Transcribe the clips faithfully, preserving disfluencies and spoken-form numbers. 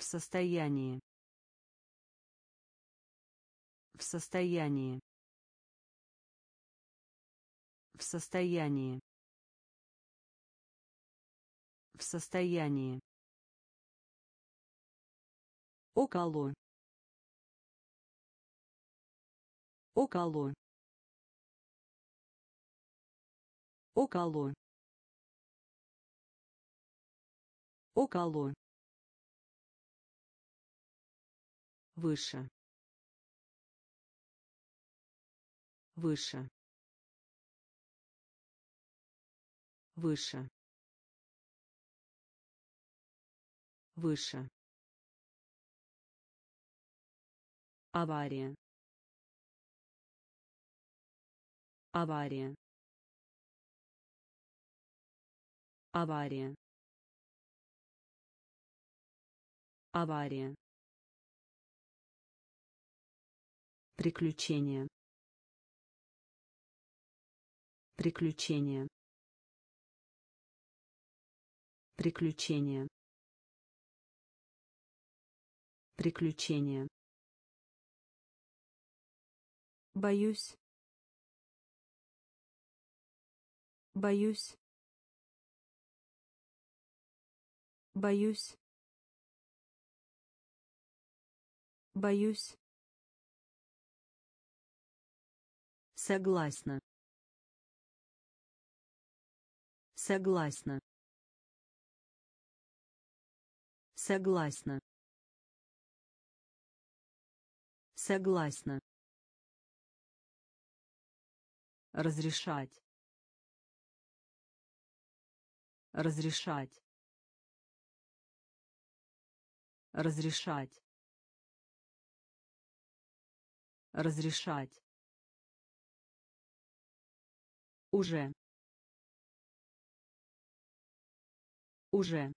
В состоянии. В состоянии. В состоянии. В состоянии. Около. Около. Около. Около. Выше. Выше. Выше. Выше. Авария. Авария. Авария. Авария. Приключения. Приключения. Приключения. Приключения. Боюсь. Боюсь. Боюсь. Боюсь. Согласна. Согласна. Согласна. Согласна. Разрешать. Разрешать. Разрешать. Разрешать. Уже. Уже.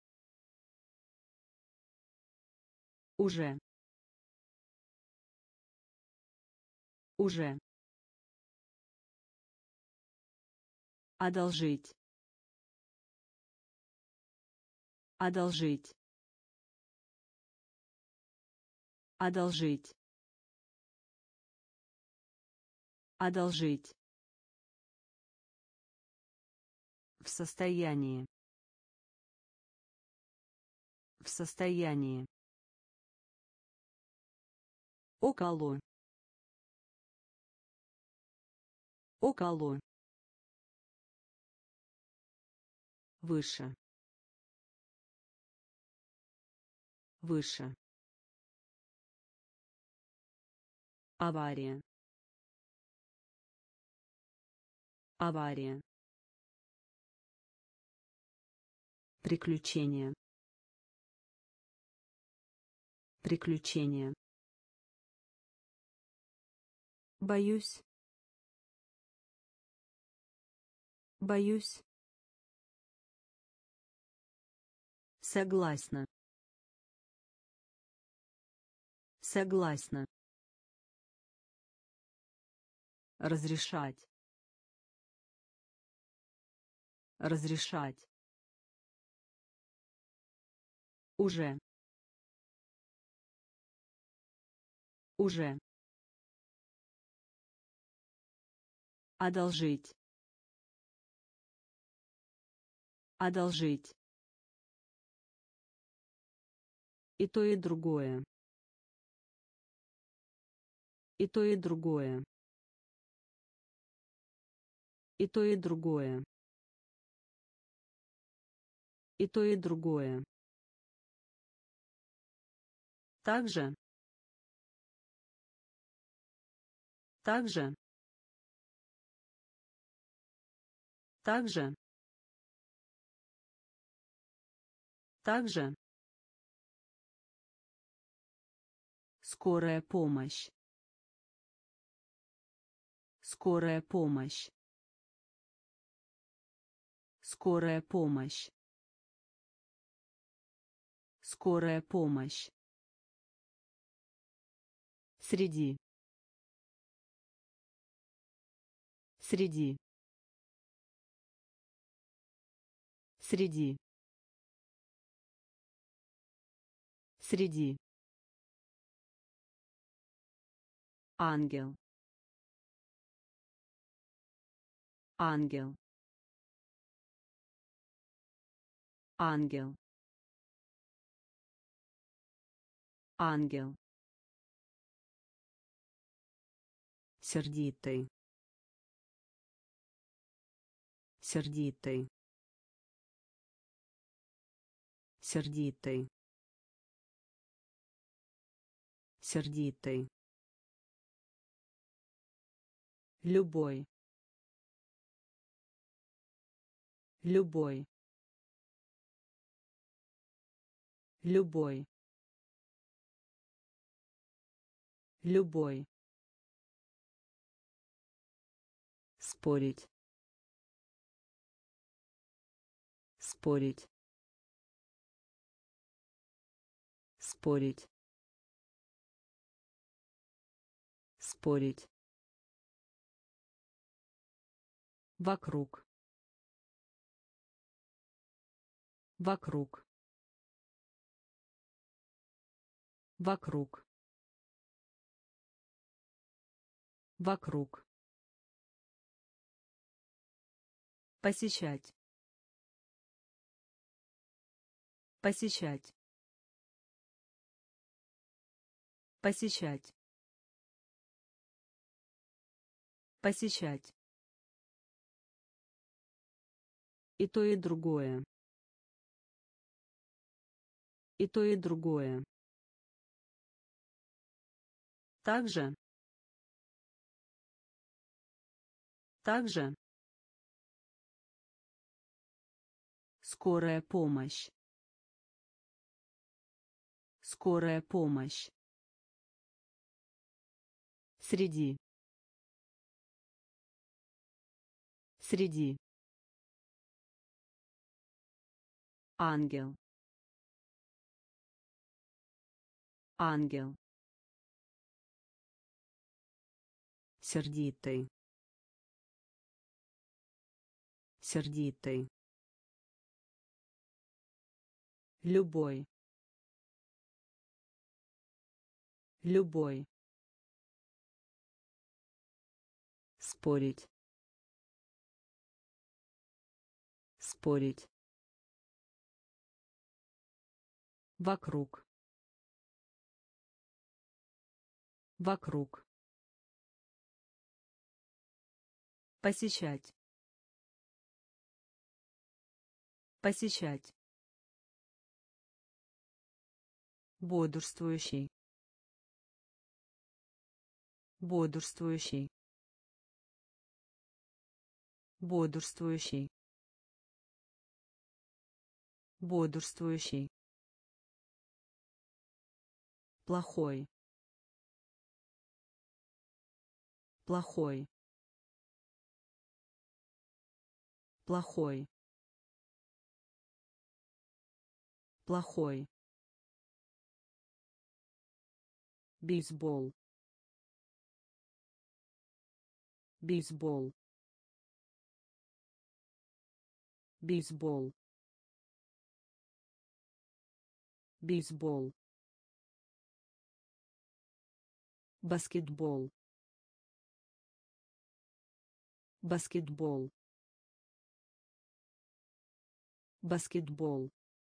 Уже. Уже. Одолжить. Одолжить. Одолжить. Одолжить. В состоянии. В состоянии. Около. Около. Выше. Выше. Авария. Авария. Приключения. Приключения. Боюсь. Боюсь. Согласна. Согласна. Разрешать. Разрешать. Уже. Уже. Одолжить. Одолжить. И то, и другое. И то, и другое. И то, и другое. И то, и другое. Также. Также. Также. Также. Скорая помощь. Скорая помощь. Скорая помощь. Скорая помощь. Среди. Среди. Среди. Среди. Ангел. Ангел. Ангел. Ангел. Сердитый. Сердитый. Сердитый. Сердитый. Любой. Любой. Любой. Любой. Спорить. Спорить. Спорить. Спорить. Вокруг. Вокруг. Вокруг. Вокруг. Посещать. Посещать. Посещать. Посещать. И то, и другое. И то, и другое. Также. Также. Скорая помощь. Скорая помощь. Среди. Среди. Ангел. Ангел. Сердитый. Сердитый. Любой. Любой. Спорить. Спорить. Вокруг. Вокруг. Посещать. Посещать. Бодрствующий. Бодрствующий. Бодрствующий. Бодрствующий. Плохой. Плохой. Плохой. Плохой. Бейсбол. Бейсбол. Бейсбол. Бейсбол. Баскетбол. Баскетбол. Баскетбол.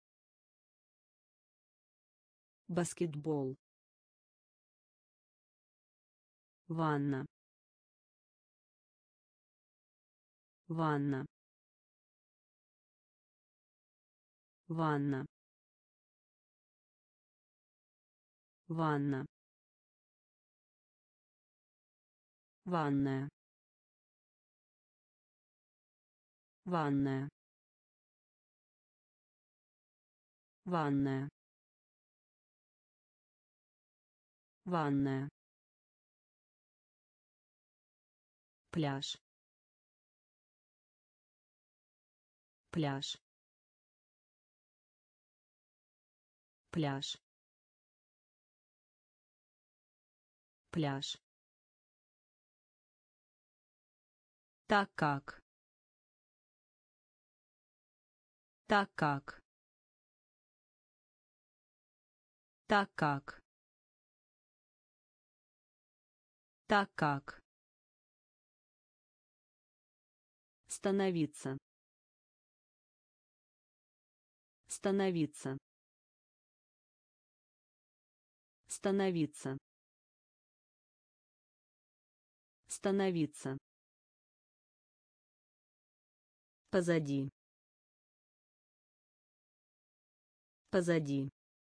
Баскетбол. Ванна. Ванна. Ванна. Ванна. Ванная. Ванная. Ванная. Ванная. Пляж. Пляж. Пляж. Пляж. Так как. Так как. Так как. Так как. Становиться. Становиться. Становиться. Становиться. Позади. Позади.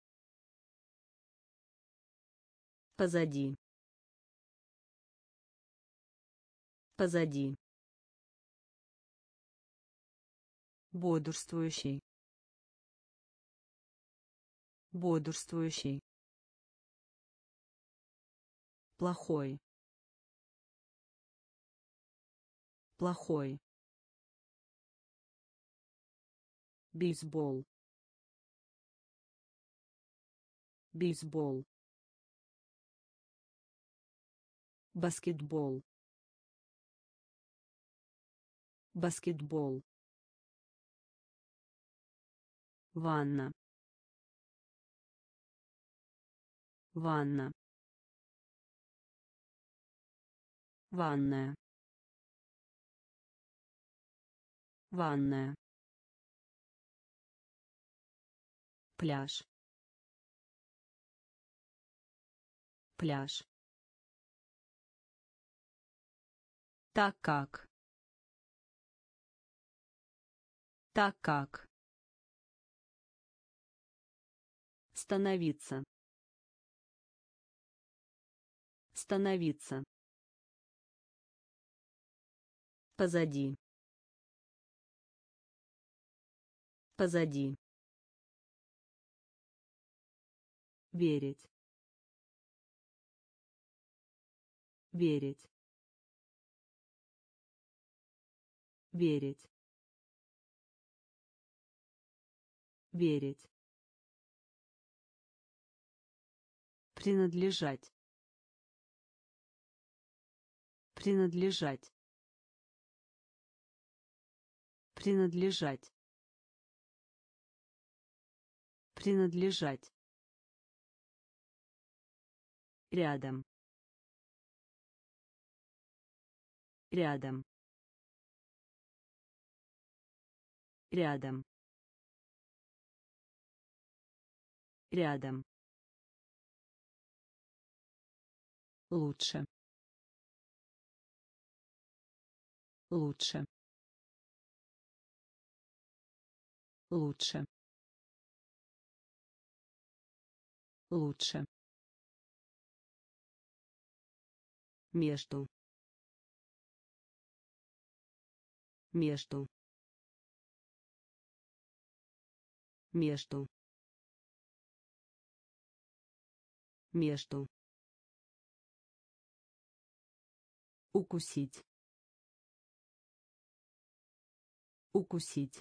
Позади. Позади. Бодрствующий. Бодрствующий. Плохой. Плохой. Бейсбол. Бейсбол. Баскетбол. Баскетбол. Ванна. Ванна. Ванная. Ванная. Пляж. Пляж. Так как. Так как. Становиться. Становиться. Позади. Позади. Верить. Верить. Верить. Верить. Принадлежать. Принадлежать. Принадлежать. Принадлежать. Рядом. Рядом. Рядом. Рядом. Лучше. Лучше. Лучше. Лучше. Между. Между. Между. Между. Укусить. Укусить.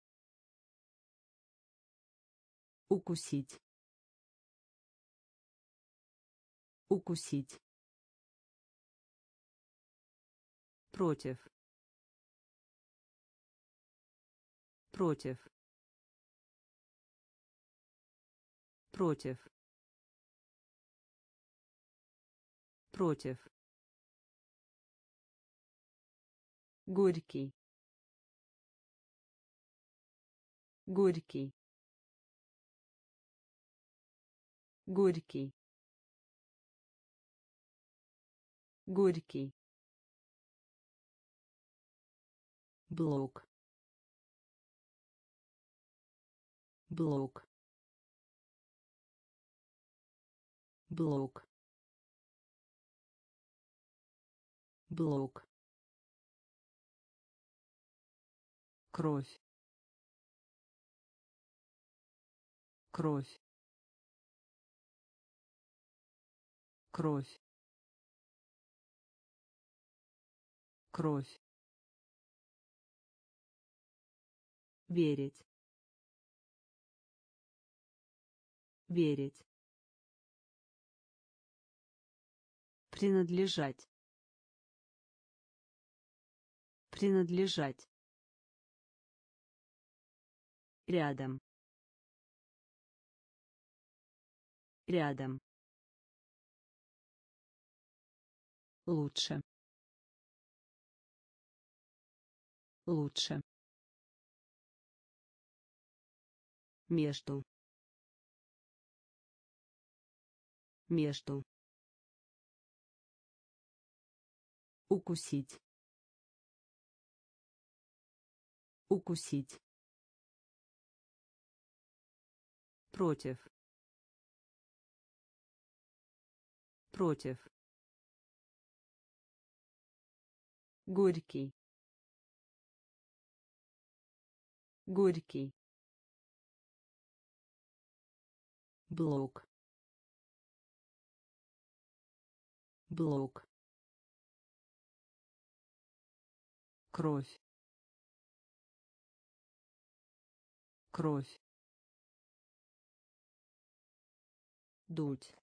Укусить. Укусить. Против. Против. Против. Против. Горький. Горький. Горький. Горький. Блок. Блок. Блок. Блок. Кровь. Кровь. Кровь. Кровь. Верить. Верить. Принадлежать. Принадлежать. Рядом. Рядом. Лучше. Лучше. Между. Между. Укусить. Укусить. Против. Против. Горький. Горький. Блок. Блок. Кровь. Кровь. Дуть.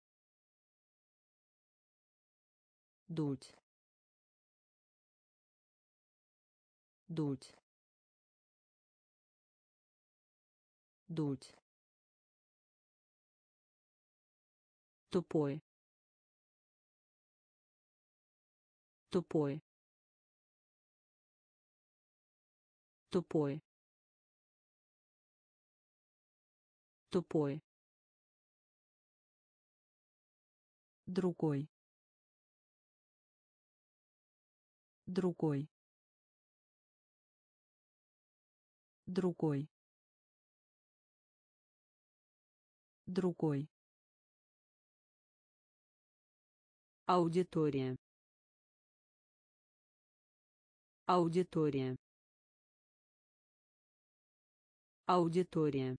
Дуть. Дуть. Дуть. Тупой. Тупой. Тупой. Тупой. Другой. Другой. Другой. Другой. Аудитория. Аудитория. Аудитория.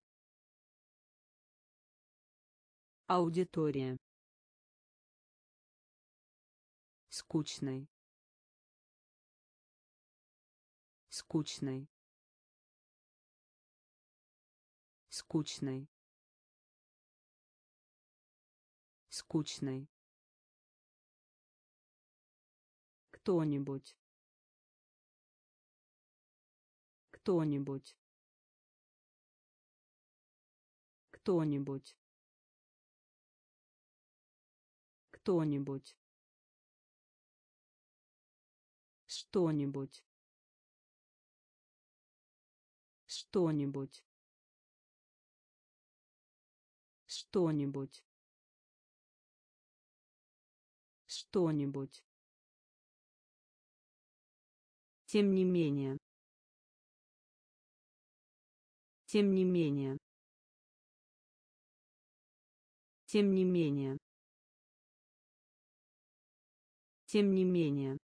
Аудитория. Скучный. Скучный. Скучный. Скучный. Кто-нибудь. Кто-нибудь. Кто-нибудь. Кто-нибудь. Что-нибудь. Что-нибудь. Что-нибудь. Что-нибудь. Тем не менее. Тем не менее. Тем не менее. Тем не менее.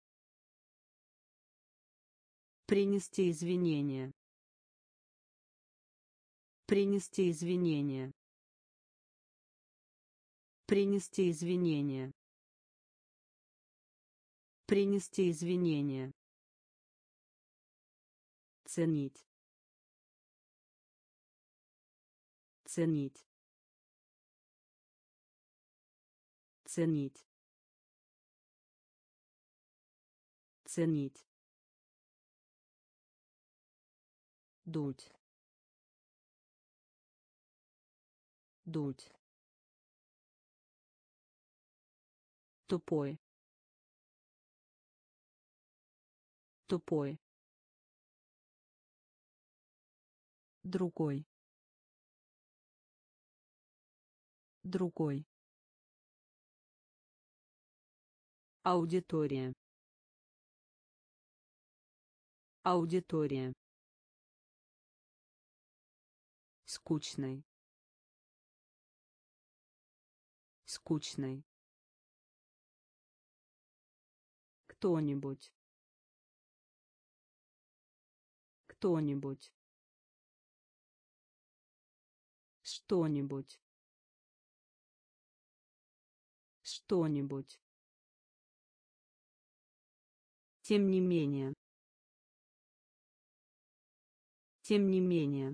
Принести извинения. Принести извинения. Принести извинения. Принести извинения. Ценить. Ценить. Ценить. Ценить. Дуть. Дуть. Тупой. Тупой. Другой. Другой. Аудитория. Аудитория. Скучный. Скучный. Кто-нибудь. Кто-нибудь. Что-нибудь. Что-нибудь. Тем не менее. Тем не менее.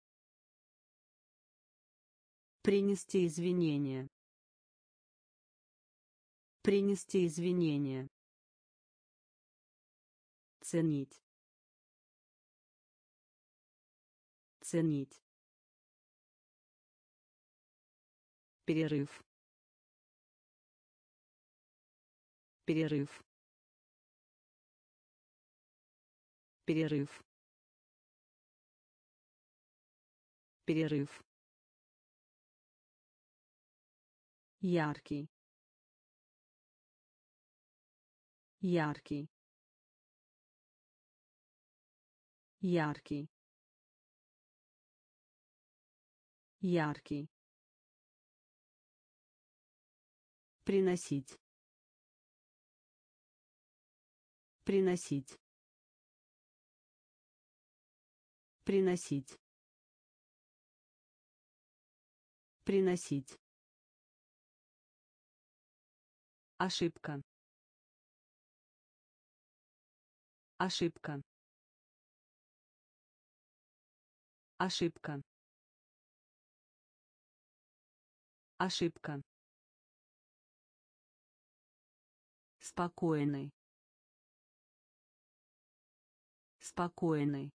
Принести извинения. Принести извинения. Ценить. Ценить. перерыв, перерыв, перерыв, перерыв, яркий, яркий, яркий, яркий, приносить, приносить, приносить, приносить, ошибка, ошибка, ошибка, ошибка, спокойный, спокойный,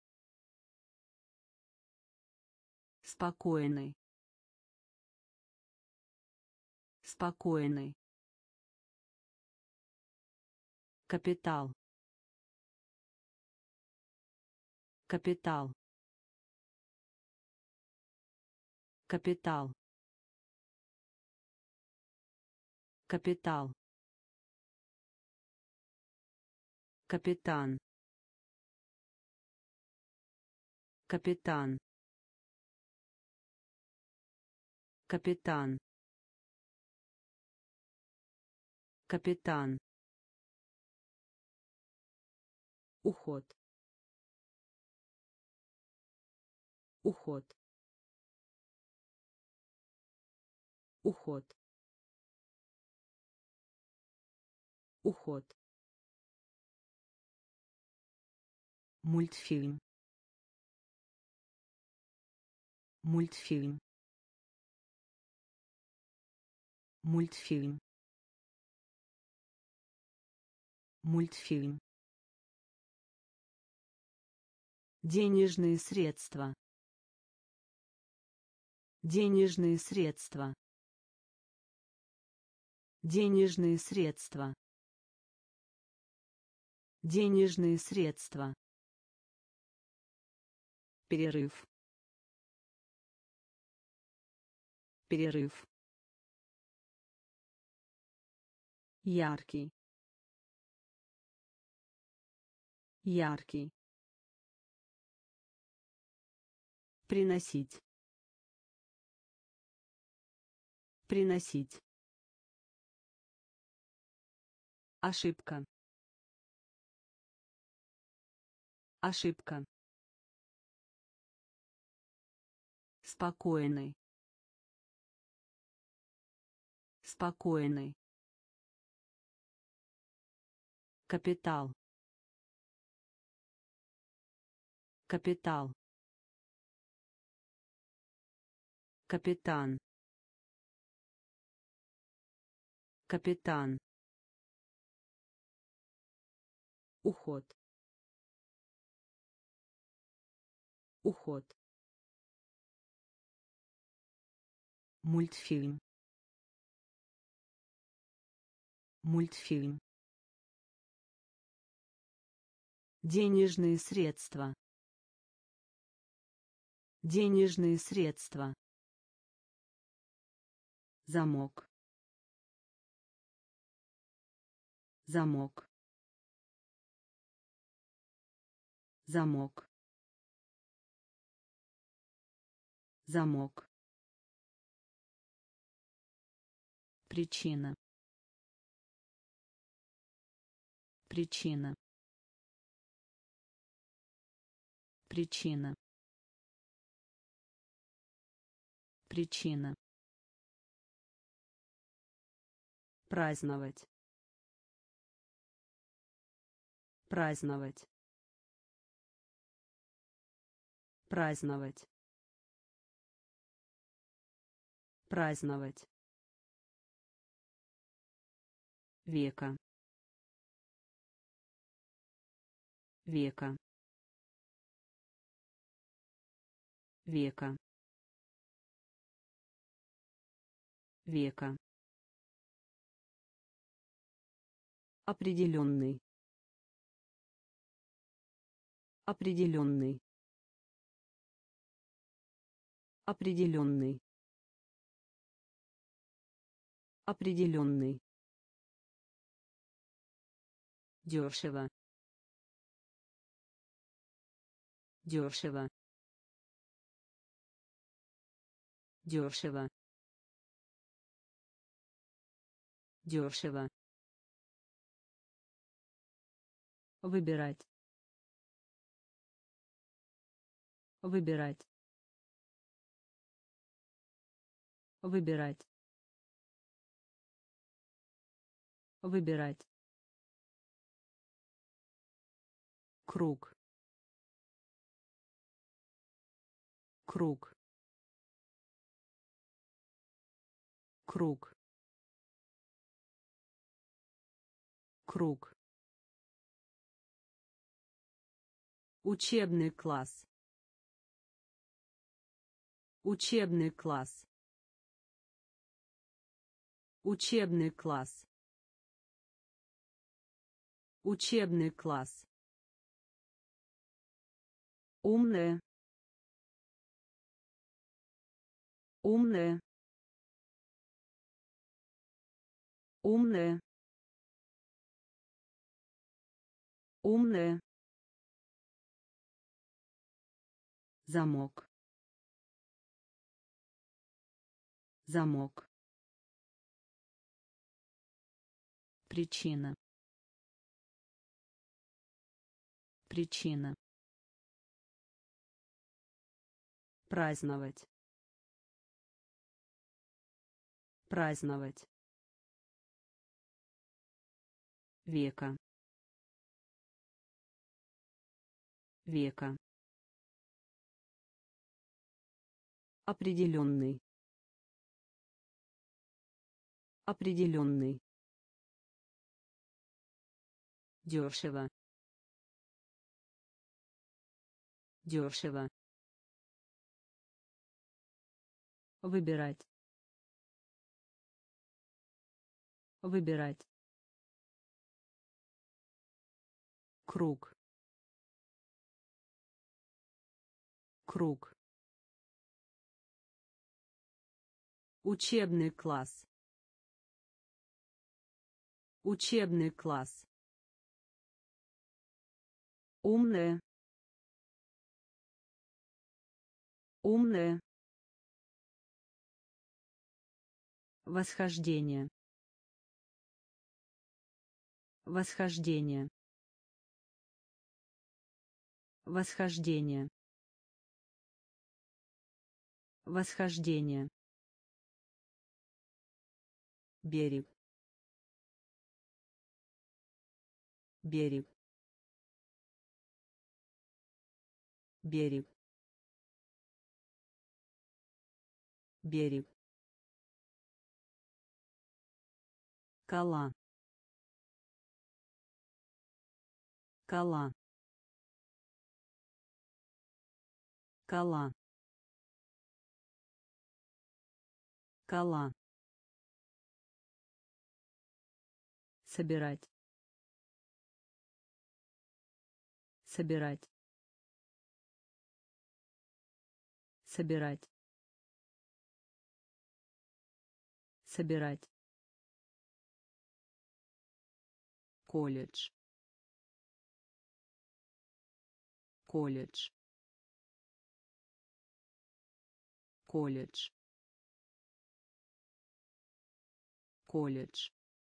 спокойный, спокойный, капитал, капитал, капитал, капитал, капитан, капитан, капитан, капитан, уход, уход, уход, уход, мультфильм, мультфильм, мультфильм, мультфильм, денежные средства, денежные средства, денежные средства, денежные средства, перерыв, перерыв, яркий, яркий, приносить, приносить, ошибка, ошибка, спокойный, спокойный, капитал, капитал, капитан, капитан, уход, уход, мультфильм, мультфильм, денежные средства, денежные средства, замок, замок, замок, замок, причина, причина, причина, причина, праздновать, праздновать, праздновать, праздновать, века, века, века, века, определенный, определенный, определенный, определенный, дешево, дешево, дешево, дешево, выбирать, выбирать, выбирать, выбирать, круг, круг, круг, круг, учебный класс, учебный класс, учебный класс, учебный класс, умная, умная, умная, умная, замок, замок, причина, причина, праздновать, праздновать, века, века, определенный, определенный, дешево, дешево, выбирать, выбирать, круг, круг, учебный класс, учебный класс, умная, умная, восхождение, восхождение, восхождение, восхождение, берег, берег, берег, берег, кола, кола, кола, кола, собирать, собирать, собирать, собирать, колледж, колледж, колледж, колледж,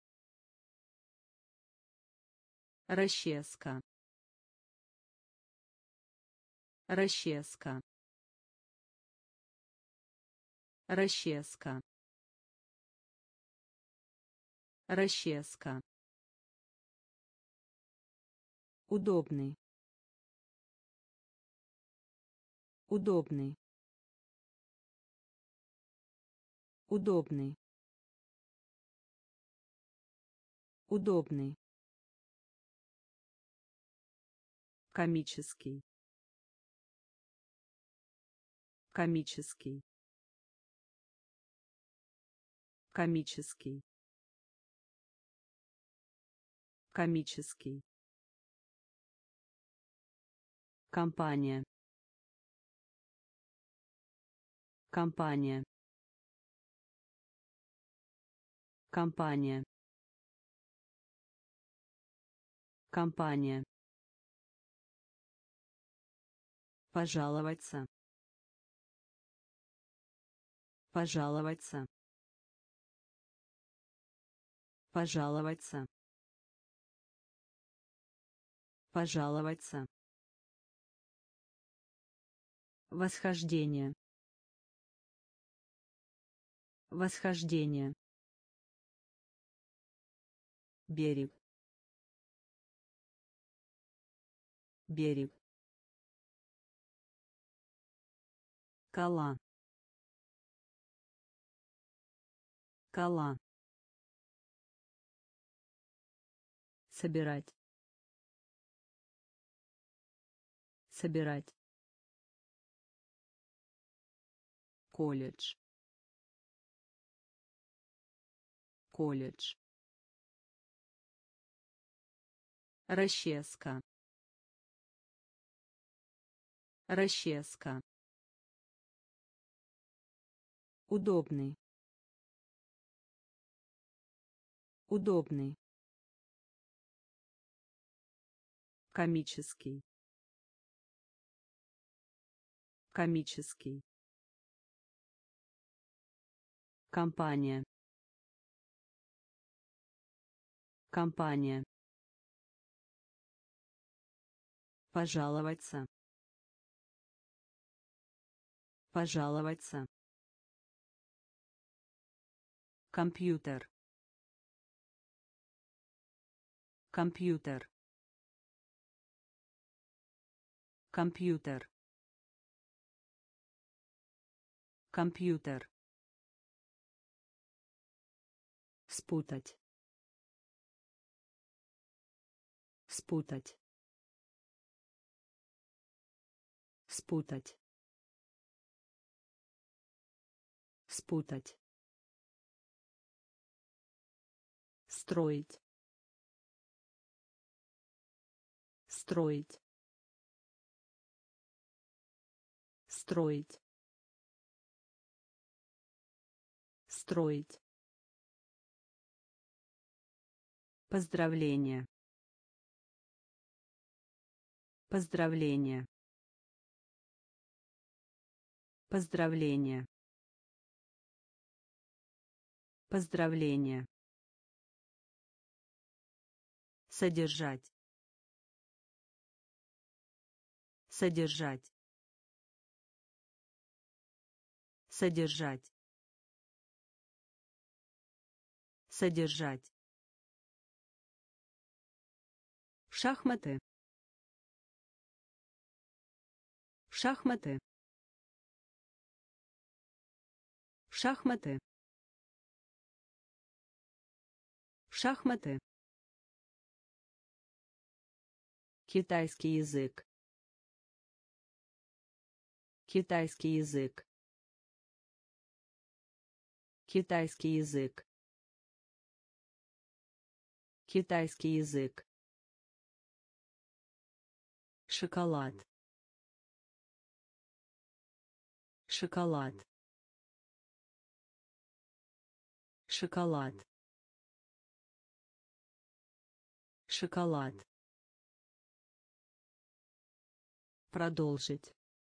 расческа, расческа, расческа, расческа, удобный, удобный, удобный, удобный, комический, комический, комический, комический, компания, компания, компания, компания, пожаловаться, пожаловаться, пожаловаться, пожаловаться, восхождение, восхождение, берег, берег, скала, скала, собирать, собирать, колледж, колледж, расческа, расческа, удобный, удобный, комический, комический, компания, компания, пожаловаться, пожаловаться, компьютер, компьютер, компьютер, компьютер, спутать, спутать, спутать, спутать, строить, строить, строить, строить, поздравление, поздравление, поздравление, поздравление, содержать, содержать, содержать, содержать, шахматы, шахматы, шахматы, шахматы, китайский язык, китайский язык, китайский язык, китайский язык, шоколад, шоколад, шоколад, шоколад, продолжить,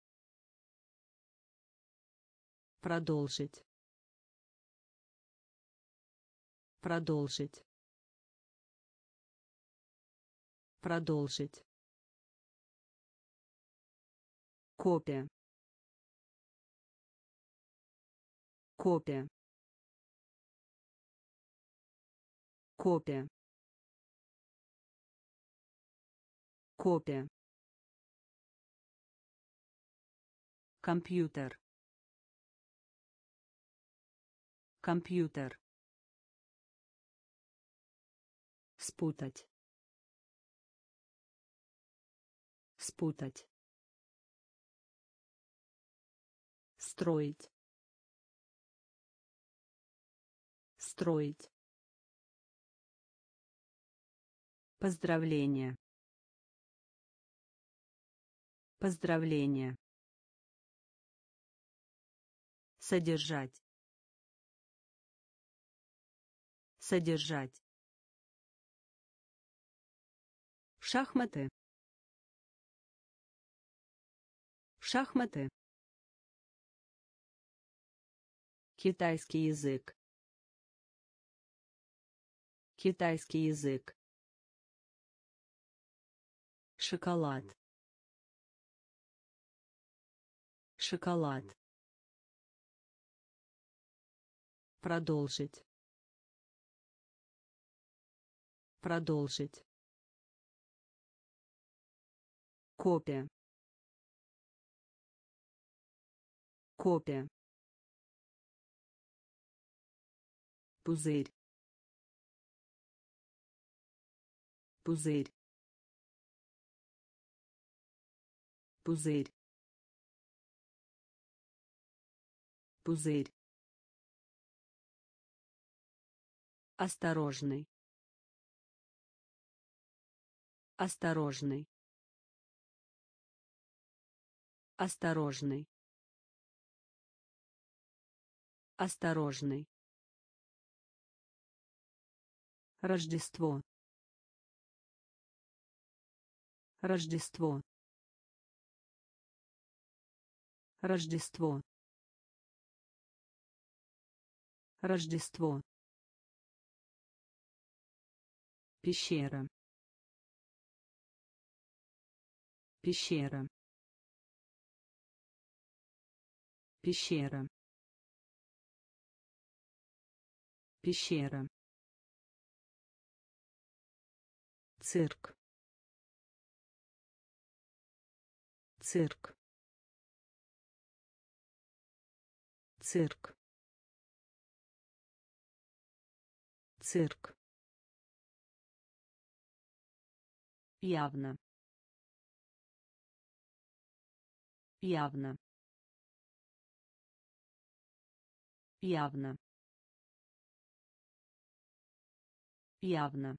продолжить, продолжить, продолжить, копия, копия, копия, копия, компьютер, компьютер, спутать, спутать, строить, Устроить. Поздравление. Поздравление. Содержать. Содержать. Шахматы. Шахматы. Китайский язык. Китайский язык. Шоколад. Шоколад. Продолжить. Продолжить. Копия. Копия. Пузырь. Пузырь. Пузырь. Пузырь. Осторожный. Осторожный. Осторожный. Осторожный. Рождество. Рождество. Рождество. Рождество. Пещера. Пещера. Пещера. Пещера. Цирк. Цирк. Цирк. Цирк. Явно. Явно. Явно. Явно.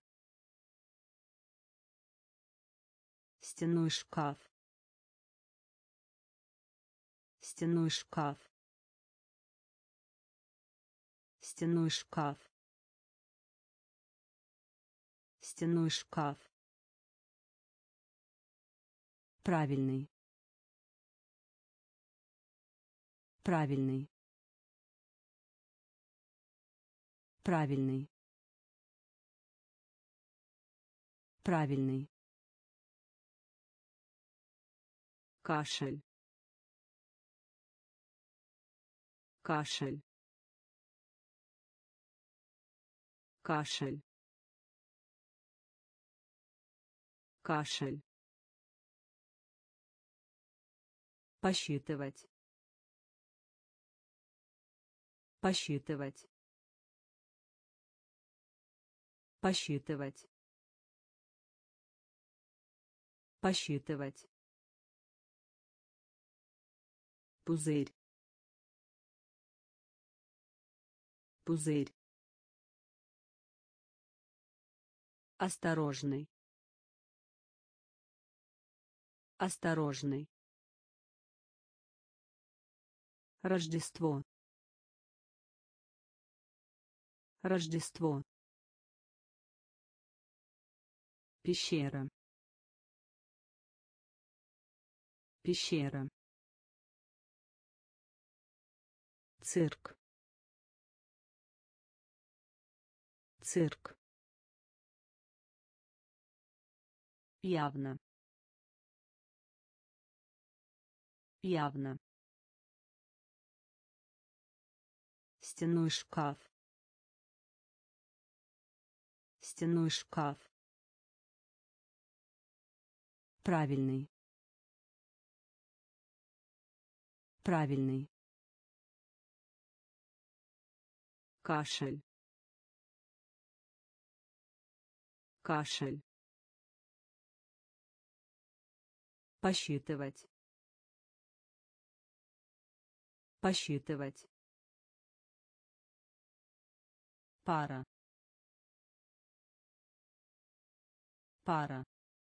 Стенной шкаф. Стенной шкаф. Стенной шкаф. Стенной шкаф. Правильный. Правильный. Правильный. Правильный. Кашель. Кашель. Кашель. Кашель. Посчитывать. Посчитывать. Посчитывать. Посчитывать. Пузырь. Пузырь. Осторожный. Осторожный. Рождество. Рождество. Пещера. Пещера. Цирк. Цирк. Явно. Явно. Стенной шкаф. Стенной шкаф. Правильный. Правильный. Кашель. Кашель. Посчитывать. Посчитывать. пара, пара,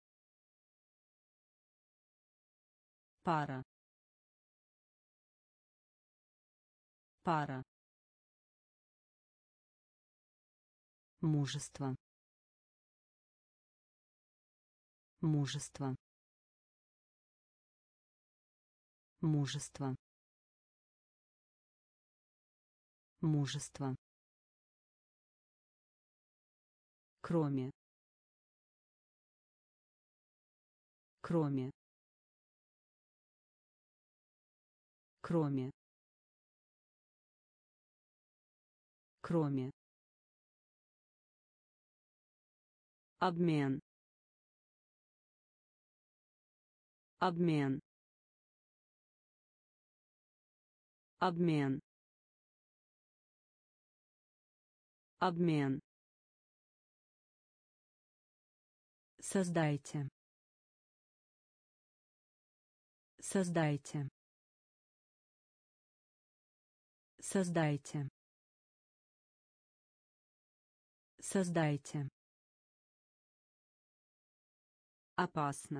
пара, пара, мужество, мужество, мужество, мужество, кроме, кроме, кроме, кроме, обмен, обмен, обмен, обмен, создайте, создайте, создайте, создайте, опасно,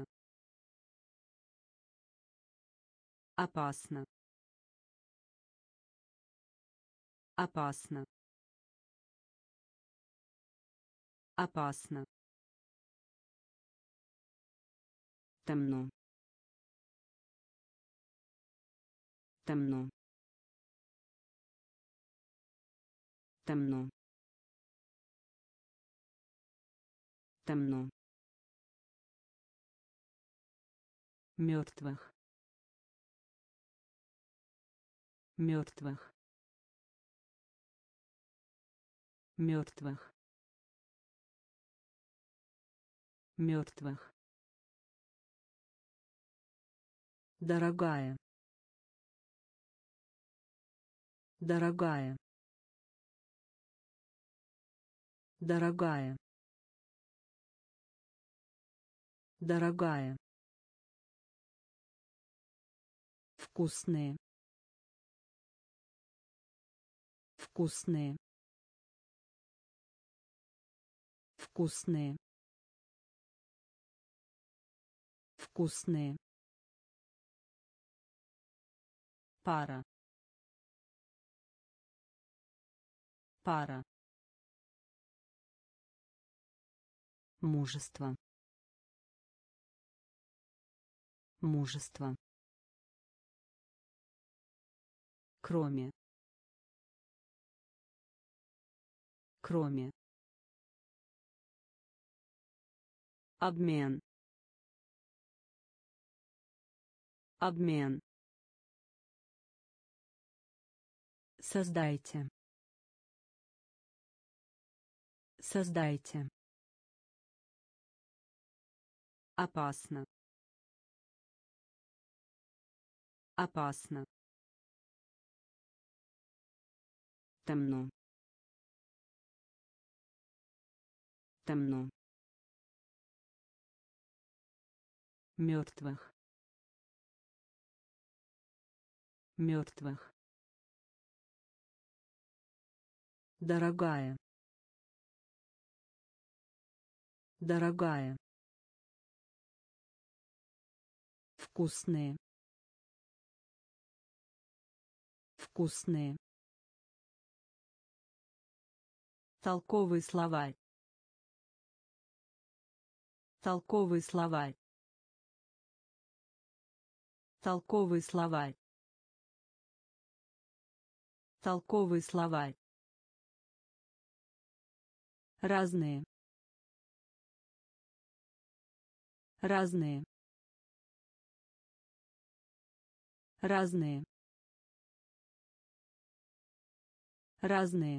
опасно, опасно, опасно, темно, темно, темно, темно, мертвых, мертвых, мертвых, мертвых, дорогая, дорогая, дорогая, дорогая, вкусные, вкусные, вкусные, вкусные, пара, пара, мужество, мужество, кроме, кроме, обмен, обмен, создайте, создайте, опасно, опасно, темно, темно, мертвых, мертвых, дорогая, дорогая, вкусные, вкусные, толковый словарь, толковый словарь, толковый словарь, толковый словарь, разные, разные, разные, разные,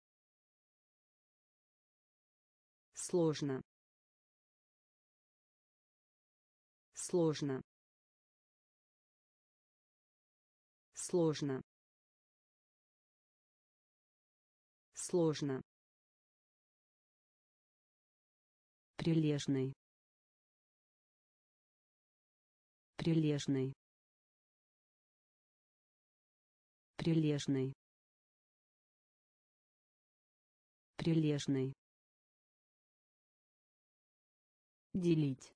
сложно, сложно, сложно, сложно, прилежный, прилежный, прилежный, Прилежный. Делить.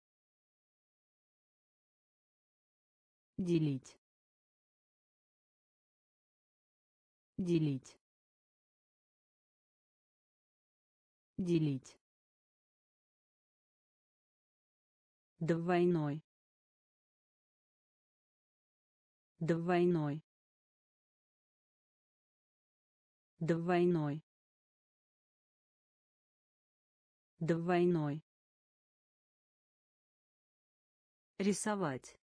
Делить. Делить. Делить. Двойной. Двойной. Двойной. Двойной. Рисовать.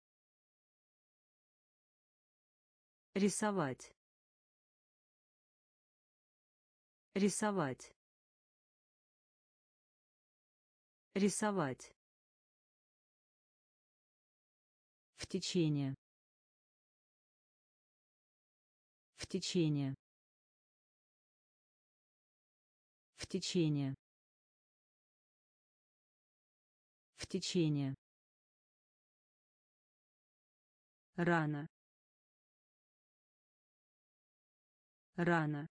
Рисовать. Рисовать. Рисовать. В течение. В течение. В течение. В течение. Рано. Рано.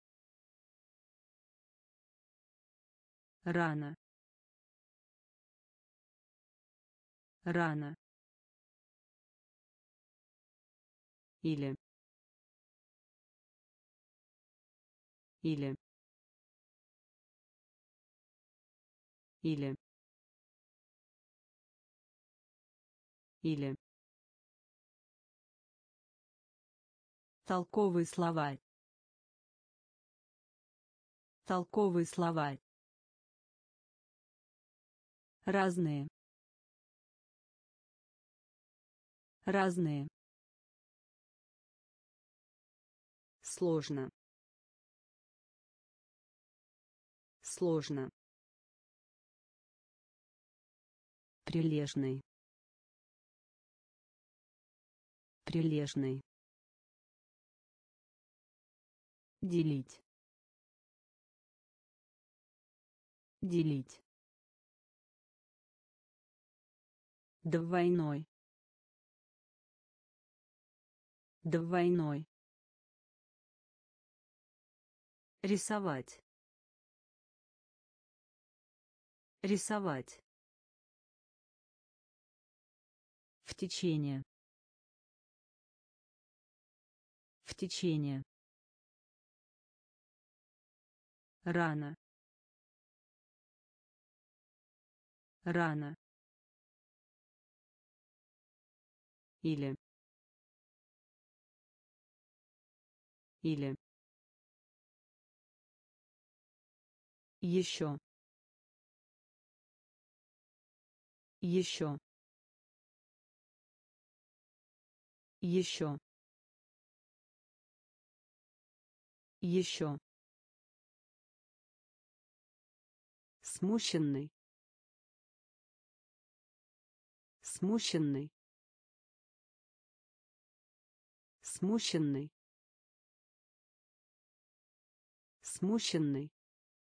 Рано. Рано. Или. Или. Или. Или. Толковый словарь. Толковый словарь. Разные. Разные. Сложно. Сложно. Прилежный. Прилежный. Делить. Делить. Двойной. Двойной. Рисовать. Рисовать. В течение. В течение. Рано. Рано. Или. Или. Еще. Еще. Еще. Еще. Смущенный. Смущенный. Смущенный. Смущенный.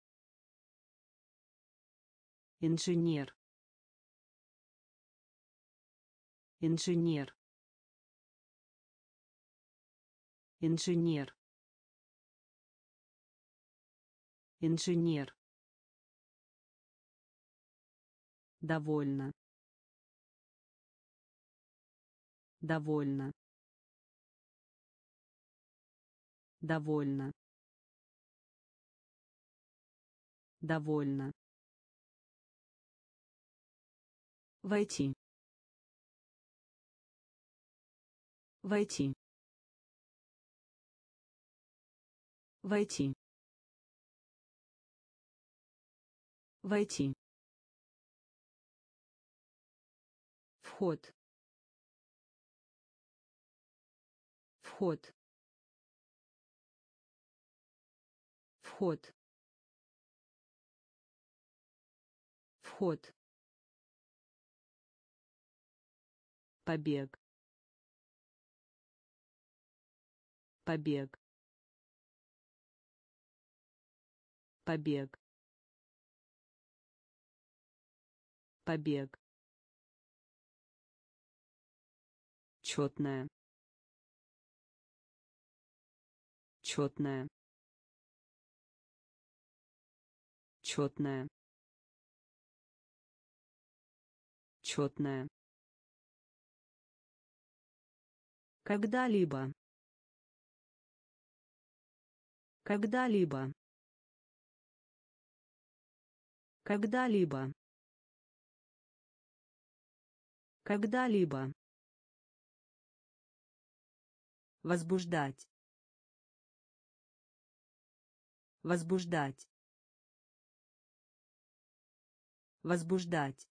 Инженер. Инженер. Инженер. Инженер. Довольно. Довольно. Довольно. Довольно. Войти. Войти. Войти. Войти. Вход. Вход. Вход. Вход. Побег. Побег. Побег. Побег. Четная. Четная. Четная. Четная. Когда-либо. Когда-либо. Когда-либо. Когда-либо. Возбуждать. Возбуждать. Возбуждать.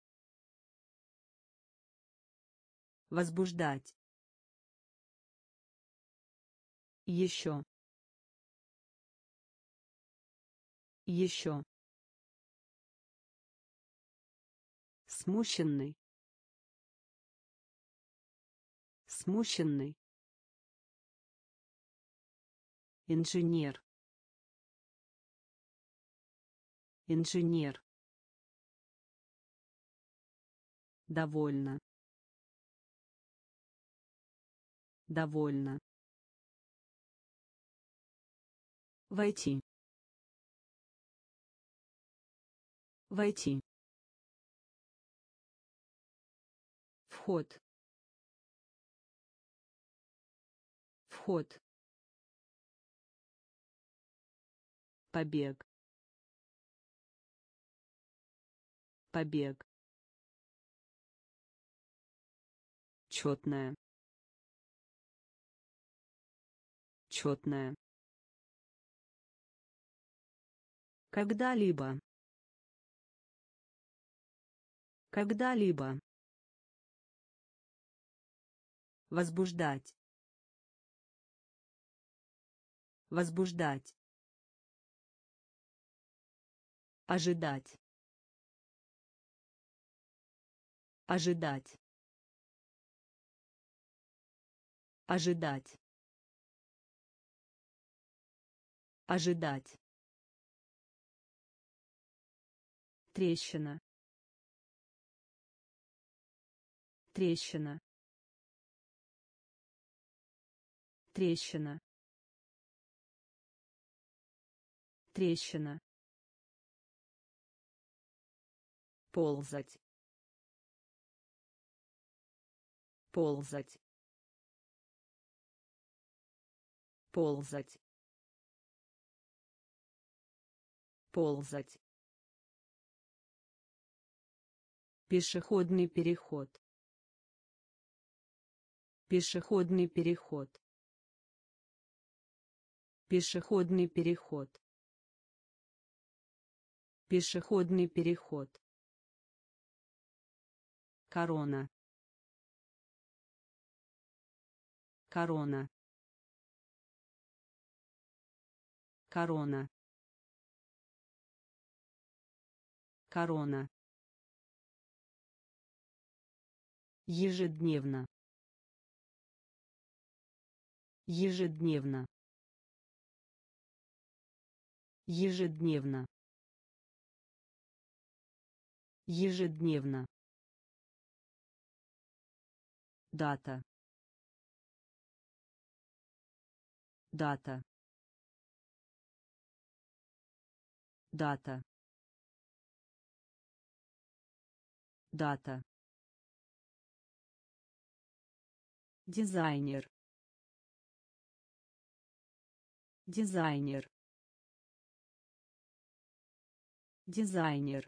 Возбуждать. Еще. Еще. Смущенный. Смущенный. Инженер. Инженер. Довольно. Довольно. Войти. Войти. Вход. Вход. Побег. Побег. Четная. Четная. Когда-либо. Когда-либо. Возбуждать. Возбуждать. Ожидать. Ожидать. Ожидать. Ожидать. Трещина. Трещина. Трещина. Трещина. Ползать. Ползать. Ползать. Ползать. Пешеходный переход. Пешеходный переход. Пешеходный переход. Пешеходный переход. Корона. Корона. Корона. Корона. Ежедневно. Ежедневно. Ежедневно. Ежедневно. Дата. Дата. Дата. Дата. Дизайнер. Дизайнер. Дизайнер.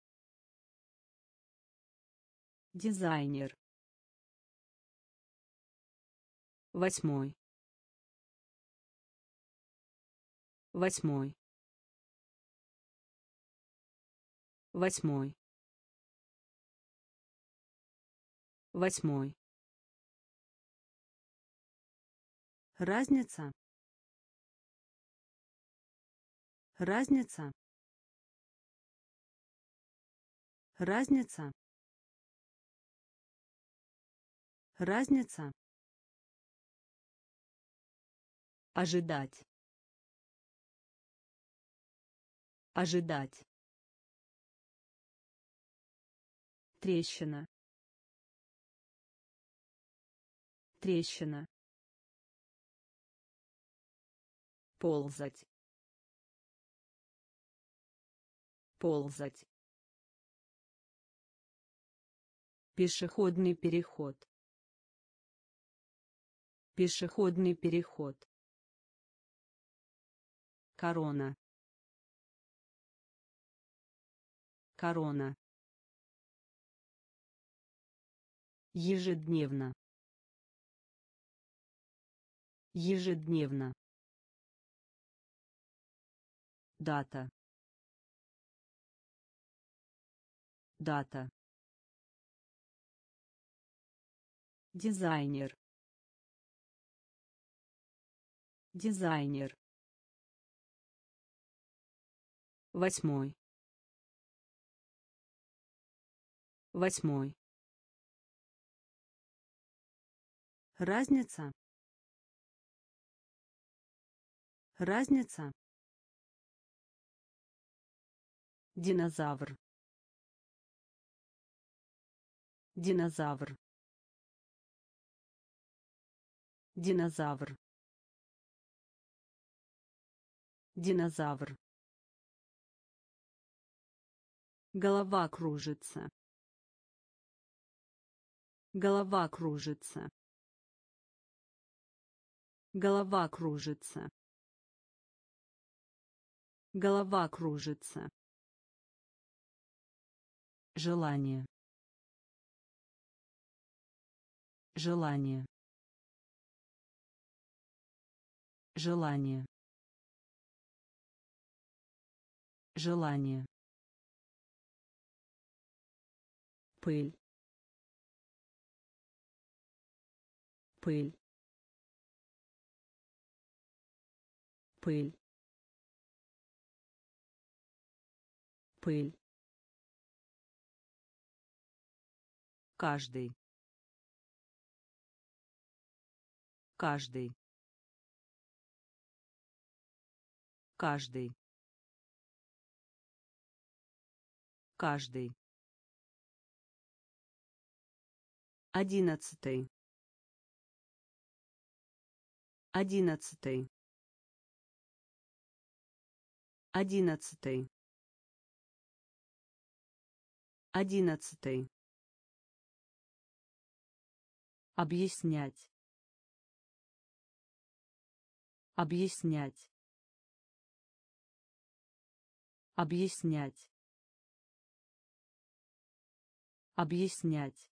Дизайнер. Восьмой. Восьмой. Восьмой. Восьмой. Разница. Разница. Разница. Разница. Ожидать. Ожидать. Трещина. Трещина. Ползать. ползать, пешеходный переход, пешеходный переход, корона, корона, ежедневно, ежедневно, дата, дата, дизайнер, дизайнер, восьмой, восьмой, разница, разница, динозавр, динозавр, динозавр, динозавр, голова кружится, голова кружится, голова кружится, голова кружится, желание, желание, желание, желание, пыль, пыль, пыль, пыль, каждый, каждый, каждый, каждый, одиннадцатый, одиннадцатый, одиннадцатый, одиннадцатый, объяснять, объяснять, объяснять, объяснять,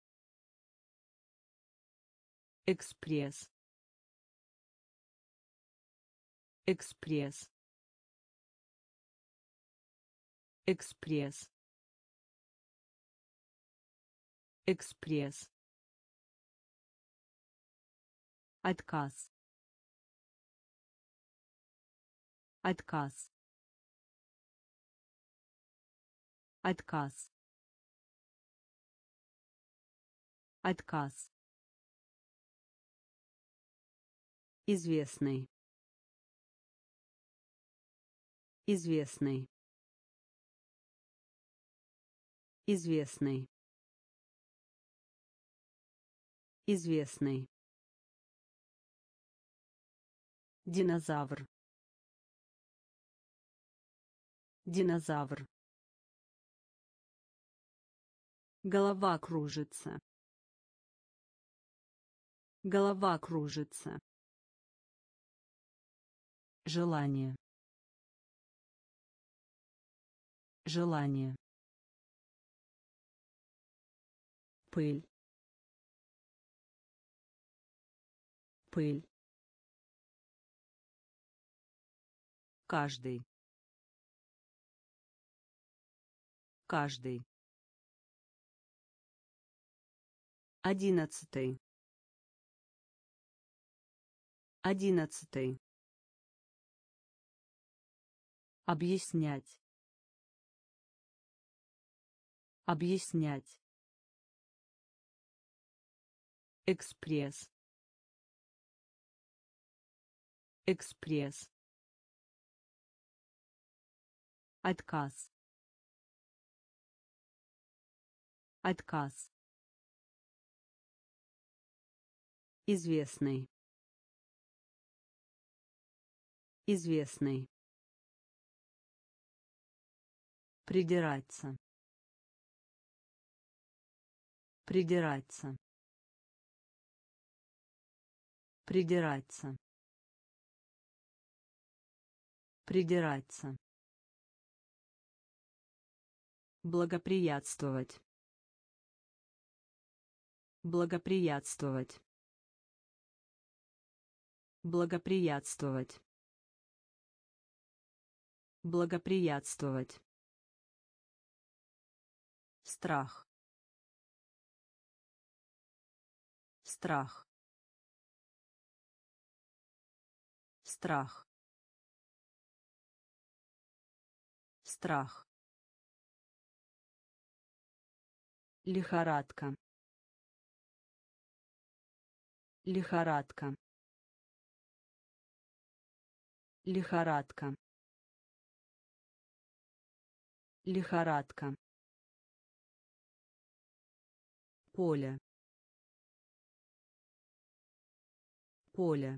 экспресс, экспресс, экспресс, экспресс, отказ, отказ, отказ, отказ, известный, известный, известный, известный, динозавр, динозавр, голова кружится, голова кружится, желание, желание, пыль, пыль, каждый, каждый, одиннадцатый, одиннадцатый, объяснять, объяснять, экспресс, экспресс, отказ, отказ, известный, известный, Придираться. Придираться. Придираться. Придираться. Благоприятствовать. Благоприятствовать. Благоприятствовать. Благоприятствовать. Страх. Страх. Страх. Страх. Лихорадка. Лихорадка. Лихорадка. Лихорадка. Поле. Поле.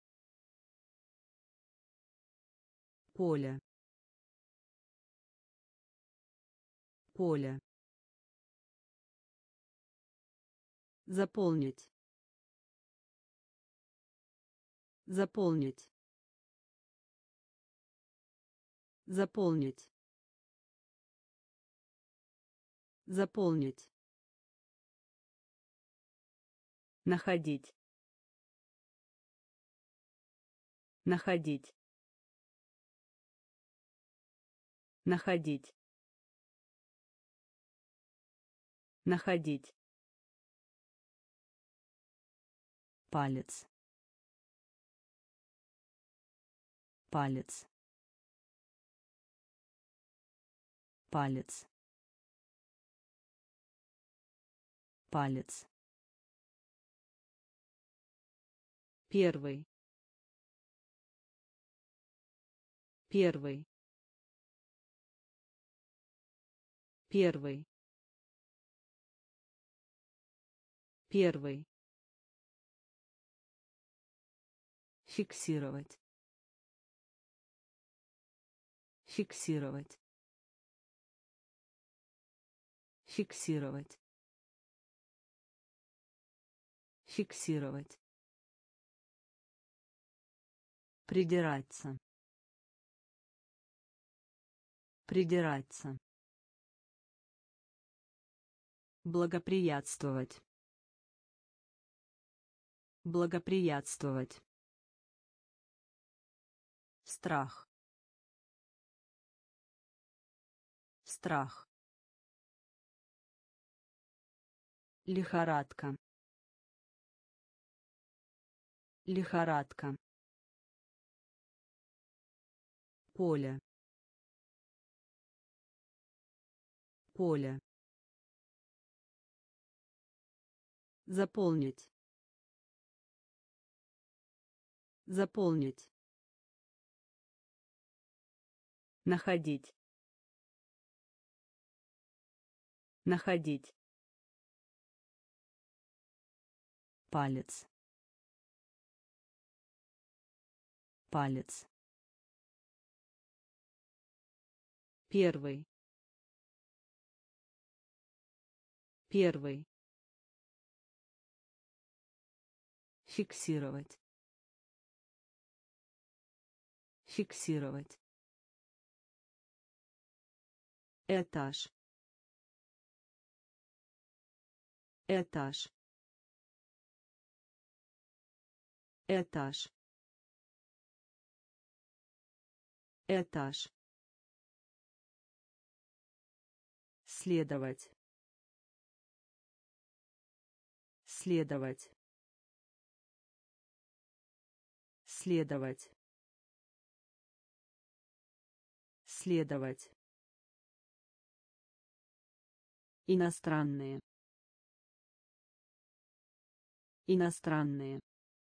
Поле. Поле. Заполнить. Заполнить. Заполнить. Заполнить. Находить. Находить. Находить. Находить. Палец. Палец. Палец. Палец. Первый. Первый. Первый. Первый. Фиксировать. Фиксировать. Фиксировать. Фиксировать. Придираться. Придираться. Благоприятствовать. Благоприятствовать. Страх. Страх. Лихорадка. Лихорадка. Поле. Поле. Заполнить. Заполнить. Находить. Находить. Палец. Палец. Первый. Первый. Фиксировать. Фиксировать. Этаж. Этаж. Этаж. Этаж. Следовать. Следовать. Следовать. Следовать. Иностранные. Иностранные.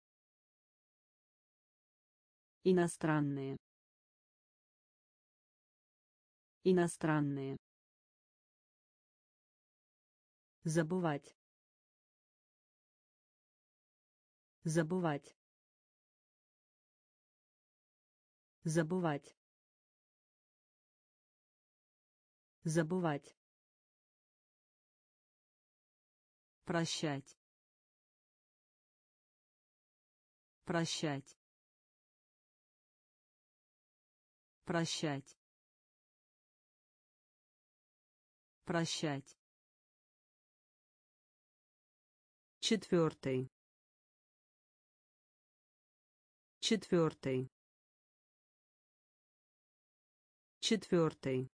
Иностранные. Иностранные. Забывать. Забывать. Забывать. Забывать. Прощать. Прощать. Прощать. Прощать. Четвертый. Четвертый. Четвертый.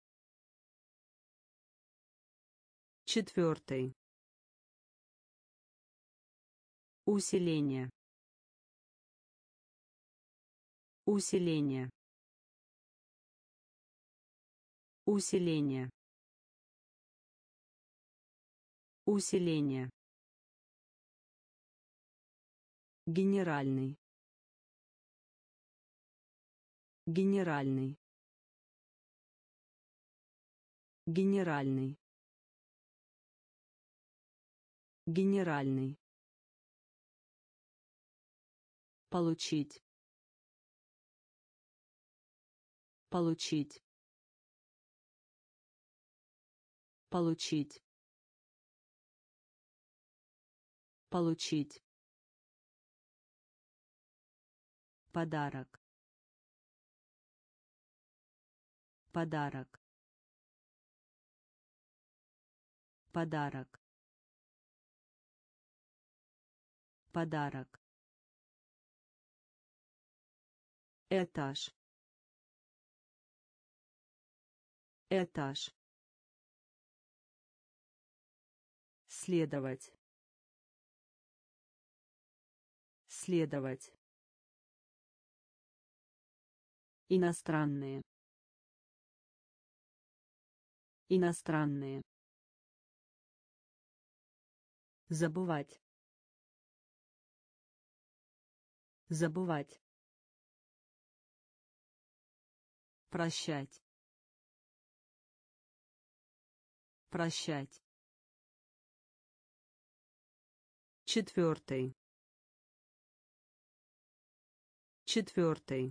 Четвертый. Усиление. Усиление. Усиление. Усиление. Генеральный. Генеральный. Генеральный. Генеральный. Получить. Получить. Получить. Получить. Подарок. Подарок. Подарок. Подарок. Этаж. Этаж. Следовать. Следовать. Иностранные. Иностранные. Забывать. Забывать. Прощать. Прощать. Четвертый. Четвертый.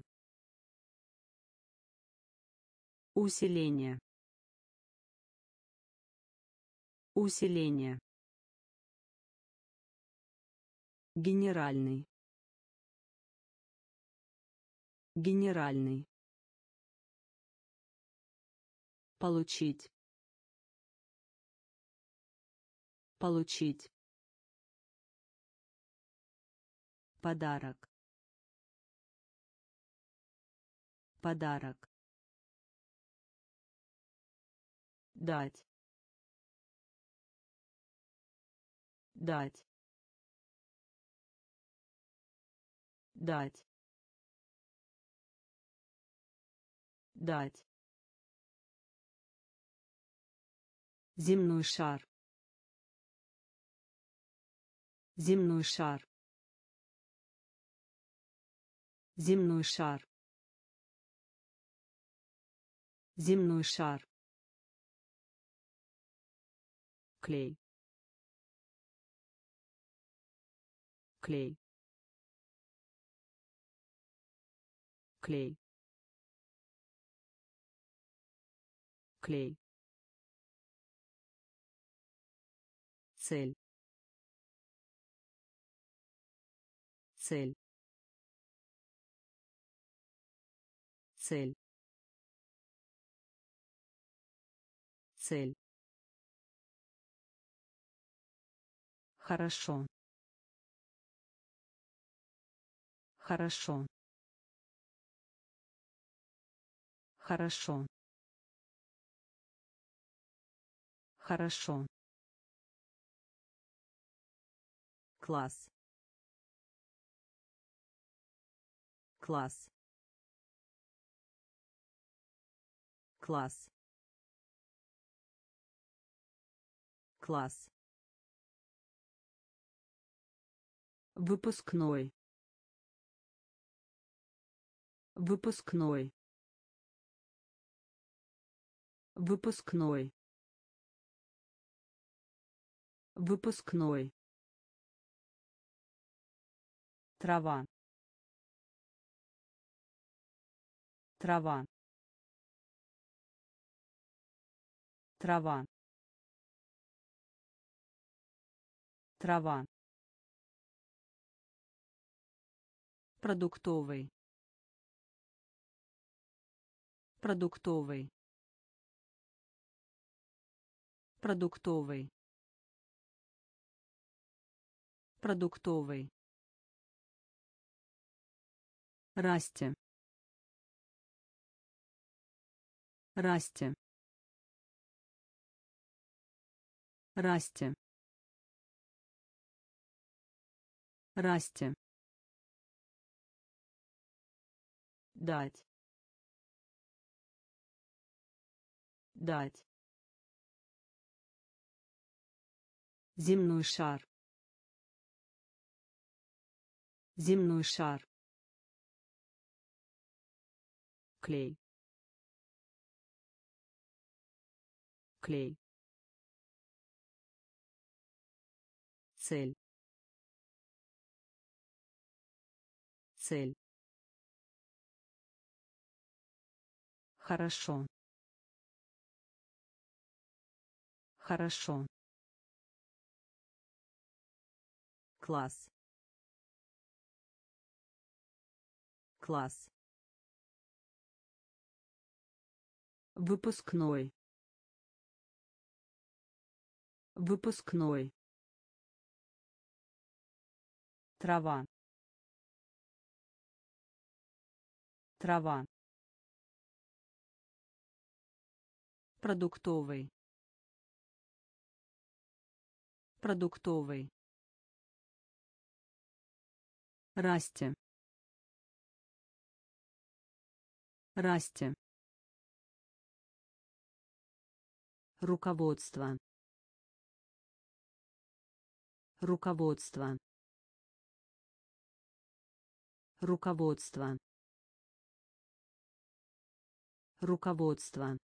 Усиление. Усиление. Генеральный. Генеральный. Получить. Получить. Подарок. Подарок. Дать. Дать. Дать. Дать. Земной шар. Земной шар. Земной шар. Земной шар. Клей. Клей. Клей. Клей. Цель. Цель. Цель. Цель. Хорошо. Хорошо. Хорошо. Хорошо. Класс. Класс. Класс. Класс. Выпускной. Выпускной. Выпускной. Выпускной. Трава. Трава. Трава. Трава. Продуктовый. Продуктовый. Продуктовый. Продуктовый. Расти. Расти. Расти. Расти. Дать. Дать. Земной шар. Земной шар. Клей. Клей. Цель. Цель. Хорошо. Хорошо. Класс. Класс. Выпускной. Выпускной. Трава. Трава. Продуктовый. Продуктовый. Расти. Расти. Руководство. Руководство. Руководство. Руководство.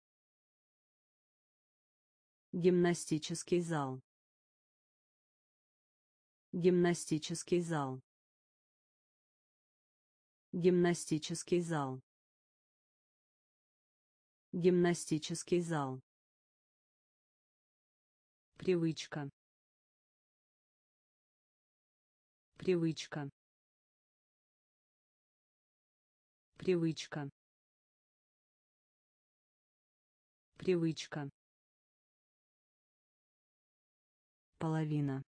Гимнастический зал. Гимнастический зал. Гимнастический зал. Гимнастический зал. Привычка. Привычка. Привычка. Привычка. Половина.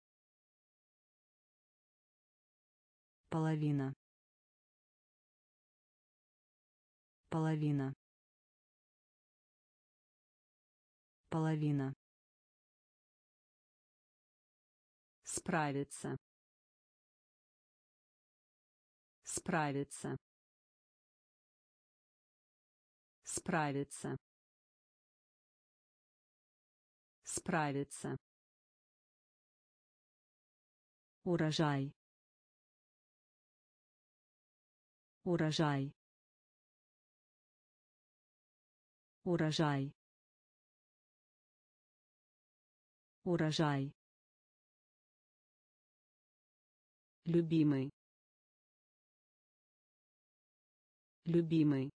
Половина. Половина. Половина. Справиться. Справиться. Справиться. Справиться. Урожай. Урожай. Урожай. Урожай. Любимый. Любимый.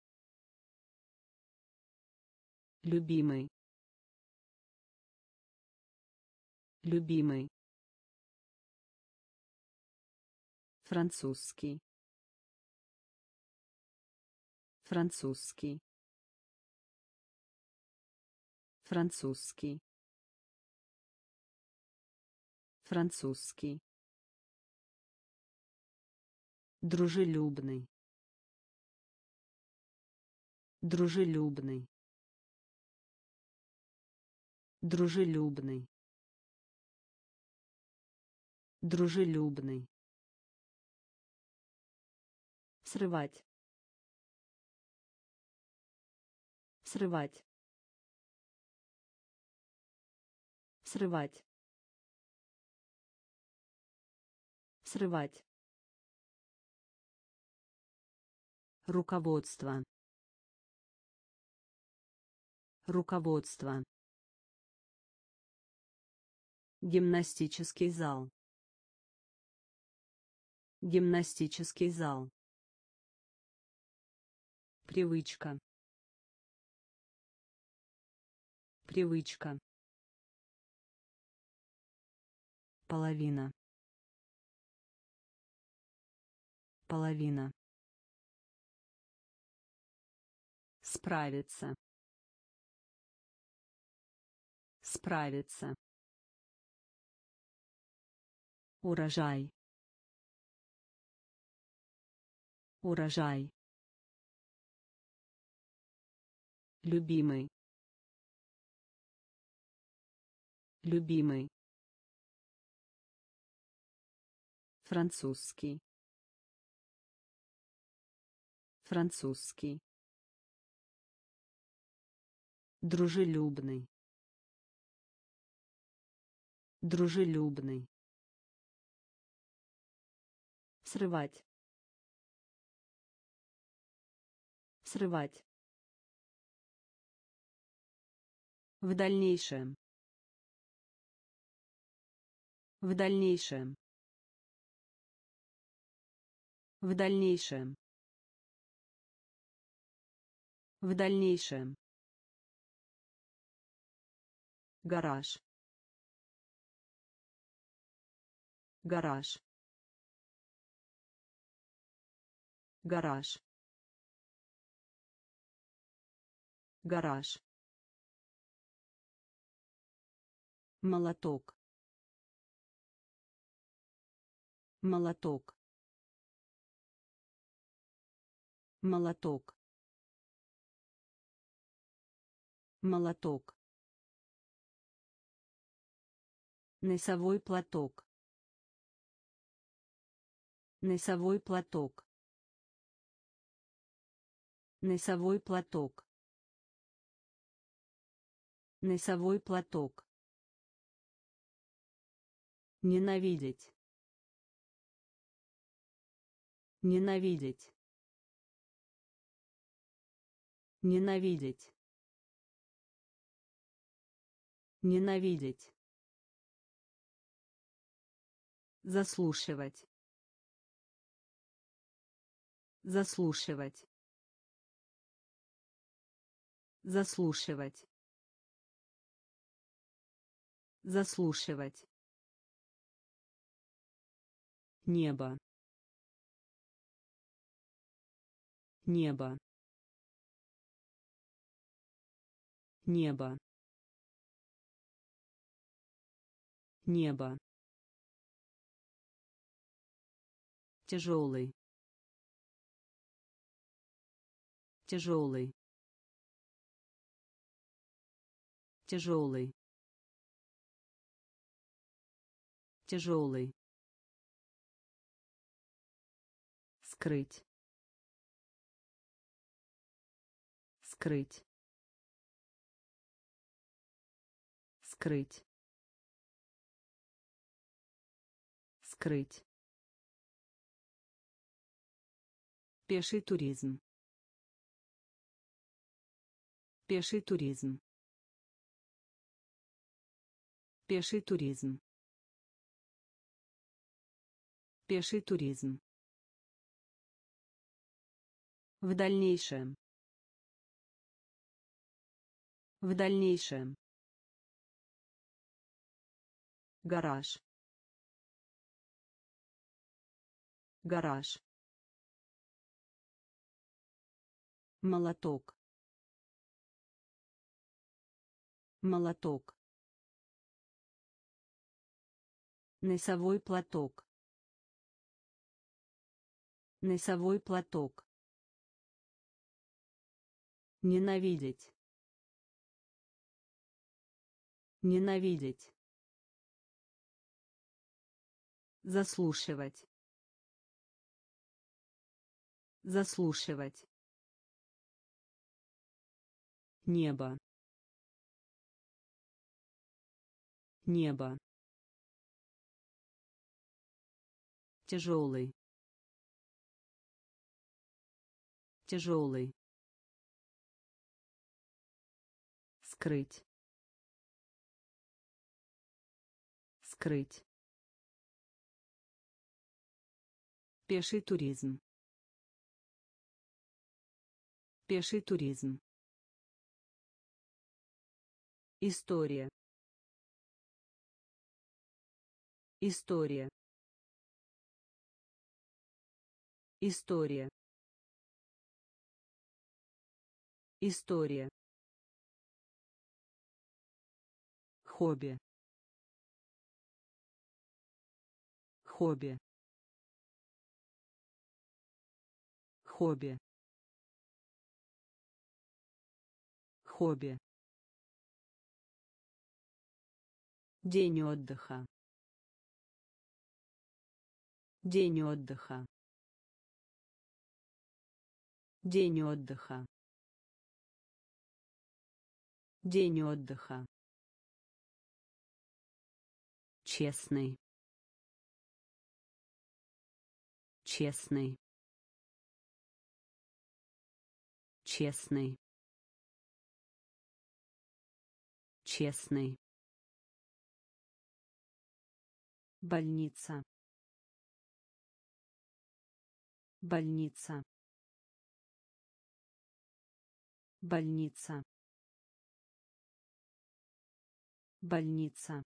Любимый. Любимый. Французский. Французский. Французский. Французский. Дружелюбный. Дружелюбный. Дружелюбный. Дружелюбный. Срывать. Срывать. Срывать. Срывать. Руководство. Руководство. Гимнастический зал. Гимнастический зал. Привычка. Привычка. Половина. Половина. Справиться. Справиться. Урожай. Урожай. Любимый. Любимый. Французский. Французский. Дружелюбный. Дружелюбный. Срывать. Срывать. В дальнейшем. В дальнейшем. В дальнейшем. В дальнейшем. Гараж. Гараж. Гараж. Гараж. Молоток. Молоток. Молоток. Молоток. Носовой платок. Носовой платок. Носовой платок. Носовой платок. Ненавидеть. Ненавидеть. Ненавидеть. Ненавидеть. Заслушивать. Заслушивать. Заслушивать. Заслушивать. Небо. Небо. Небо. Небо. Тяжелый. Тяжелый. Тяжелый. Тяжелый. Скрыть. Скрыть. Скрыть. Скрыть. Пеший туризм. Пеший туризм. Пеший туризм. Пеший туризм. В дальнейшем. В дальнейшем. Гараж. Гараж. Молоток. Молоток. Носовой платок. Носовой платок. Ненавидеть. Ненавидеть. Заслушивать. Заслушивать. Небо. Небо. Тяжелый. Тяжелый. Скрыть. Скрыть. Пеший туризм. Пеший туризм. История. История. История. История. Хобби. Хобби. Хобби. Хобби. День отдыха. День отдыха. День отдыха. День отдыха. Честный. Честный. Честный. Честный. Больница. Больница. Больница. Больница.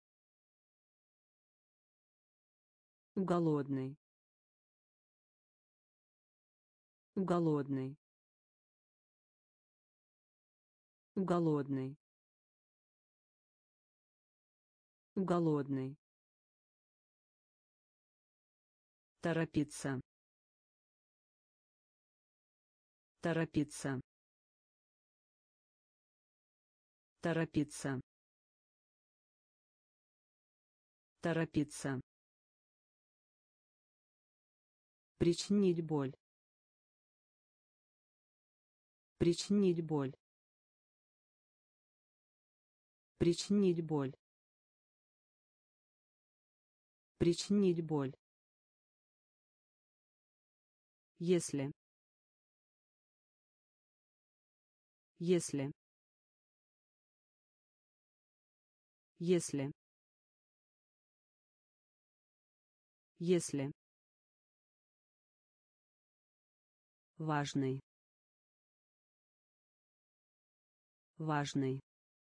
Голодный. Голодный. Голодный. Голодный. Торопиться. Торопиться. Торопиться. Торопиться. Причинить боль. Причинить боль. Причинить боль. Причинить боль. Если. Если. Если. Если. Важный. Важный.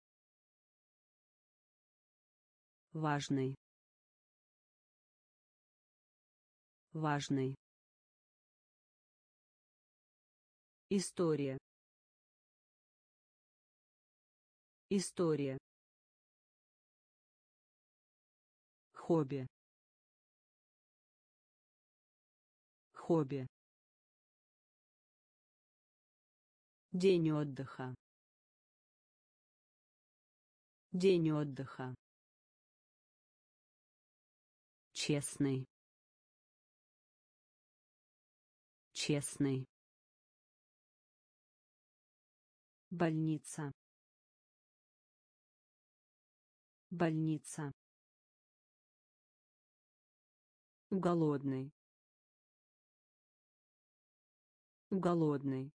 Важный. Важный. История. История. Хобби. Хобби. День отдыха. День отдыха. Честный. Честный. Больница. Больница. Голодный. Голодный.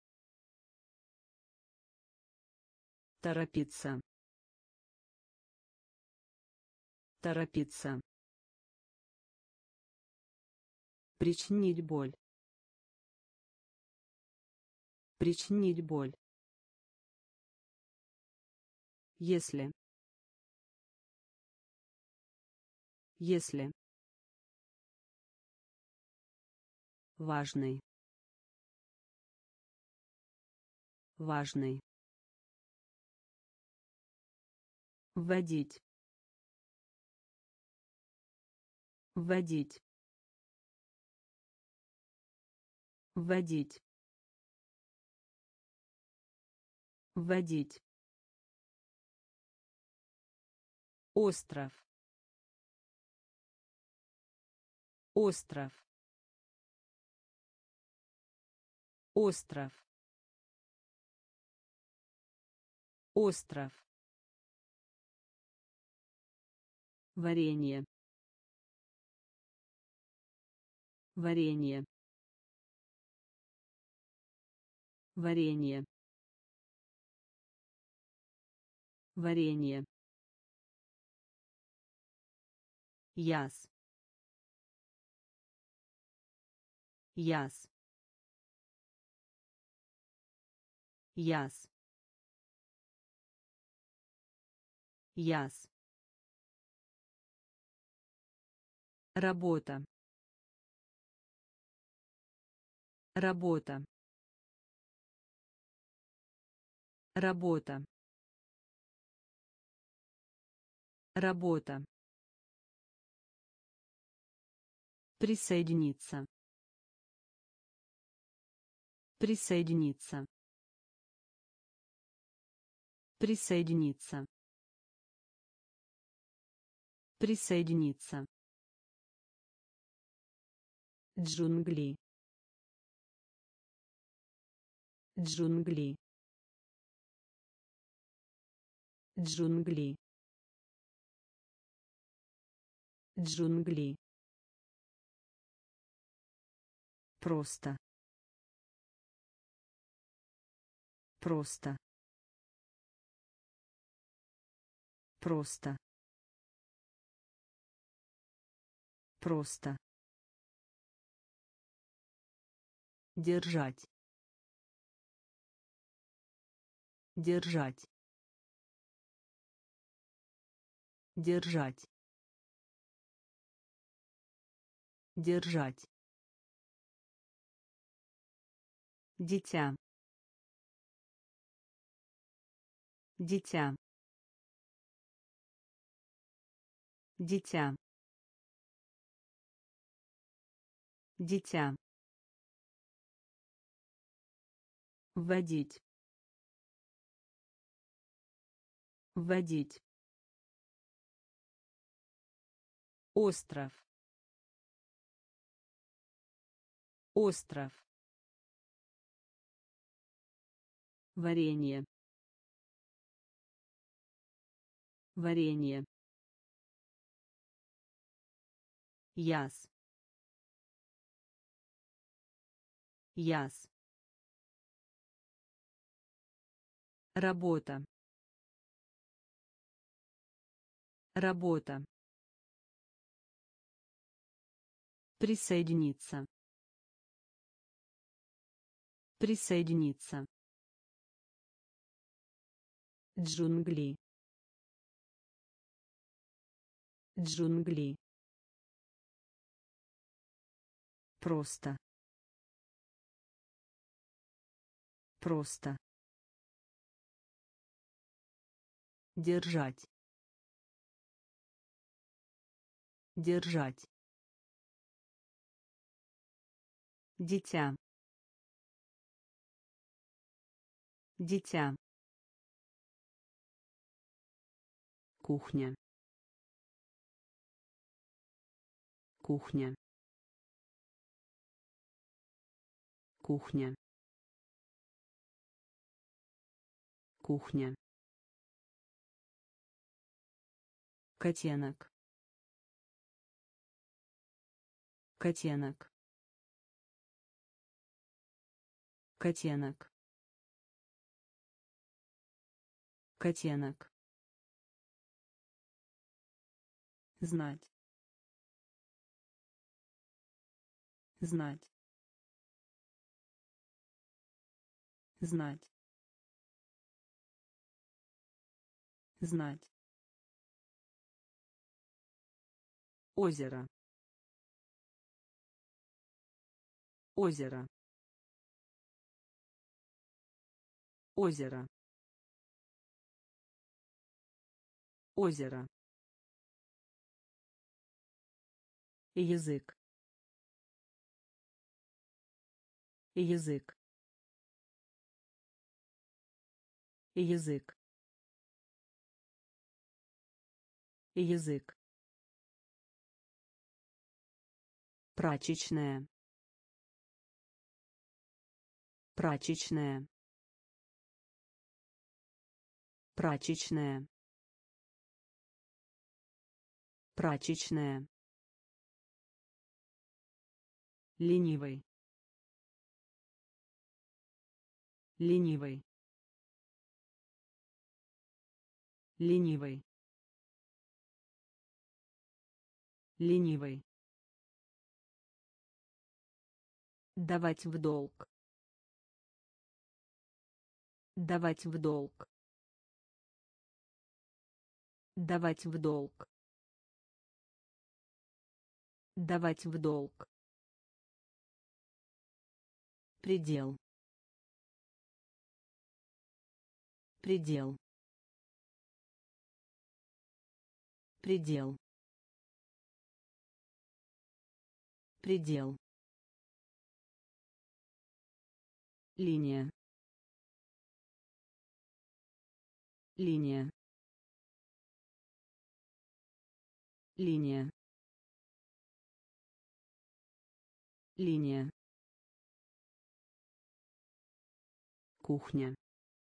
Торопиться. Торопиться. Причинить боль. Причинить боль. Если. Если. Важный. Важный. Вводить. Вводить. Вводить. Вводить. Остров. Остров. Остров. Остров. Варенье. Варенье. Варенье. Варенье. Яс. Яс. Яс. Яс. Работа. Работа. Работа. Работа. Присоединиться. Присоединиться. Присоединиться. Присоединиться. Джунгли. Джунгли. Джунгли. Джунгли. Просто. Просто. Просто. Просто. Держать. Держать. Держать. Держать. Дитя. Дитя. Дитя. Дитя. Вводить. Вводить. Остров. Остров. Варенье. Варенье. Яс. Яс. Работа. Работа. Присоединиться. Присоединиться. Джунгли. Джунгли. Просто. Просто. Держать. Держать. Дитя. Дитя. Кухня. Кухня. Кухня. Кухня. Котенок. Котенок. Котенок. Котенок. Знать. Знать. Знать. Знать. Озеро. Озеро. Озеро. Озеро. Язык. Язык. Язык. Язык. Прачечная. Прачечная. Прачечная. Прачечная. Ленивый. Ленивый. Ленивый. Ленивый. Давать в долг. Давать в долг. Давать в долг. Давать в долг. Предел. Предел. Предел. Предел. Линия. Линия. Линия. Линия. Кухня.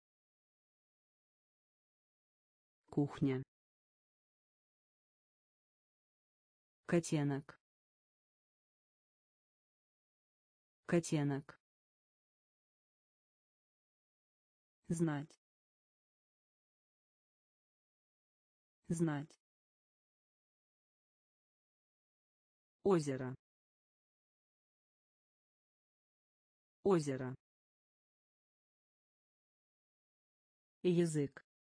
Кухня. Котенок. Котенок. Знать. Знать. Озеро. Озеро. Язык.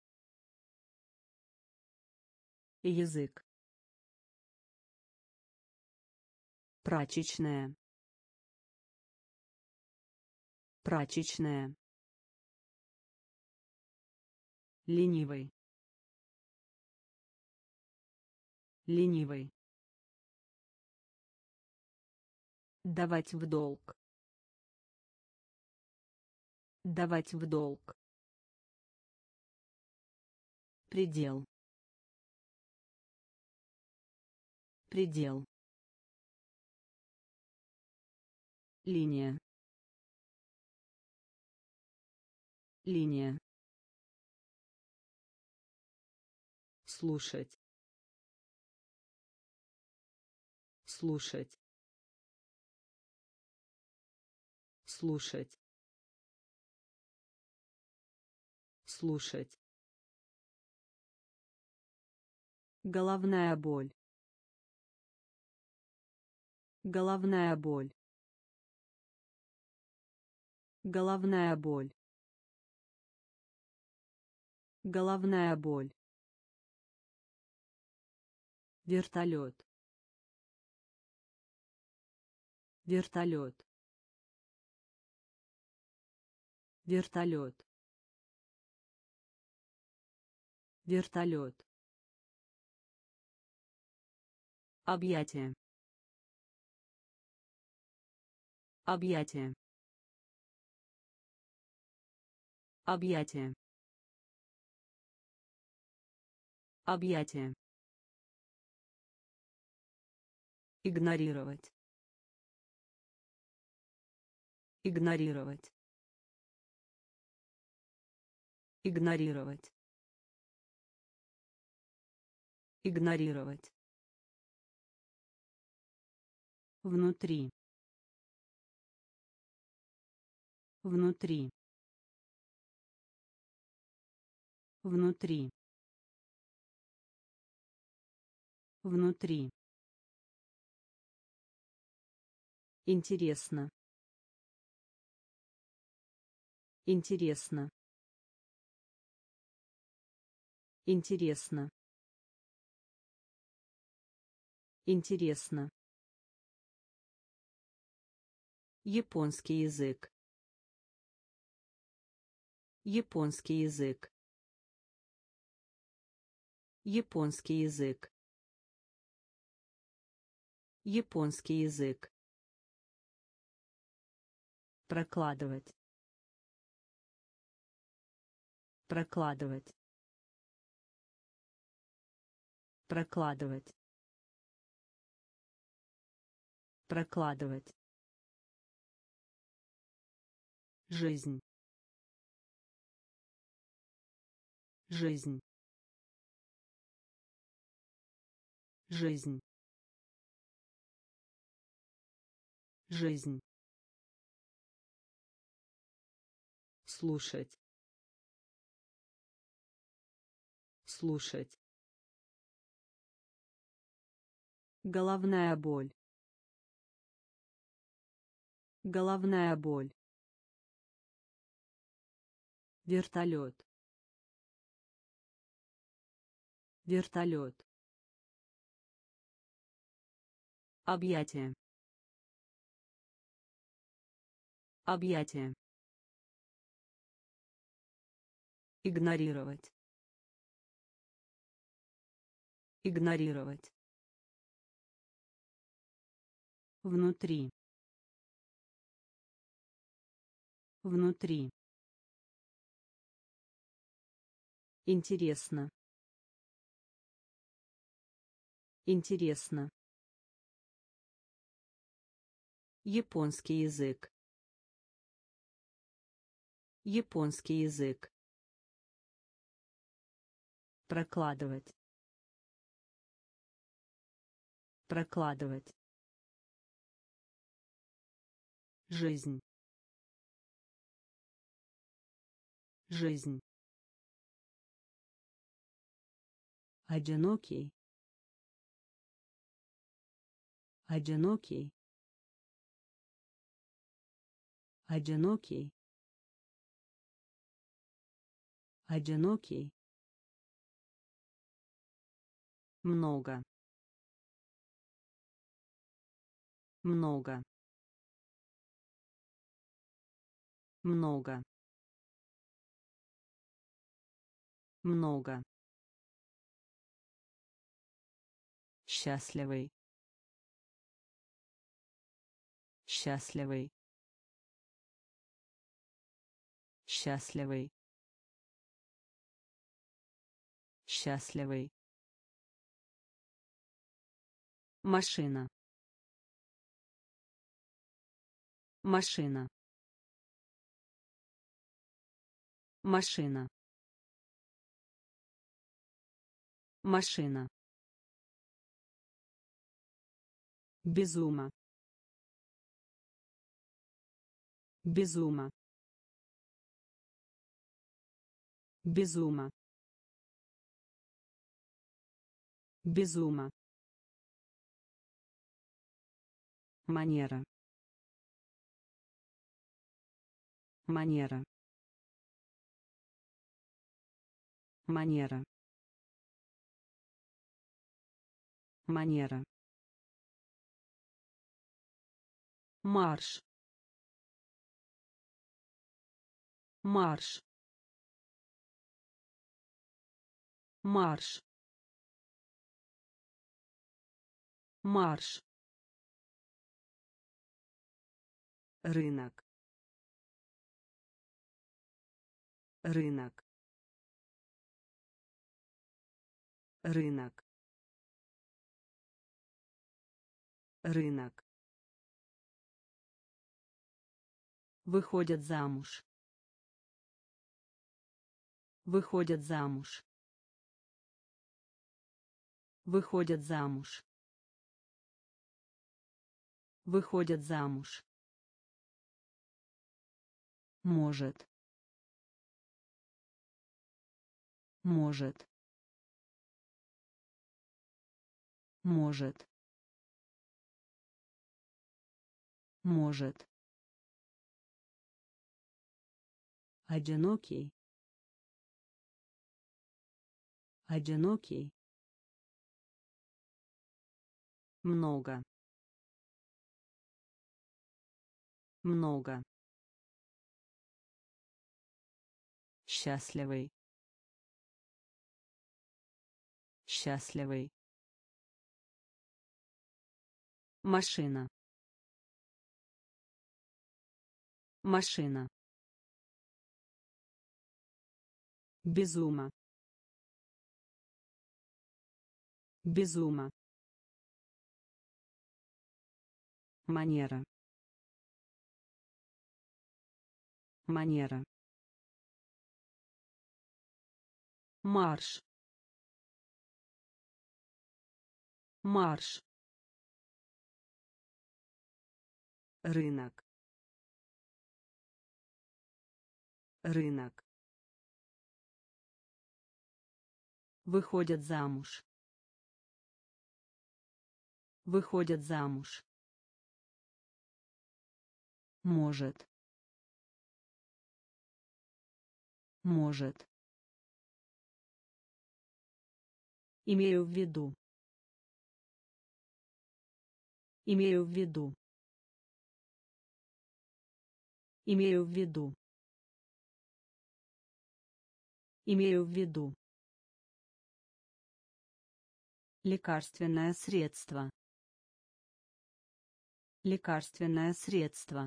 Язык. Прачечная. Прачечная. Ленивый. Ленивый. Давать в долг. Давать в долг. Предел. Предел. Линия. Линия. Слушать. Слушать. Слушать. Слушать. Головная боль. Головная боль. Головная боль. Головная боль. Вертолет. Вертолет. Вертолет. Вертолет. Объятие. Объятие. Объятие. Объятие. Игнорировать. Игнорировать. Игнорировать. Игнорировать. Внутри. Внутри. Внутри. Внутри. Интересно. Интересно. Интересно. Интересно. Японский язык. Японский язык. Японский язык. Японский язык. Прокладывать. Прокладывать. Прокладывать. Прокладывать. Жизнь. Жизнь. Жизнь. Жизнь. Слушать. Слушать. Головная боль. Головная боль. Вертолет. Вертолет. Объятие. Объятие. Игнорировать. Игнорировать. Внутри. Внутри. Интересно. Интересно. Японский язык. Японский язык. Прокладывать. Прокладывать. Жизнь. Жизнь. Одинокий. Одинокий. Одинокий. Одинокий. Много. Много. Много. Много. Счастливый. Счастливый. Счастливый. Счастливый. Машина. Машина. Машина. Машина. Безума. Безума. Безума. Безума. Манера. Манера. Манера. Манера. Марш. Марш. Марш. Марш. Рынок. Рынок. Рынок. Рынок. Выходят замуж. Выходят замуж. Выходят замуж. Выходят замуж. Может. Может. Может. Может. Одинокий. Одинокий. Много. Много. Счастливый. Счастливый. Машина. Машина. Безума. Безума. Манера. Манера. Марш. Марш. Рынок. Рынок. Выходят замуж. Выходят замуж. Может. Может. Имею в виду. Имею в виду. Имею в виду. Имею в виду. Лекарственное средство. Лекарственное средство.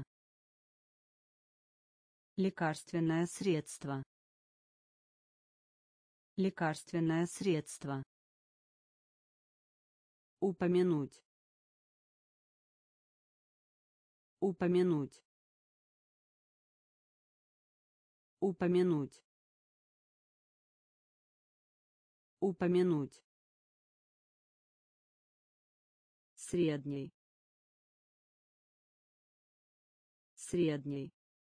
Лекарственное средство. Лекарственное средство. Упомянуть. Упомянуть. Упомянуть. Упомянуть. Средний. Средний.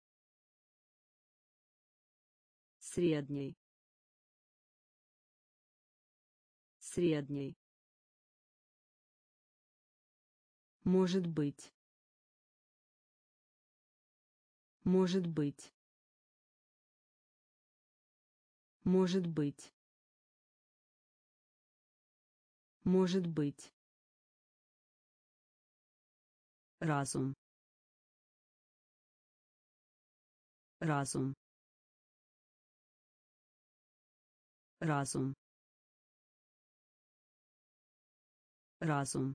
Средний. Средний. Может быть. Может быть. Может быть. Может быть. Разум. Разум. Разум. Разум.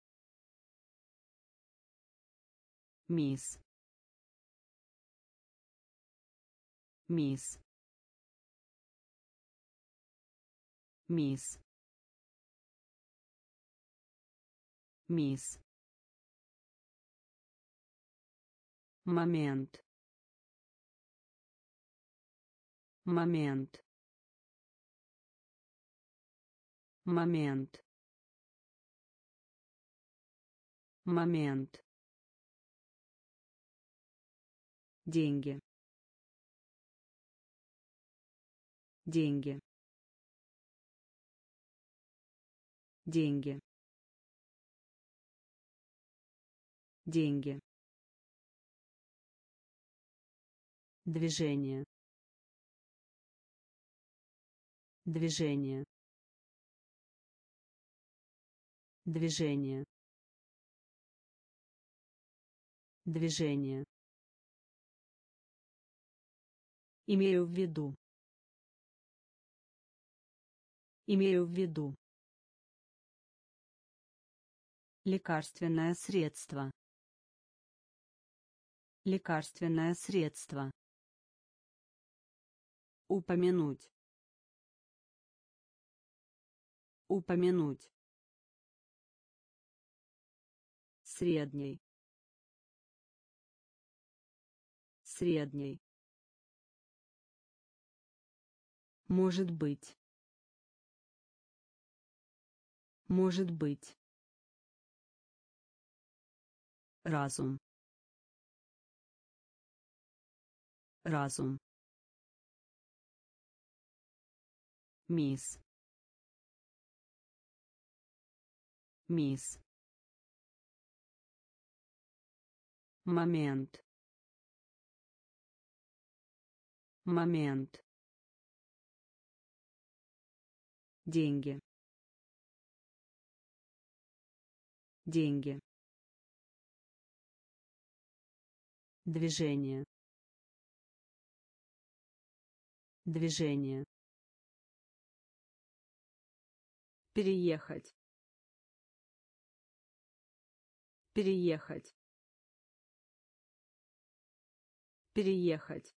Мисс. Мисс. Мисс. Мисс. Момент. Момент. Момент. Момент. Деньги. Деньги. Деньги. Деньги. Движение. Движение. Движение. Движение. Имею в виду. Имею в виду. Лекарственное средство. Лекарственное средство. Упомянуть. Упомянуть. Средний. Средний. Может быть. Может быть. Разум. Разум. Мисс. Мисс. Момент. Момент. Деньги. Деньги. Движение. Движение. Переехать. Переехать. Переехать.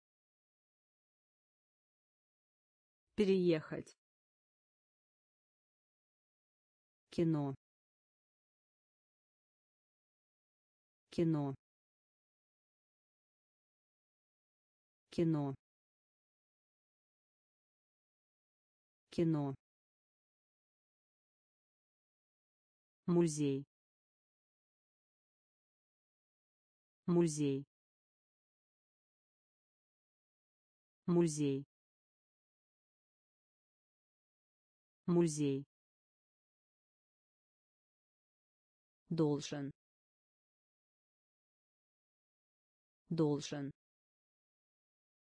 Переехать. Кино. Кино. Кино. Кино. Музей. Музей. Музей. Музей. Должен. Должен.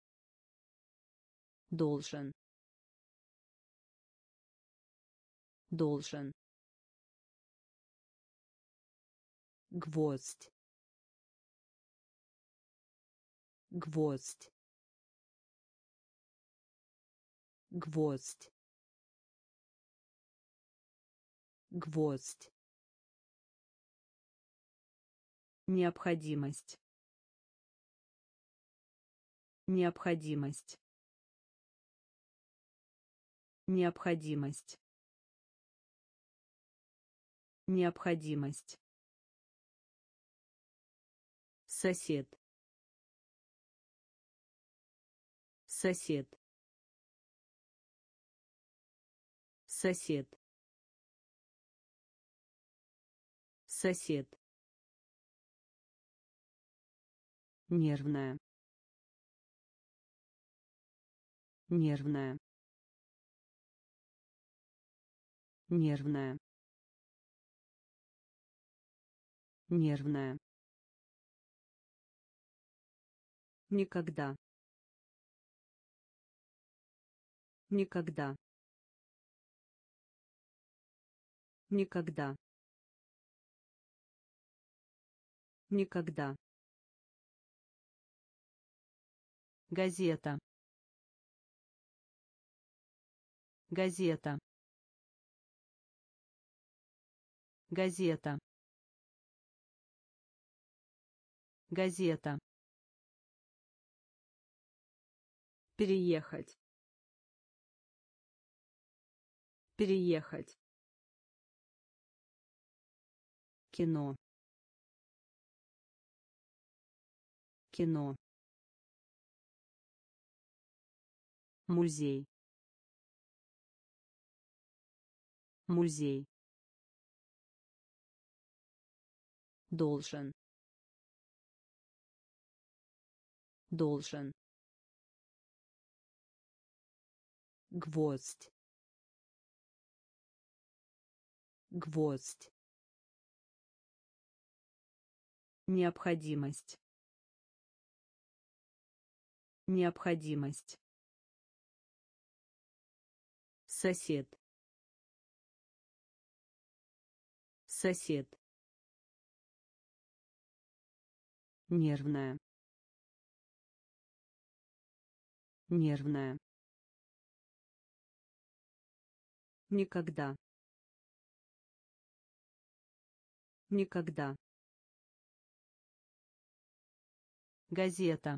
Должен. должен, гвоздь, гвоздь, гвоздь, гвоздь, необходимость, необходимость, необходимость, необходимость, сосед, сосед, сосед, сосед, нервная, нервная, нервная, нервная, никогда, никогда, никогда, никогда, газета, газета, газета, газета, переехать, переехать, кино, кино, музей, музей, должен, должен, гвоздь, гвоздь, необходимость, необходимость, сосед, сосед, нервная, нервная, никогда, никогда, газета,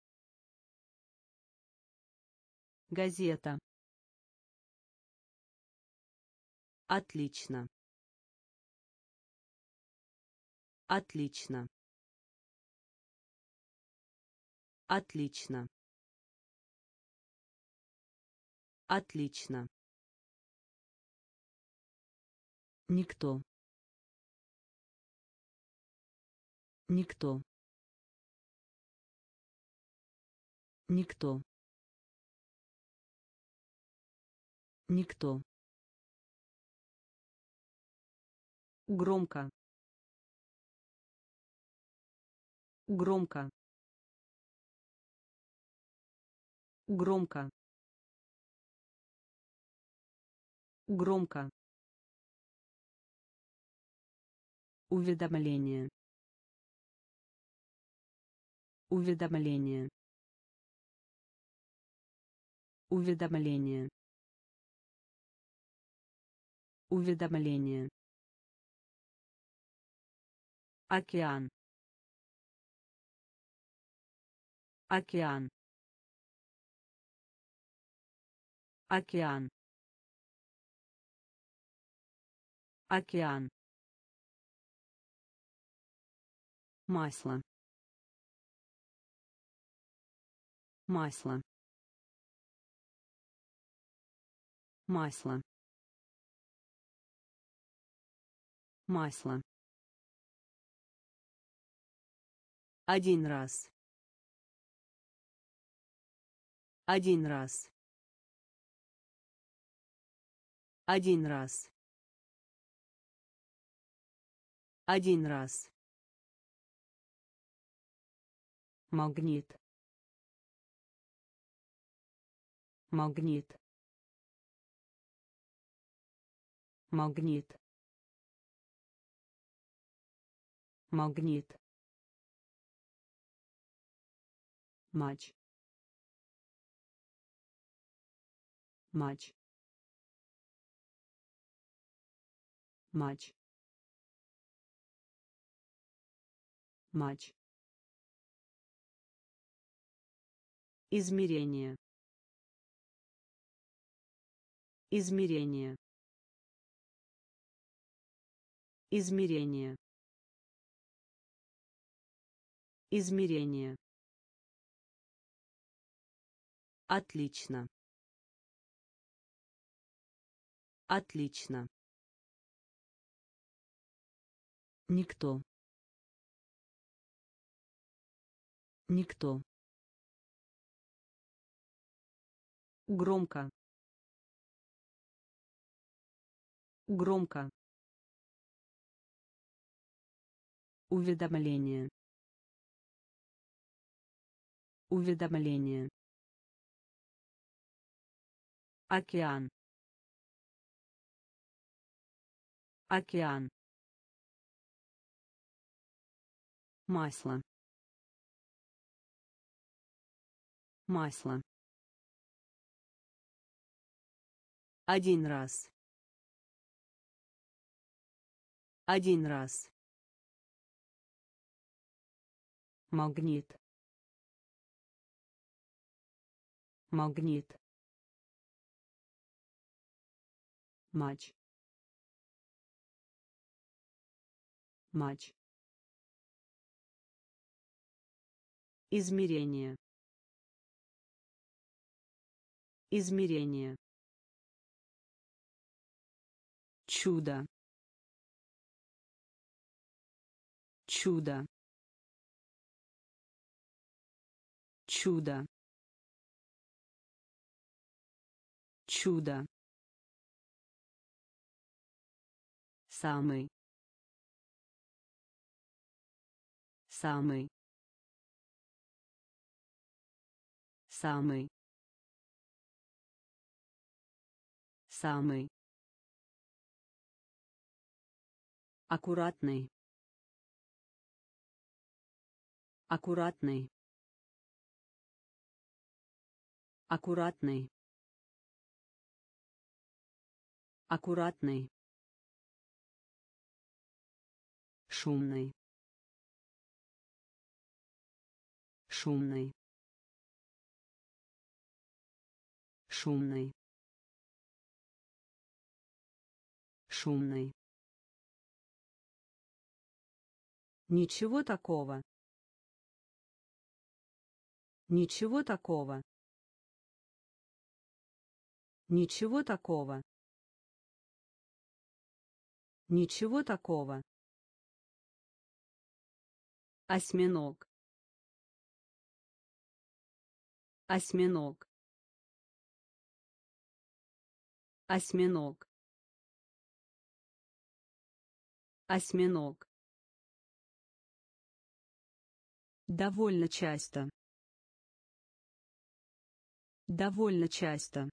газета, отлично, отлично, отлично, отлично, никто, никто, никто, никто, громко, громко, громко, громко, уведомление, уведомление, уведомление, уведомление, океан, океан, океан, океан, масло, масло, масло, масло, один раз, один раз, один раз, один раз, магнит, магнит, Магнит. Магнит. Матч. Матч. Матч. Матч. Измерение. Измерение. Измерение. Измерение. Отлично. Отлично. Никто. Никто. Громко. Громко. Уведомление. Уведомление. Океан. Океан. Масло. Масло. Один раз. Один раз. Магнит. Магнит. Матч. Матч. Измерение. Измерение. Чудо. Чудо. Чудо. Чудо. Самый. Самый. Самый. Самый. Аккуратный. Аккуратный. Аккуратный. Аккуратный. Шумный. Шумный. Шумный. Шумный. Ничего такого. Ничего такого. Ничего такого. Ничего такого. Осьминог. Осьминог. Осьминог. Осьминог. Довольно часто. Довольно часто.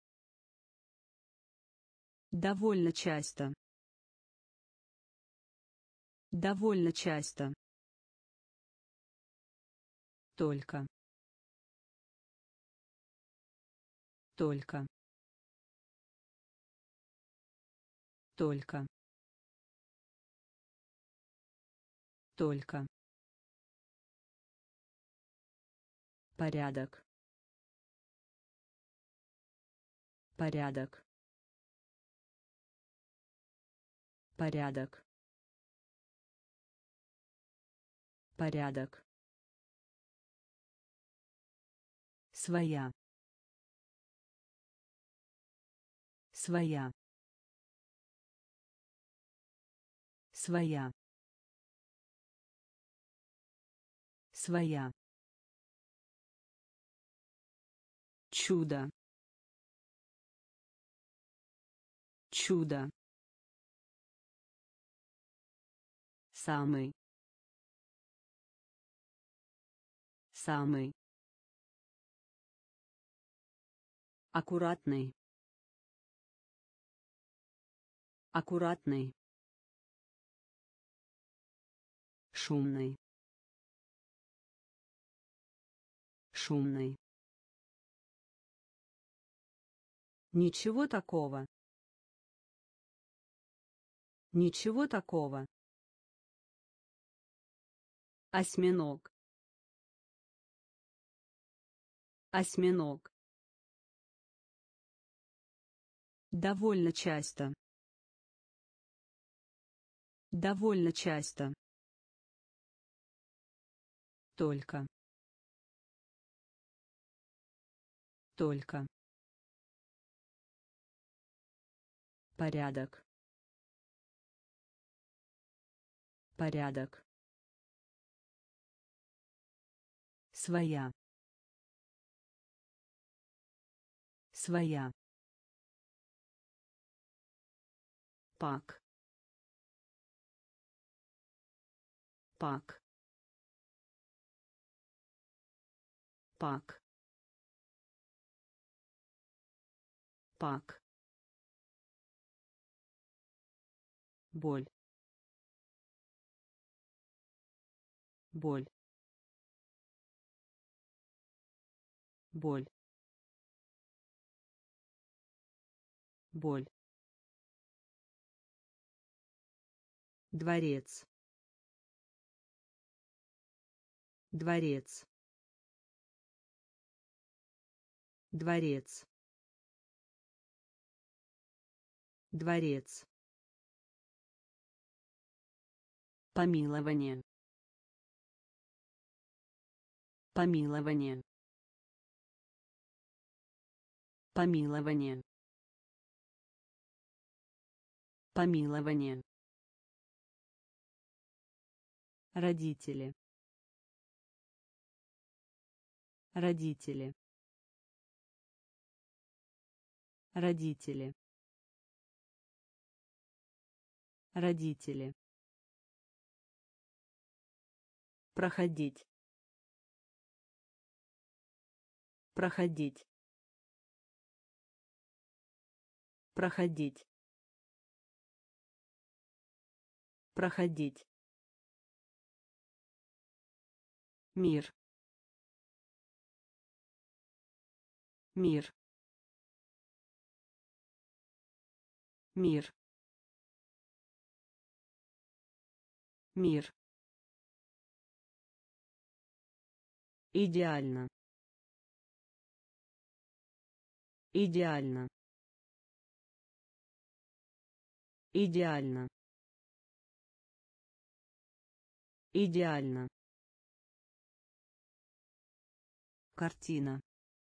Довольно часто. Довольно часто. Только. Только. Только. Только. Порядок. Порядок. Порядок. Порядок. Своя. Своя. Своя. Своя. Чудо. Чудо. Самый. Самый. Аккуратный. Аккуратный. Шумный. Шумный. Ничего такого. Ничего такого. Осьминог. Осьминог. Довольно часто. Довольно часто. Только. Только. Порядок. Порядок. Своя. Своя. Пак. Пак. Пак. Пак. Боль. Боль. Боль. Боль. Дворец. Дворец. Дворец. Дворец. Помилование. Помилование. Помилование. Помилование. Родители. Родители. Родители. Родители. Проходить. Проходить. Проходить. Проходить. Мир. Мир. Мир. Мир. Идеально. Идеально. Идеально. Идеально. Картина.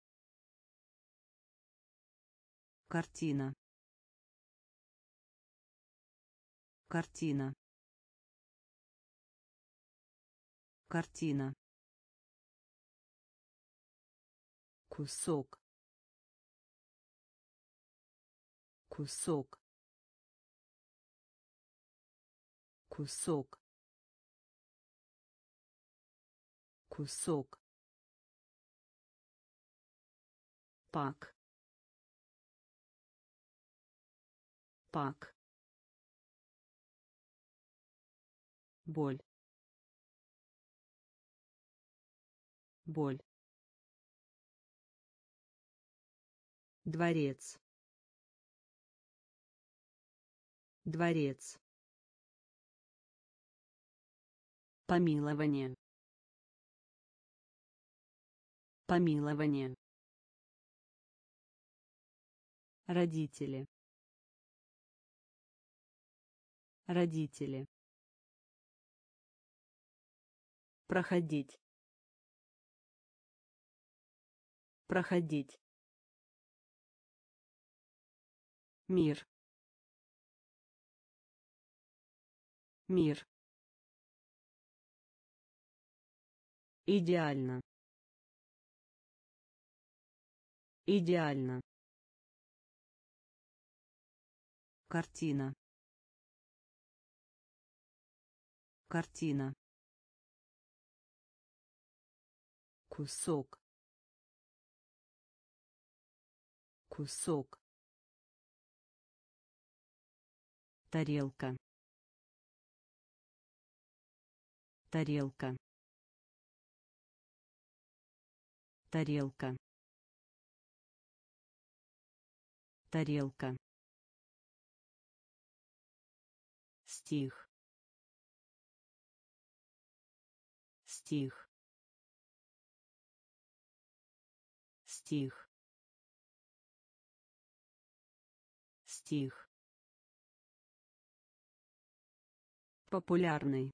Картина. Картина. Картина. Кусок. Кусок. Кусок. Кусок. Пак. Пак. Боль. Боль. Дворец. Дворец. Помилование. Помилование. Родители. Родители. Проходить. Проходить. Мир. Мир. Идеально. Идеально. Картина. Картина. Кусок. Кусок. тарелка, тарелка, тарелка, тарелка, стих, стих, стих, стих, популярный,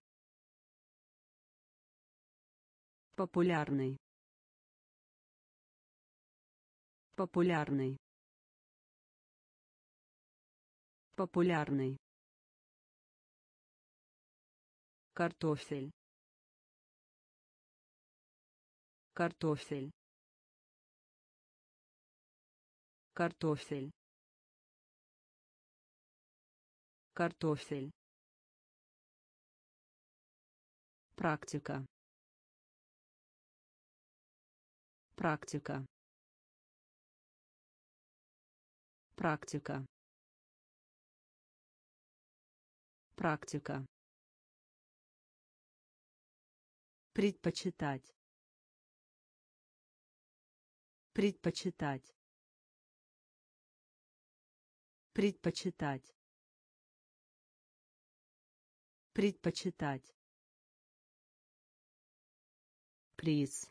популярный, популярный, популярный, картофель, картофель, картофель, картофель, практика, практика, практика, практика, предпочитать, предпочитать, предпочитать, предпочитать, приз,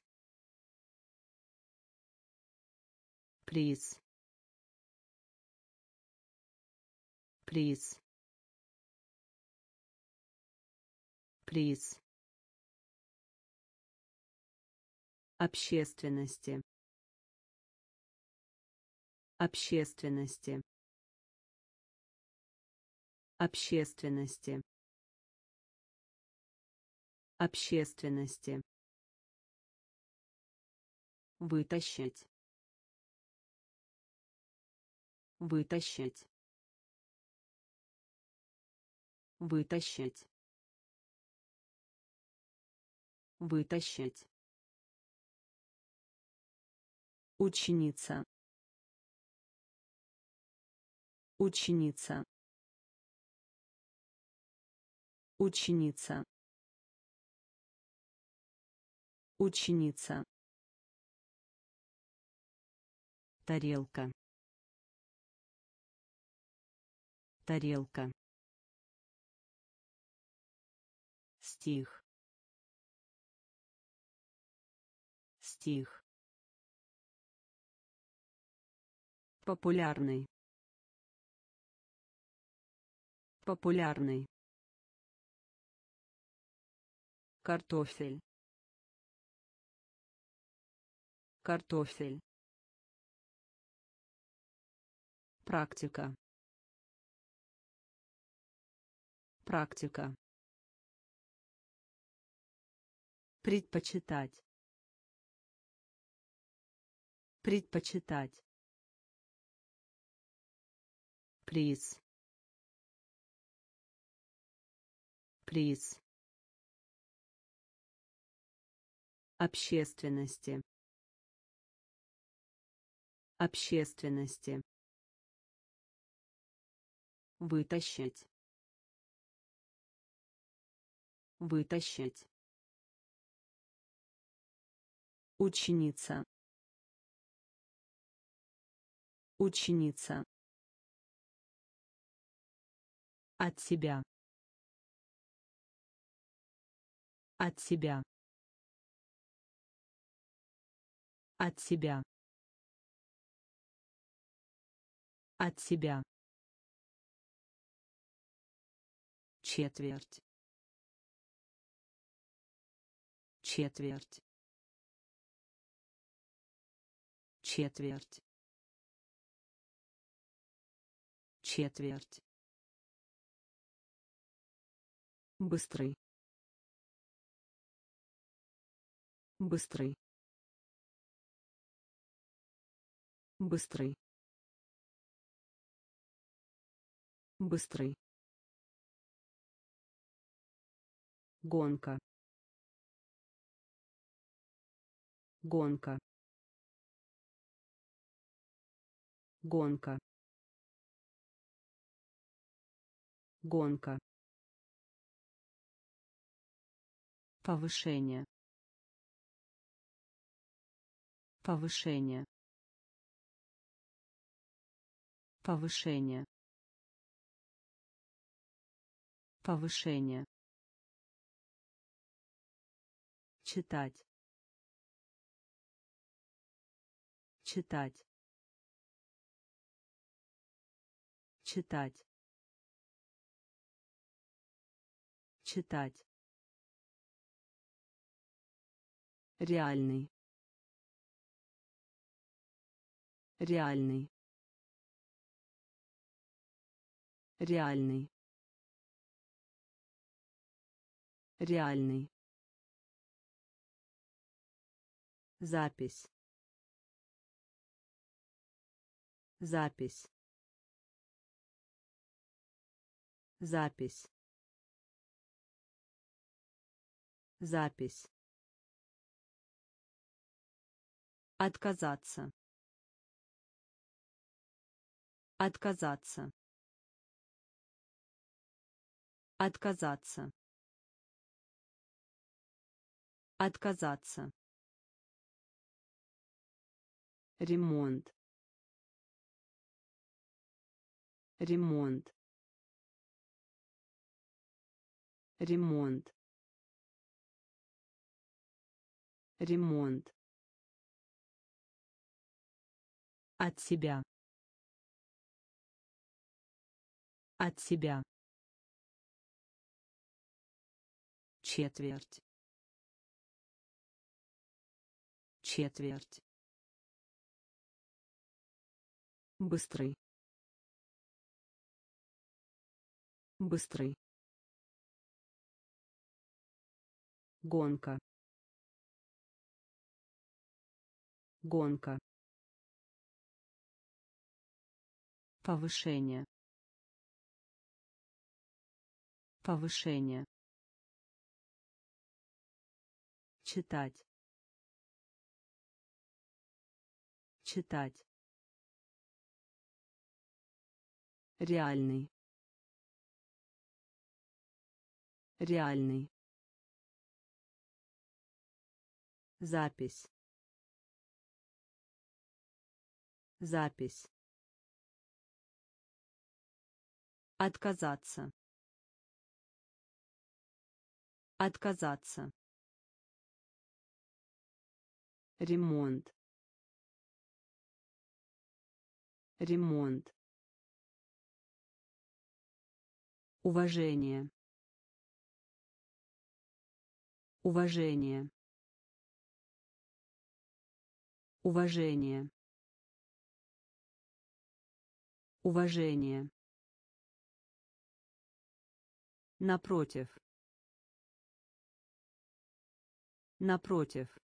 приз, приз, приз, общественности, общественности, общественности, общественности, вытащить, вытащить, вытащить, вытащить, ученица, ученица, ученица, ученица, тарелка, тарелка, стих, стих, популярный, популярный, картофель, картофель, практика, практика, предпочитать, предпочитать, приз, приз, общественности, общественности, вытащить, вытащить, ученица, ученица, от себя, от себя, от себя, от себя, четверть, четверть, четверть, четверть, быстрый, быстрый, быстрый, быстрый, гонка, гонка, гонка, гонка, повышение, повышение, повышение, повышение, читать, читать, читать, читать, реальный, реальный, реальный, реальный, запись, запись, запись, запись, отказаться, отказаться, отказаться, отказаться, ремонт, ремонт, ремонт, ремонт, от себя, от себя, четверть, четверть, быстрый, быстрый, гонка, гонка, повышение, повышение, читать, читать, реальный, реальный, запись, запись, отказаться, отказаться, ремонт, ремонт, уважение, уважение, уважение, уважение, напротив, напротив,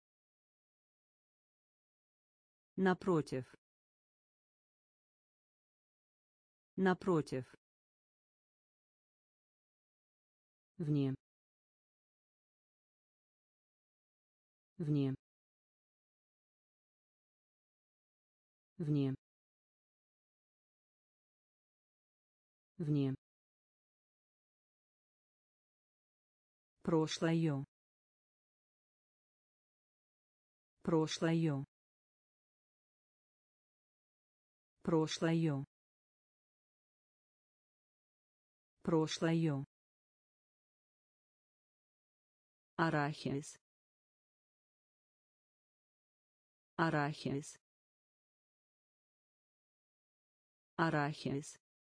напротив, напротив, вне, вне, вне, вне, прошлое, прошлое, прошлое, прошлое, арахис, арахис, арахис,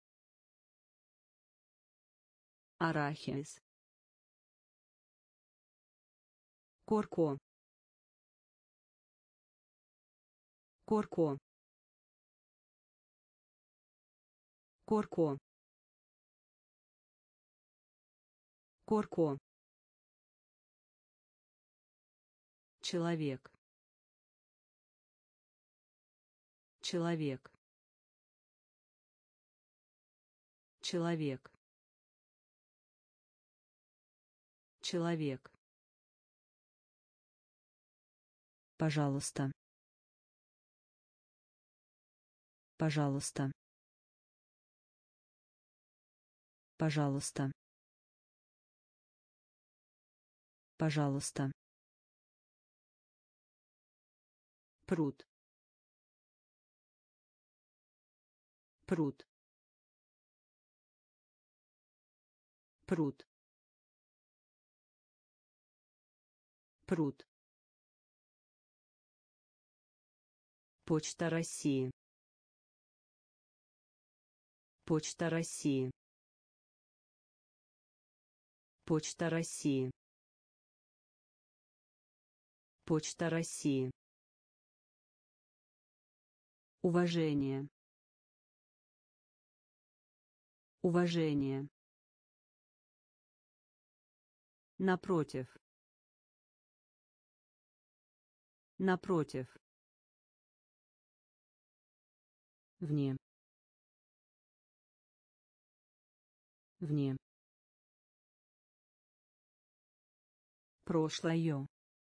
арахис, корко, корко, корко, корко, человек, человек, человек, человек, пожалуйста, пожалуйста, Пожалуйста. Пожалуйста. Пруд. Пруд. Пруд. Пруд. Почта России. Почта России. Почта России. Почта России. Уважение. Уважение. Напротив. Напротив. Вне. Вне. Прошлое.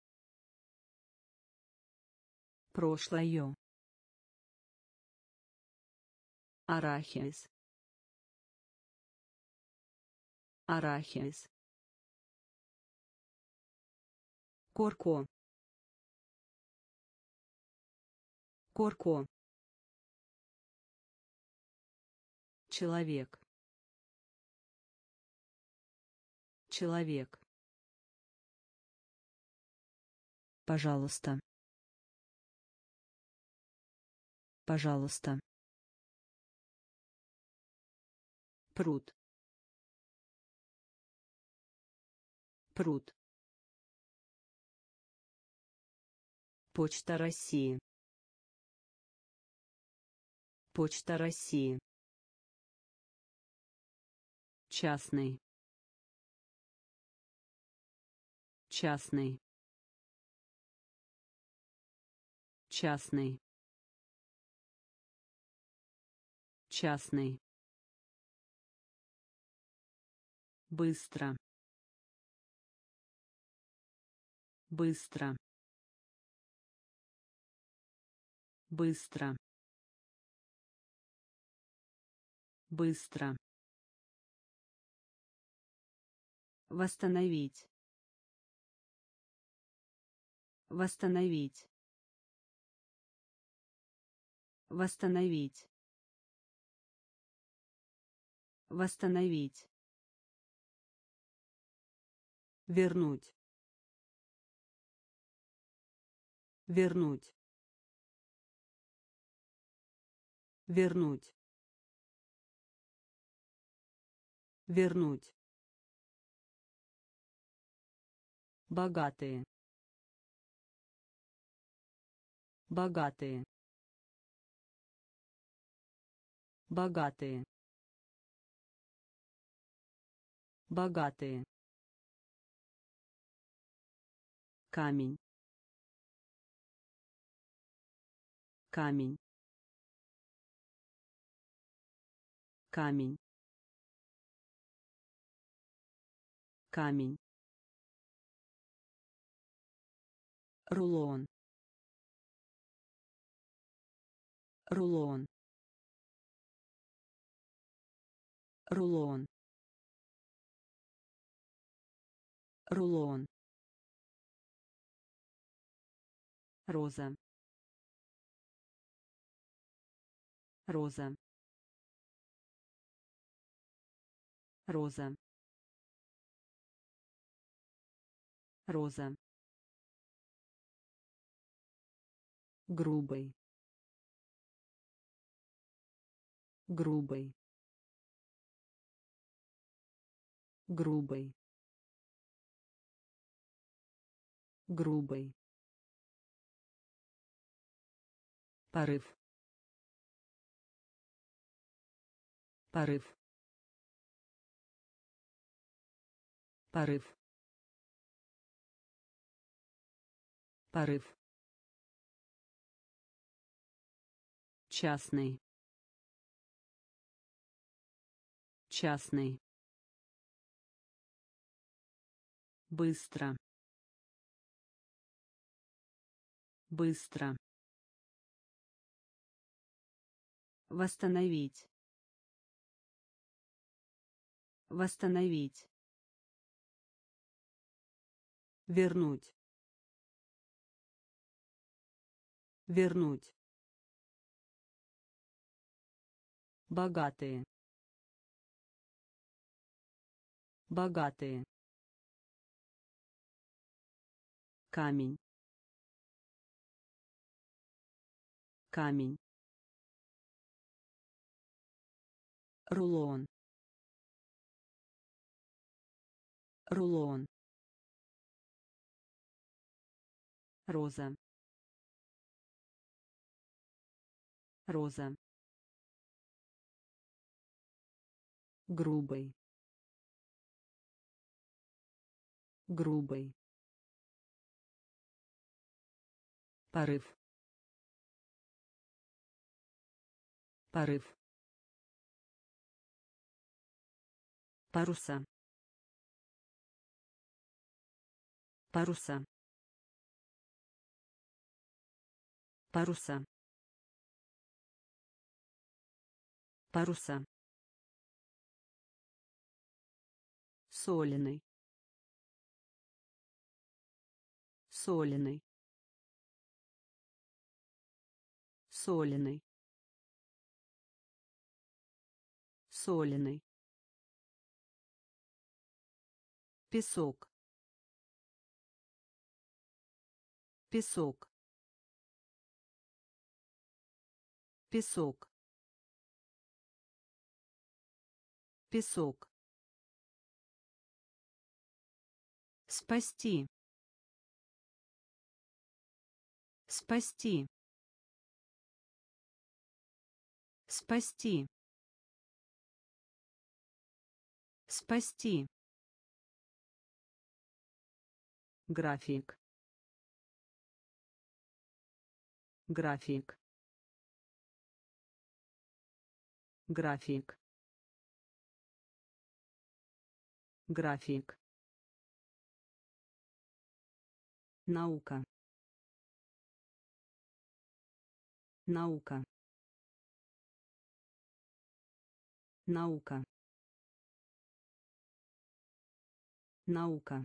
Прошлое. Арахис. Арахис. Корко. Корко. Человек. Человек. Пожалуйста. Пожалуйста. Пруд. Пруд. Почта России. Почта России. Частный. Частный. Частный. Частный. Быстро. Быстро. Быстро. Быстро. Восстановить. Восстановить. Восстановить. Восстановить. Вернуть. Вернуть. Вернуть. Вернуть. Богатые. Богатые. Богатые. Богатые. Камень. Камень. Камень. Камень. Рулон. Рулон. Рулон. Рулон. Роза. Роза. Роза. Роза. Грубый. Грубый. Грубый. Грубый. Порыв. Порыв. Порыв. Порыв. Частный. Частный. Быстро. Быстро. Восстановить. Восстановить. Вернуть. Вернуть. Богатые. Богатые. Камень. Камень. Рулон. Рулон. Роза. Роза. Грубый. Грубый. Порыв. Порыв. Паруса. Паруса. Паруса. Паруса. Соленый. Соленый. Соленый. Соленый. Песок. Песок. Песок. Песок. Спасти. Спасти. Спасти. Спасти. График. График. График. График. Наука. Наука. Наука. Наука.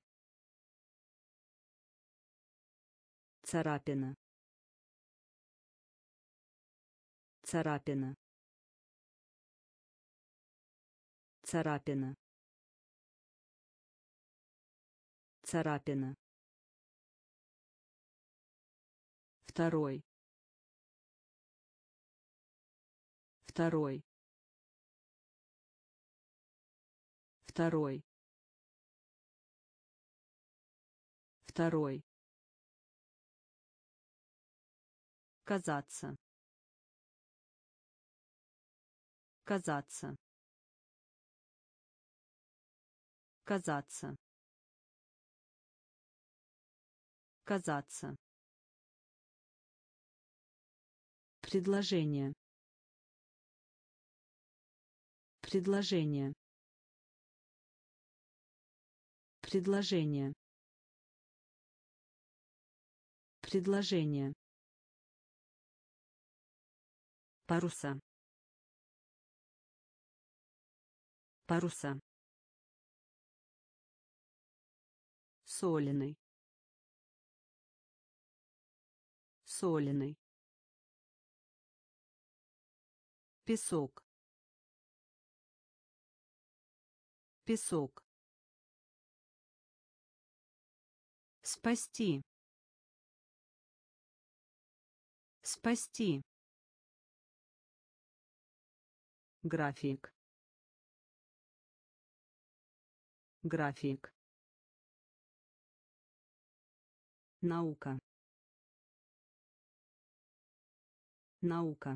Царапина. Царапина. Царапина. Царапина. Второй. Второй. Второй. Второй. Казаться. Казаться. Казаться. Казаться. Предложение. Предложение. Предложение. Предложение. Паруса. Паруса. Соленый. Соленый. Песок. Песок. Спасти. Спасти. График. График. Наука. Наука.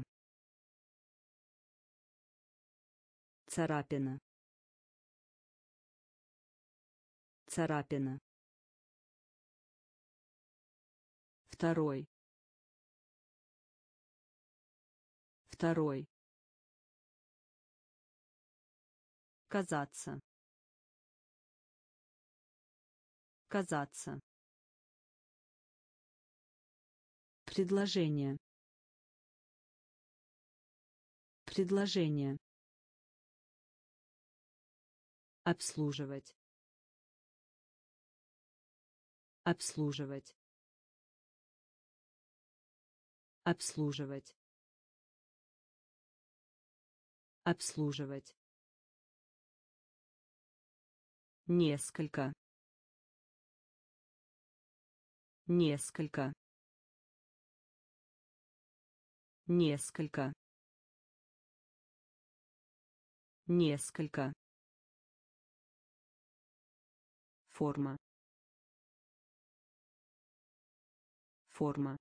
Царапина. Царапина. Второй. Второй. Казаться. Казаться. Предложение. Предложение. обслуживать, обслуживать, обслуживать, обслуживать, несколько, несколько, несколько, несколько, форма, форма,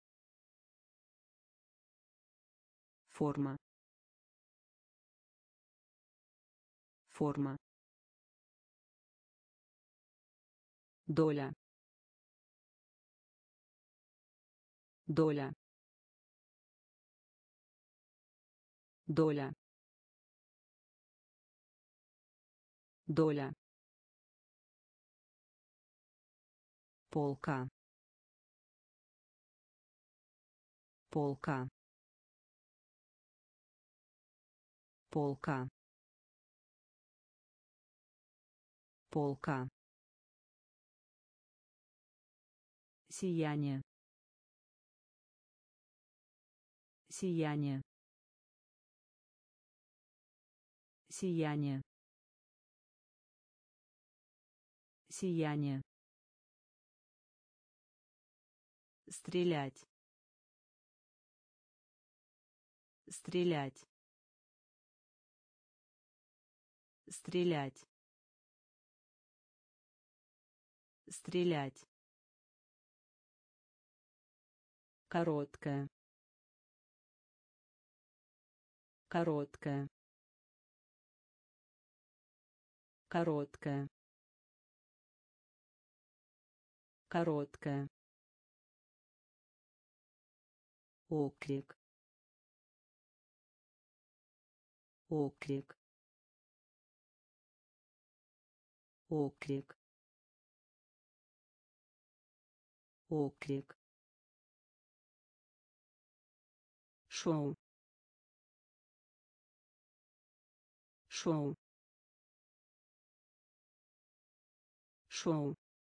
форма, форма, доля, доля, доля, доля, полка, полка, полка, полка, сияние, сияние, сияние, сияние, стрелять, стрелять, стрелять, стрелять, короткая, короткая, короткая, короткая, оклик, оклик, оклик, оклик, шоу, шоу, шоу,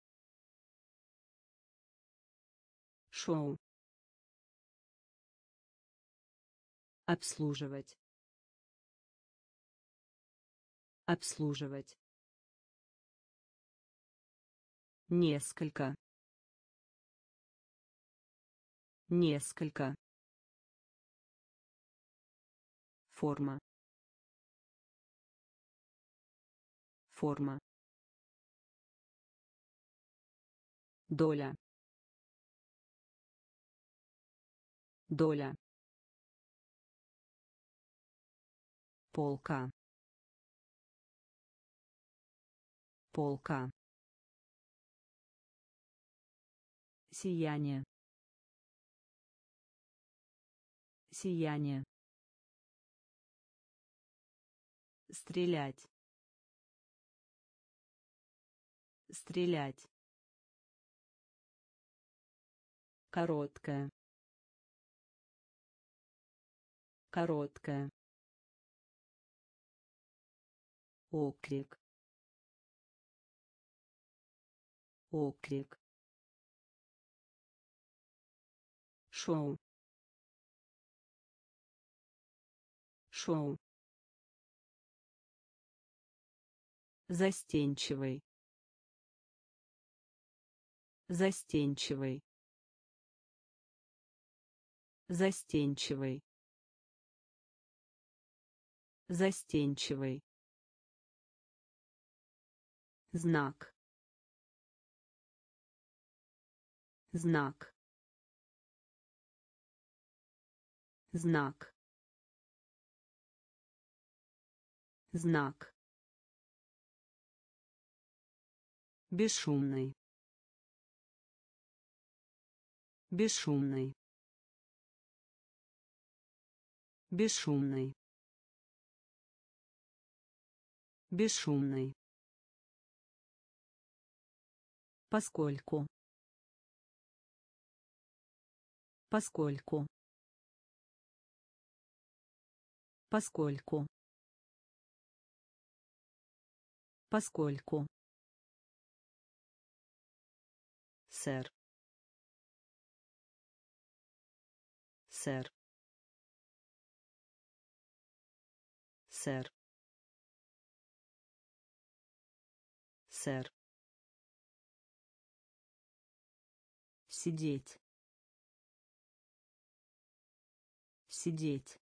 шоу, обслуживать, обслуживать, несколько, несколько, форма, форма, доля, доля, полка, полка, сияние, сияние, стрелять, стрелять, короткая, короткая, оклик, оклик, шоу, шоу, застенчивый, застенчивый, застенчивый, застенчивый, знак, знак, знак, знак, бесшумный, бесшумный, бесшумный, бесшумный, поскольку, поскольку, поскольку, Поскольку. Сэр. Сэр. Сэр. Сэр. Сидеть. Сидеть.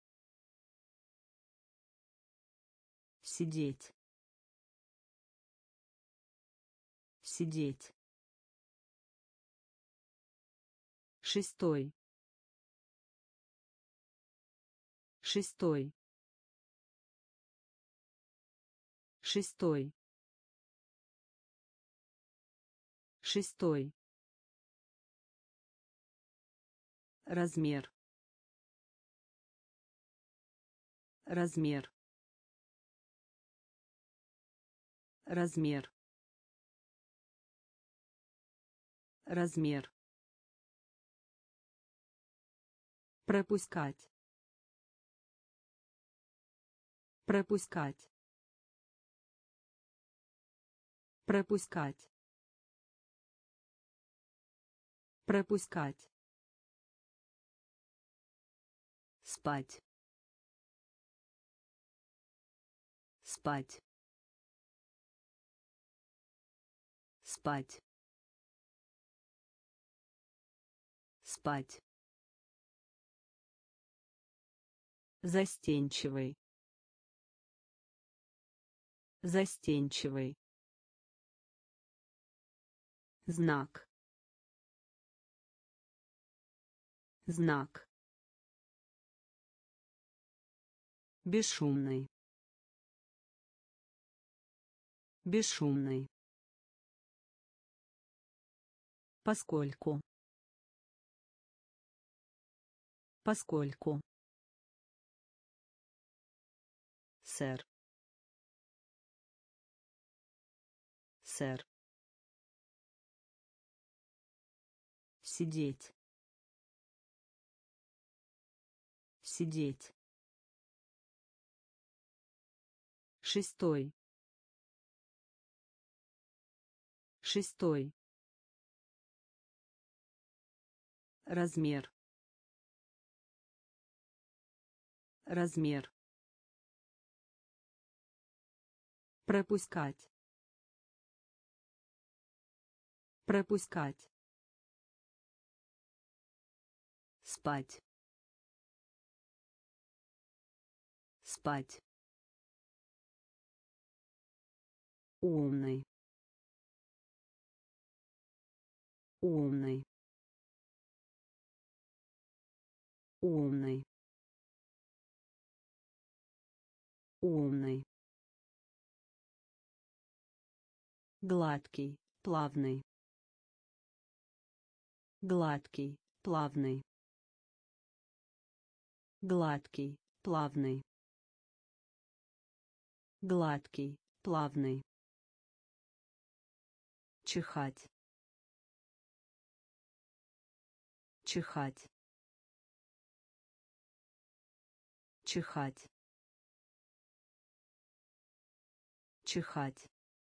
Сидеть. Сидеть. Шестой. Шестой. Шестой. Шестой. Размер. Размер. Размер. Размер. Пропускать. Пропускать. Пропускать. Пропускать. Спать. Спать. Спать. Спать. Застенчивый. Застенчивый. Знак. Знак. Бесшумный. Бесшумный. Поскольку. Поскольку. Сэр. Сэр. Сидеть. Сидеть. Шестой. Шестой. Размер. Размер. Пропускать. Пропускать. Спать. Спать. Умный. Умный. Умный. Умный. Гладкий, плавный. Гладкий, плавный. Гладкий, плавный. Гладкий, плавный. Чихать. Чихать. Чихать. Чихать.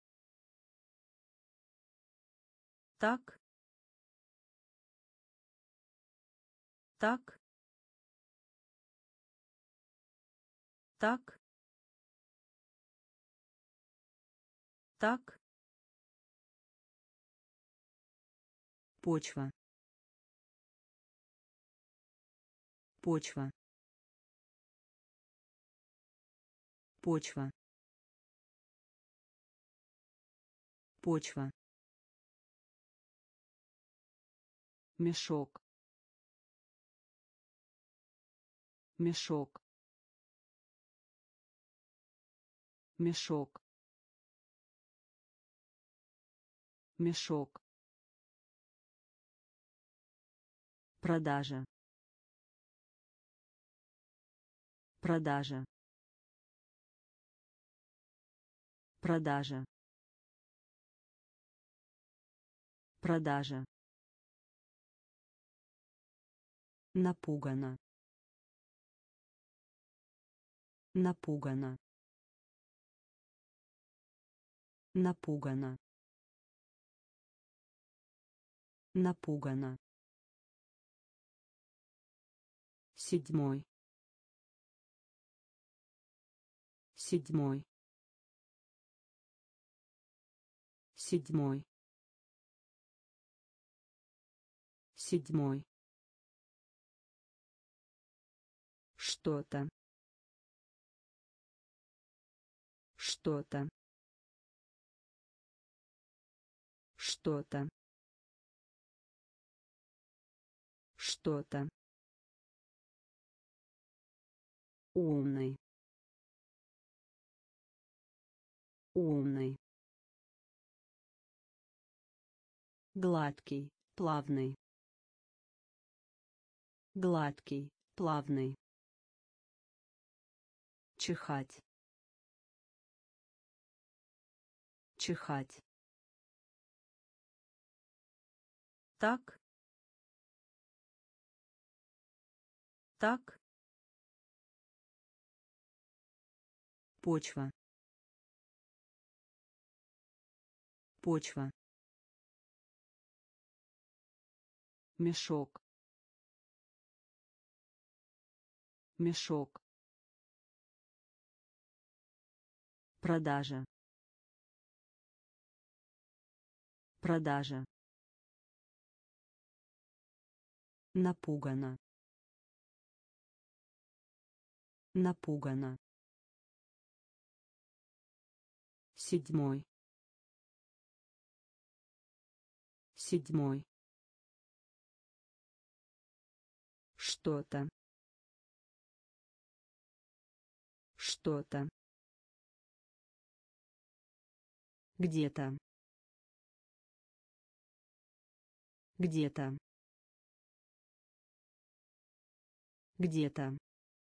Так. Так. Так. Так. Почва. Почва. Почва. Почва. Мешок. Мешок. Мешок. Мешок. Продажа. Продажа. Продажа. Продажа. Напугана. Напугана. Напугана. Напугана. Седьмой. Седьмой. Седьмой. Седьмой. Что-то. Что-то. Что-то. Что-то. Умный. Умный. Гладкий, плавный. Гладкий, плавный. Чихать. Чихать. Так. Так. Почва. Почва. Мешок. Мешок. Продажа. Продажа. Напугана. Напугана. Седьмой. Седьмой. Что-то. Что-то. Где-то. Где-то. Где-то.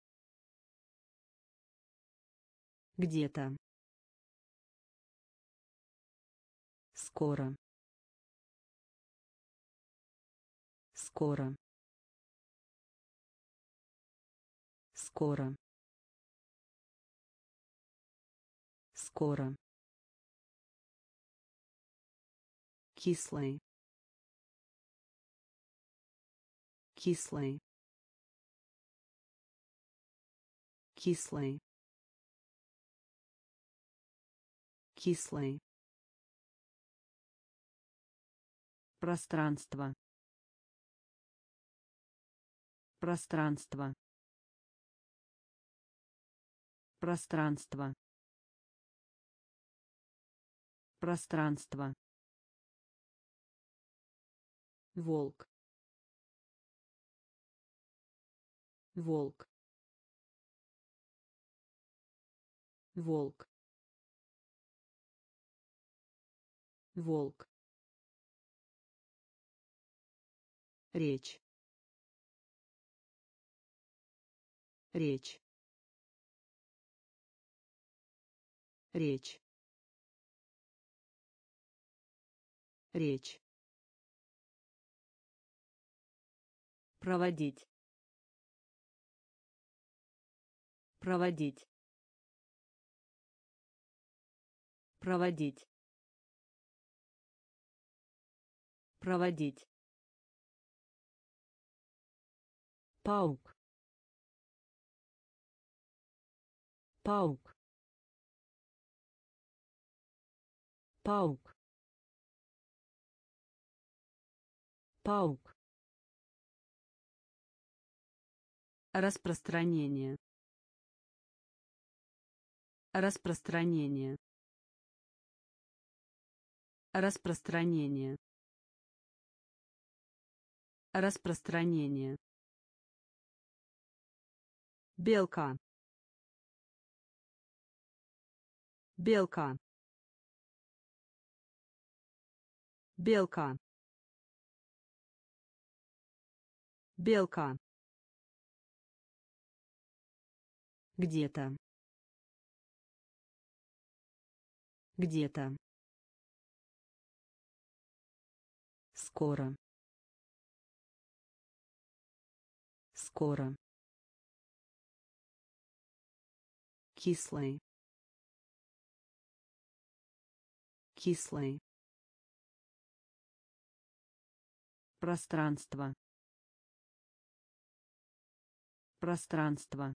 Где-то. Скоро. Скоро. Скоро. Скоро. Кислый. Кислый. Кислый. Кислый. Пространство. Пространство. Пространство. Пространство. Волк. Волк. Волк. Волк. Речь. Речь. Речь. Речь. Проводить. Проводить. Проводить. Проводить. Паук. Паук. Паук. Паук. Распространение. Распространение. Распространение. Распространение. Белка. Белка. Белка. Белка. Где-то. Где-то. Скоро. Скоро. Кислый. кислый, пространство, пространство,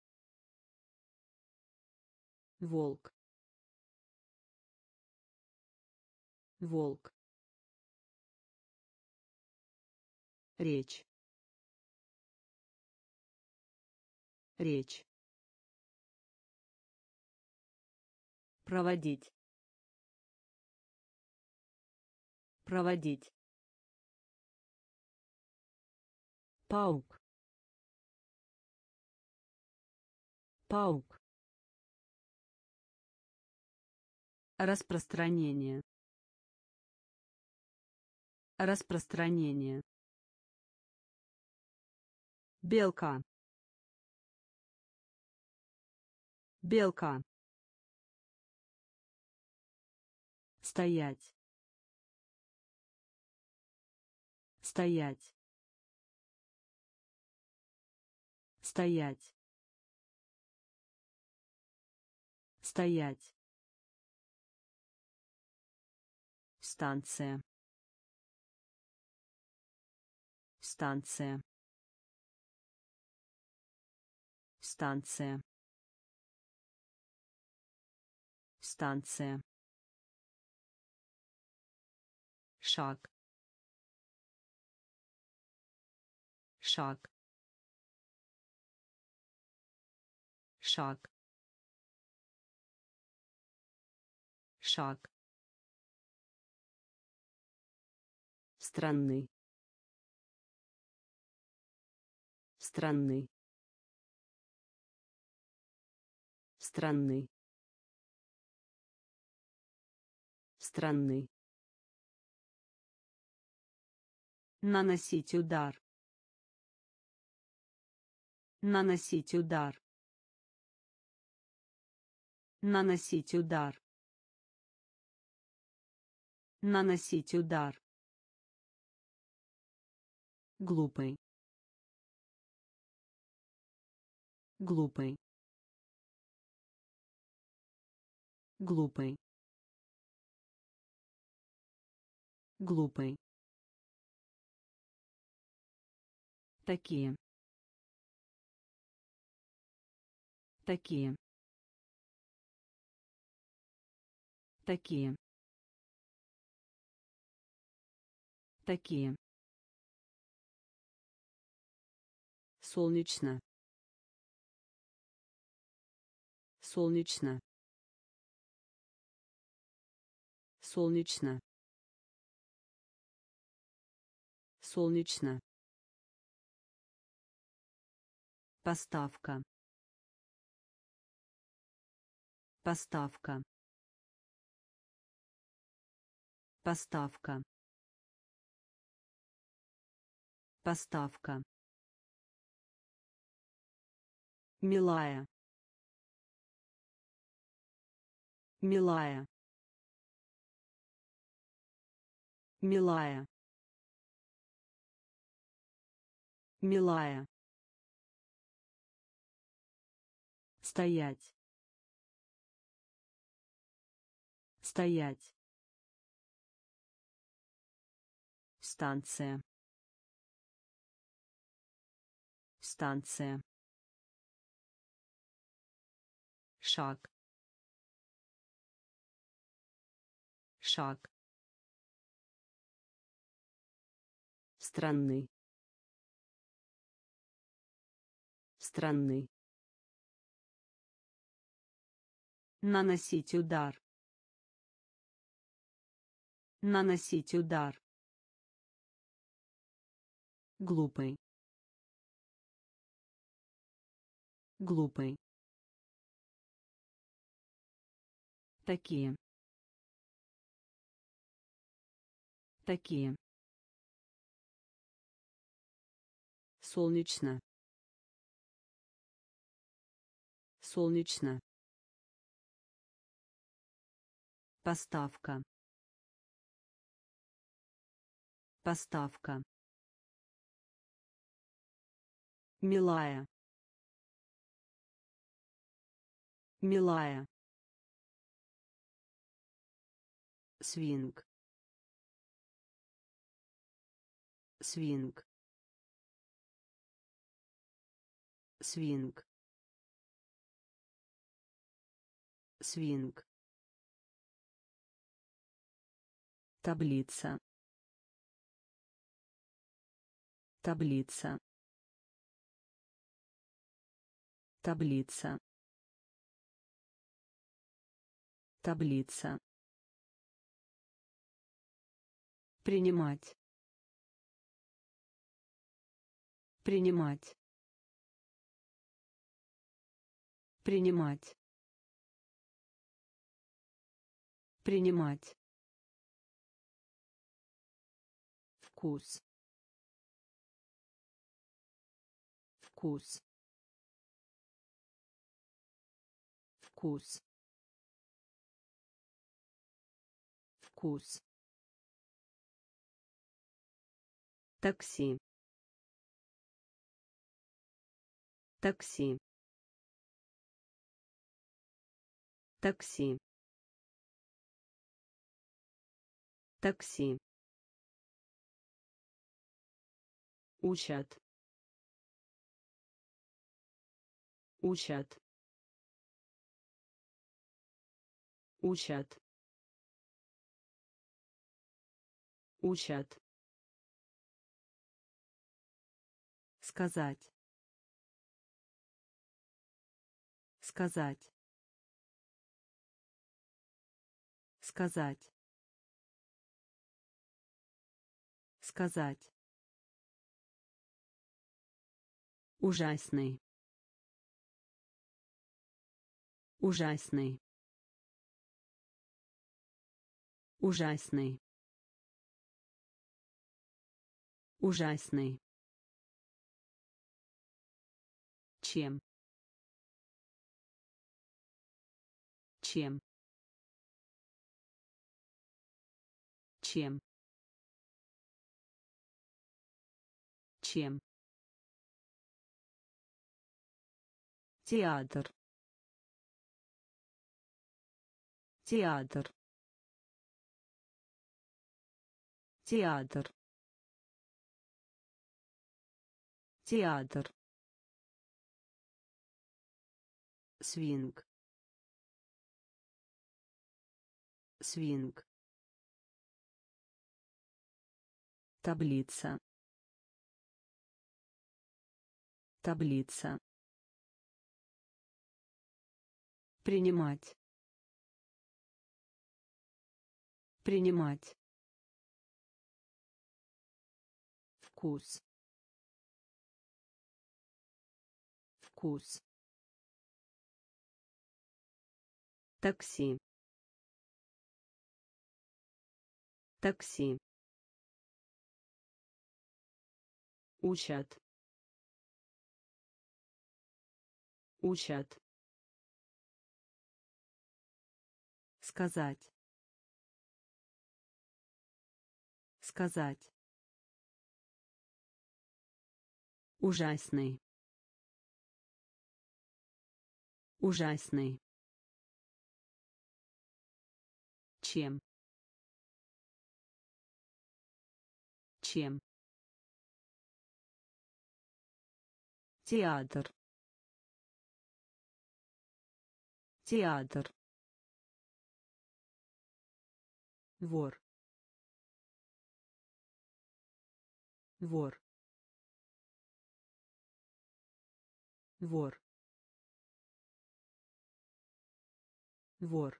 волк, волк, речь, речь, проводить, проводить, паук, паук, распространение, распространение, белка, белка, стоять, стоять, стоять, стоять, станция, станция, станция, станция, шаг, шаг, шаг, шаг, странный, странный, странный, странный, наносить удар, наносить удар, наносить удар, наносить удар, глупый, глупый, глупый, глупый, такие, такие, такие, такие, солнечно, солнечно, солнечно, солнечно, поставка, поставка, поставка, поставка, милая, милая, милая, милая, стоять, стоять, станция, станция, шаг, шаг, странный, странный, наносить удар, наносить удар, глупый, глупый, такие, такие, солнечно, солнечно, поставка, поставка, милая, милая, свинг, свинг, свинг, свинг, таблица, таблица, таблица, таблица, принимать, принимать, принимать, принимать, вкус, вкус, вкус, вкус, такси, такси, такси, такси, учат, учат, учат, учат, сказать, сказать, сказать, сказать, ужасный, ужасный, ужасный, ужасный, чем, чем, чем, чем, театр, театр, театр, театр, свинг, свинг, таблица, таблица, принимать, принимать, вкус, вкус, такси, такси, учат, учат, сказать, сказать, ужасный, ужасный, чем, чем, театр, театр, вор, вор, вор, вор,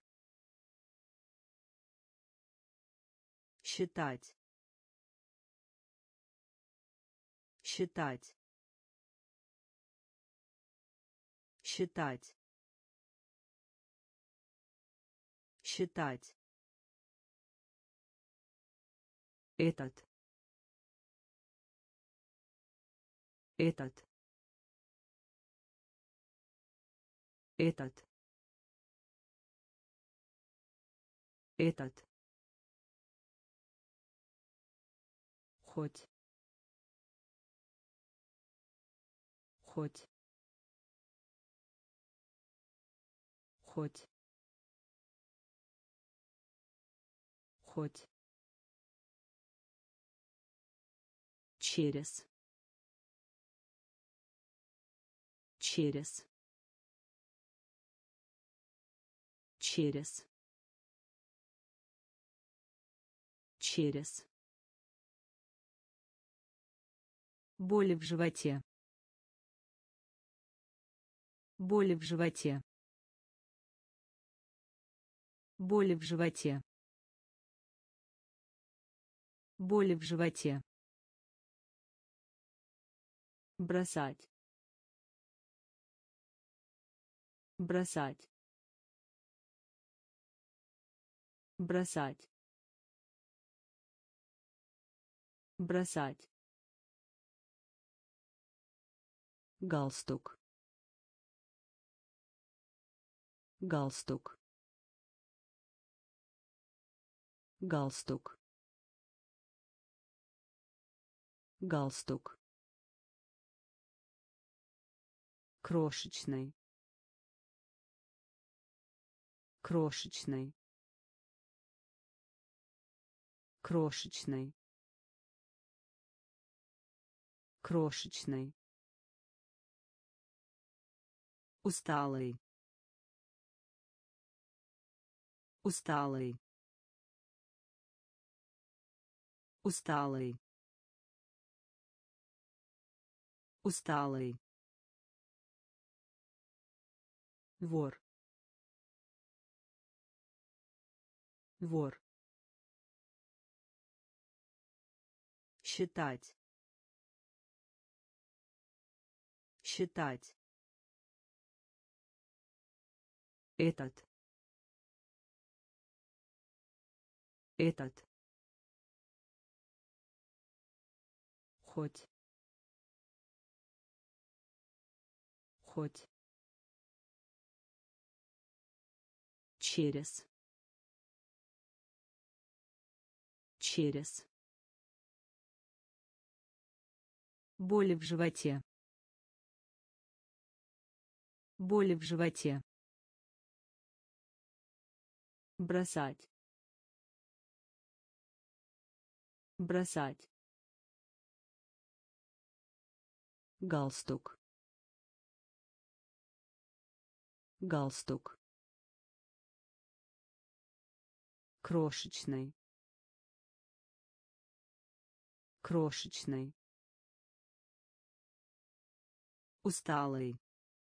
считать, считать, считать, считать, этот, этот, этот, этот, хоть, хоть, хоть, хоть, через, через, через, через, боли в животе, боли в животе, боли в животе, боли в животе, бросать, бросать, бросать, бросать, галстук, галстук, галстук, галстук, крошечный, крошечный, крошечный, крошечный, усталый, усталый, усталый, усталый, вор, вор, считать, считать, этот, этот, хоть, хоть, через, через, боли в животе, боли в животе, бросать, бросать, галстук, галстук, крошечный, крошечный, усталый,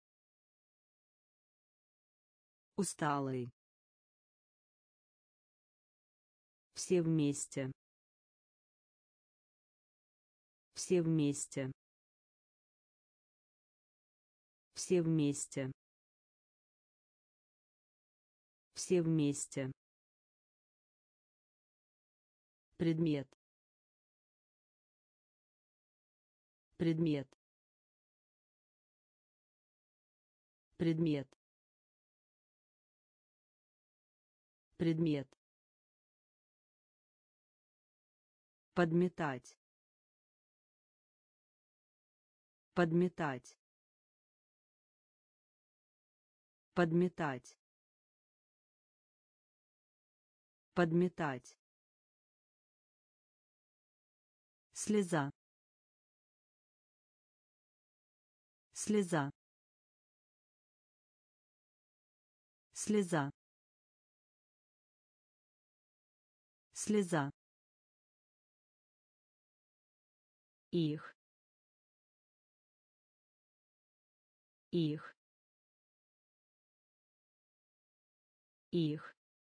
усталый, все вместе, все вместе, все вместе, все вместе, предмет, предмет, предмет, предмет, подметать, подметать, подметать, подметать, слеза, слеза, слеза, слеза, их, их, их,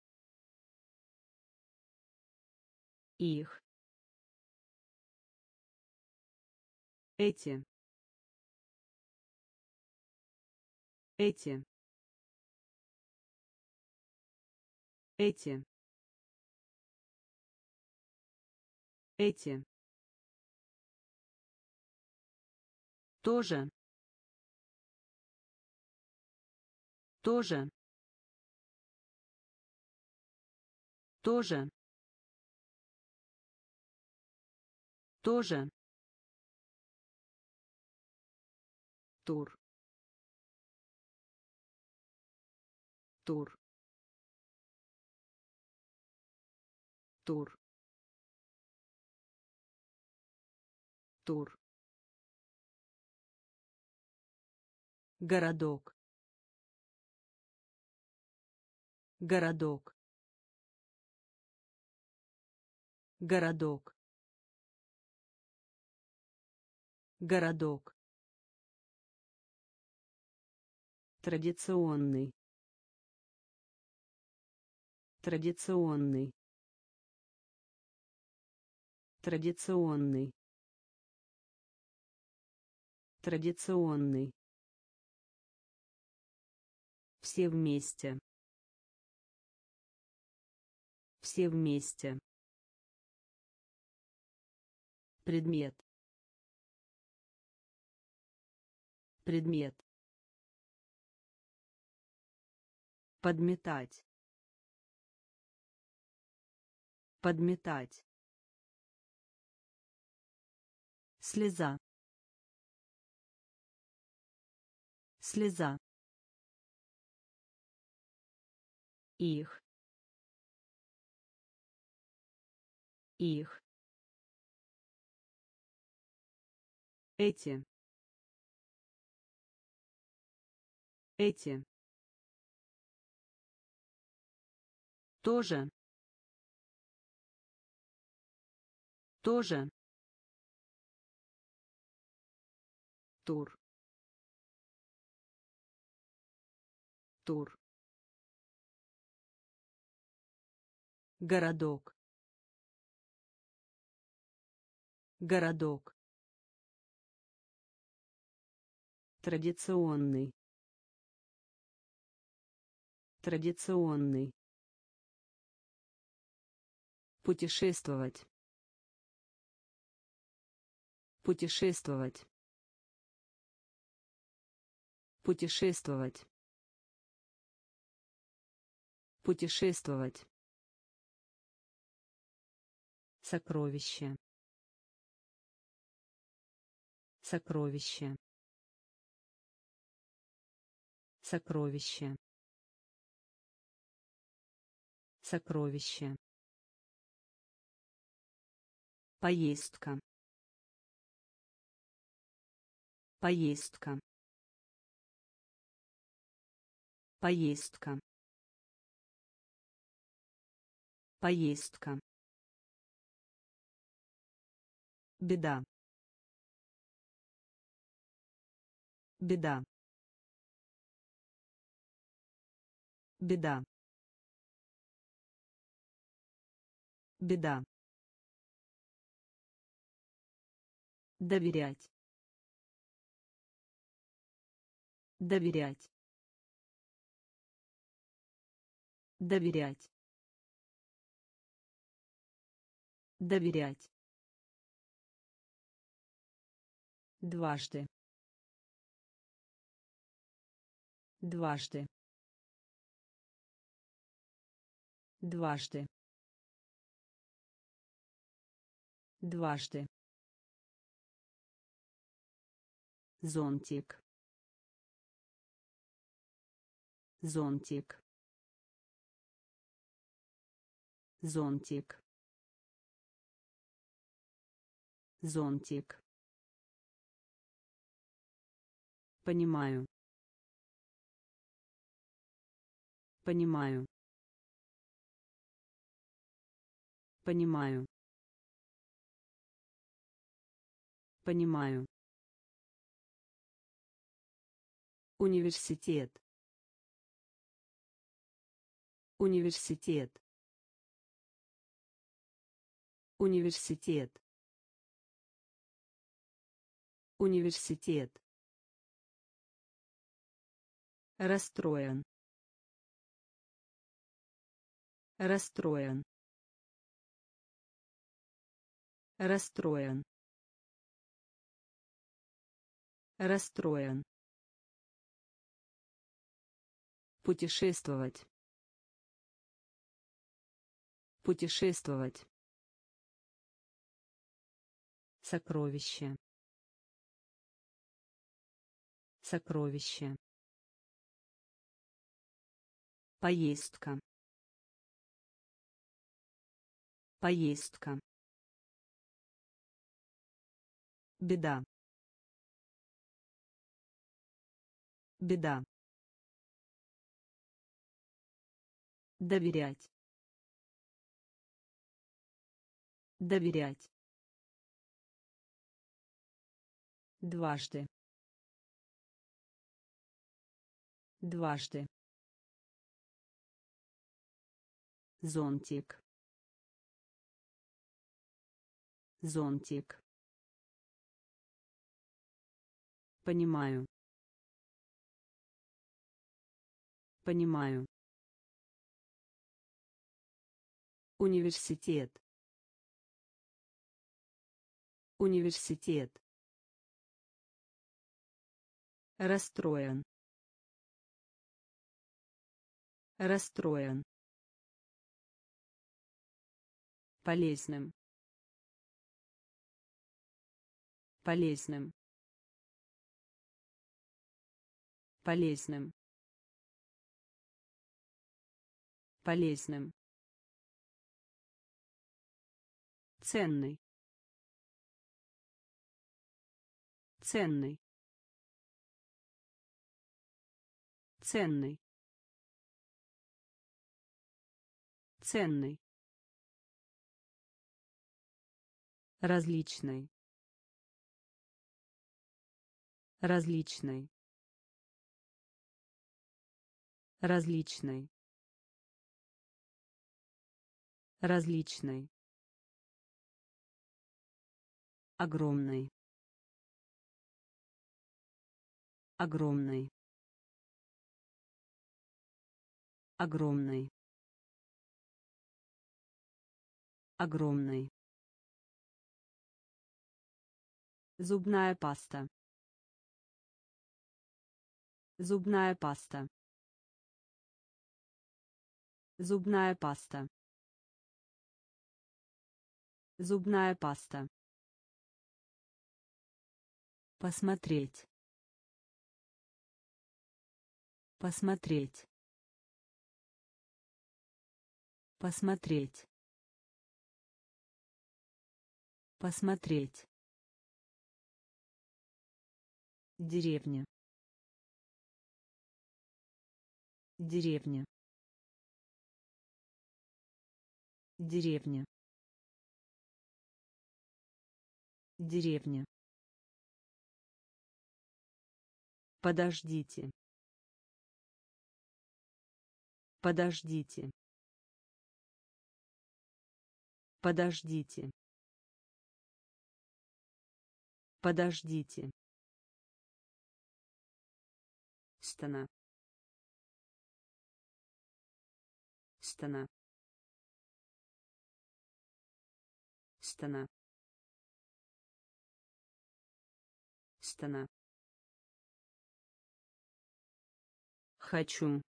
их, эти, эти, эти, эти, тоже, тоже, тоже, тоже, тур, тур, тур, тур, городок, городок, городок, городок, традиционный, традиционный, традиционный, традиционный, все вместе, все вместе, предмет, предмет, подметать, подметать, слеза, слеза, их, их, эти, эти, тоже, тоже, тур, тур, городок, городок, традиционный, традиционный, путешествовать, путешествовать, путешествовать, путешествовать, сокровище, сокровище, сокровище, сокровище, поездка, поездка, поездка, поездка, беда, беда, беда, беда, доверять, доверять, доверять, доверять, дважды, дважды, дважды, дважды, зонтик, зонтик, зонтик, зонтик, понимаю, понимаю, понимаю, понимаю, университет, университет, университет, университет, расстроен, расстроен, расстроен, расстроен, путешествовать, путешествовать, сокровище, сокровище, поездка, Поездка. Беда. Беда. Доверять. Доверять. Дважды. Дважды. Зонтик. Зонтик. Понимаю. Понимаю. Университет. Университет. Расстроен. Расстроен. Полезным. Полезным. Полезным. Полезным. Ценный. Ценный. Ценный. Ценный. Различный. Различный. Различный. Различный. Огромный. Огромный. Огромный. Огромный. Зубная паста. Зубная паста. Зубная паста. Зубная паста. Посмотреть. Посмотреть. Посмотреть. Посмотреть. Деревня. Деревня. Деревня. Деревня. Подождите. Подождите. Подождите. Подождите. Стена. Стена. Стена. Стена. Хочу.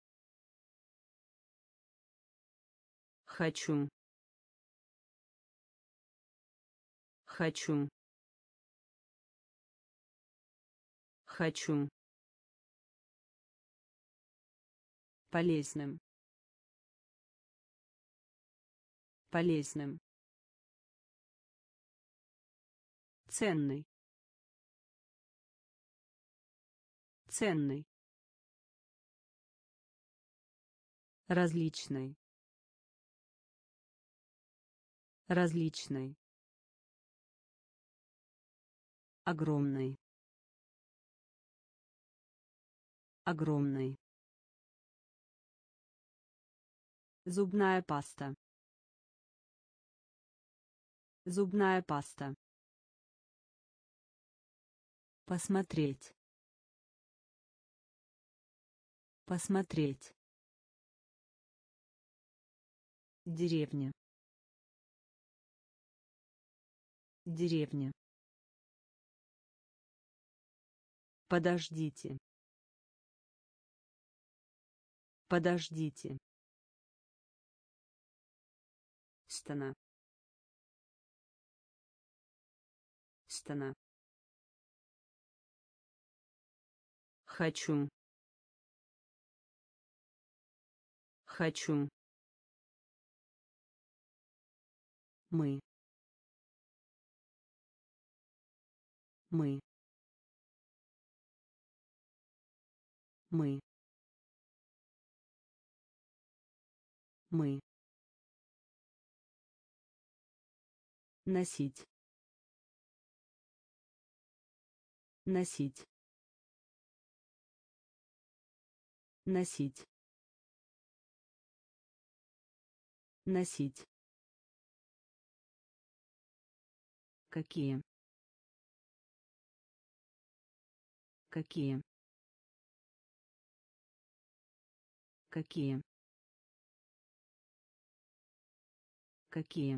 Хочу. Хочу. Хочу. Полезным. Полезным. Ценный. Ценный. Различный. Различный. Огромный. Огромный. Зубная паста. Зубная паста. Посмотреть. Посмотреть. Деревня. Деревня. Подождите. Подождите. Стена. Стена. Хочу. Хочу. Мы. Мы. Мы. Мы. Носить. Носить. Носить. Носить. Какие? Какие? Какие? Какие?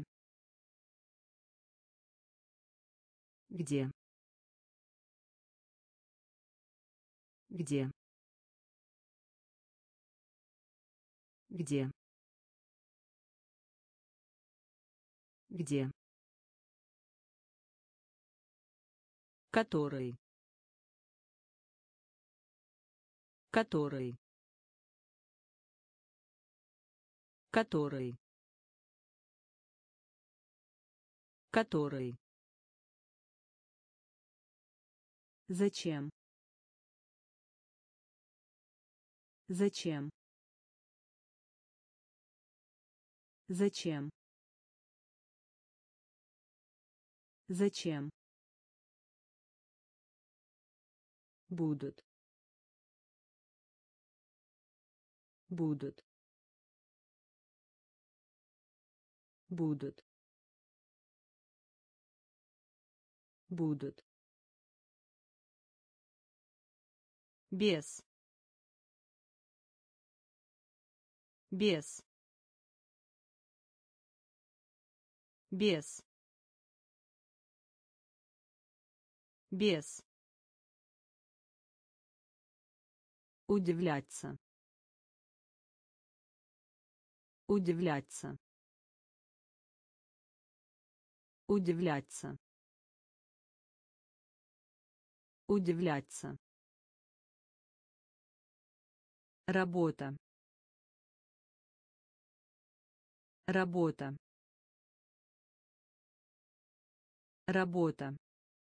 Где? Где? Где? Где? Который. Который. Который. Который. Зачем? Зачем? Зачем? Зачем? Будут. Будут. Будут. Будут. Без. Без. Без. Без. Удивляться. Удивляться. Удивляться. Удивляться. Работа. Работа. Работа.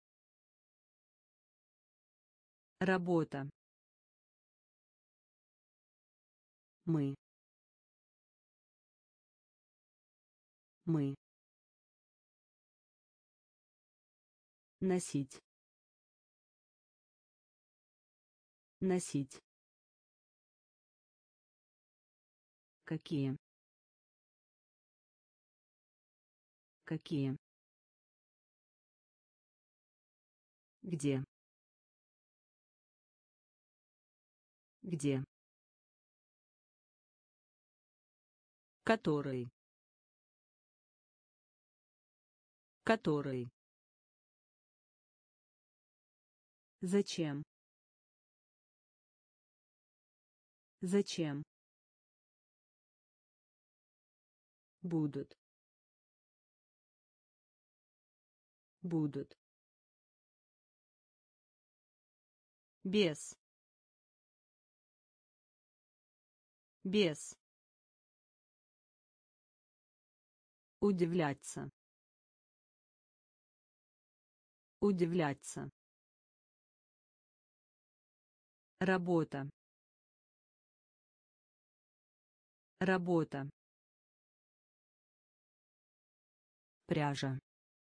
Работа. Мы. Мы. Носить. Носить. Какие? Какие? Где? Где? Который. Который. Зачем? Зачем? Будут. Будут. Без. Без. Удивляться. Удивляться. Работа. Работа. Пряжа.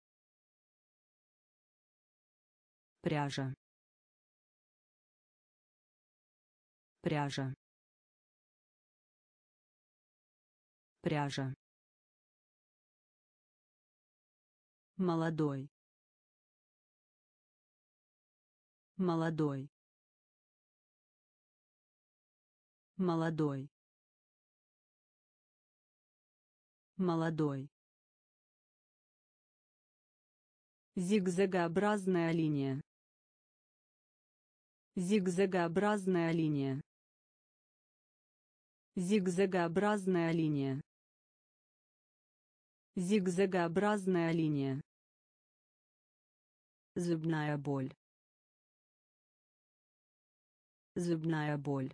Пряжа. Пряжа. Пряжа. Молодой. Молодой. Молодой. Молодой. Зигзагообразная линия. Зигзагообразная линия. Зигзагообразная линия. Зигзагообразная линия. Зубная боль. Зубная боль.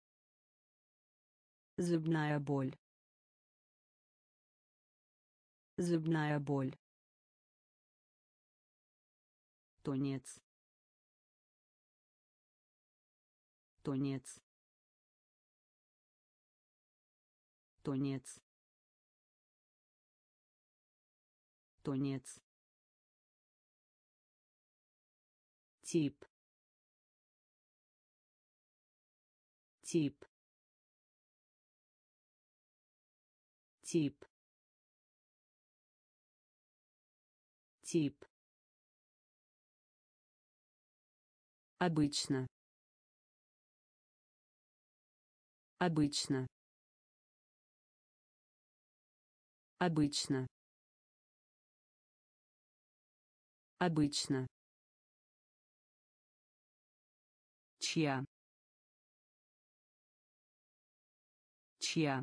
Зубная боль. Зубная боль. Тонец. Тонец. Тонец. Тонец. Тип. Тип. Тип. Тип. Обычно. Обычно. Обычно. Обычно. Чья. Чья.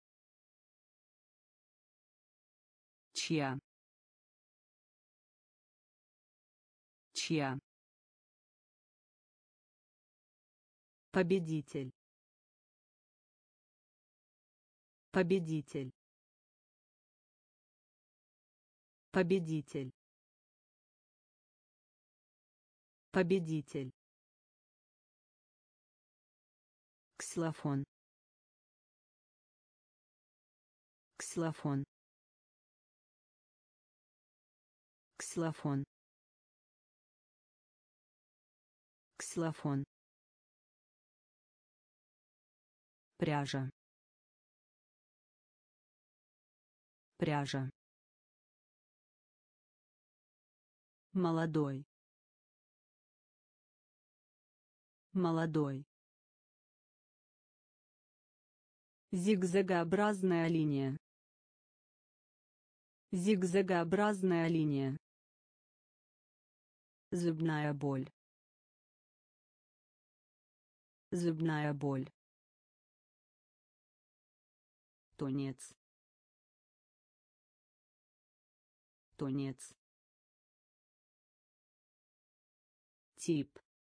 Чья. Чья. Победитель. Победитель. Победитель. Победитель. Ксилофон. Ксилофон. Ксилофон. Ксилофон. Пряжа. Пряжа. Молодой. Молодой. Зигзагообразная линия. Зигзагообразная линия. Зубная боль. Зубная боль. Тонец. Тонец. Тип.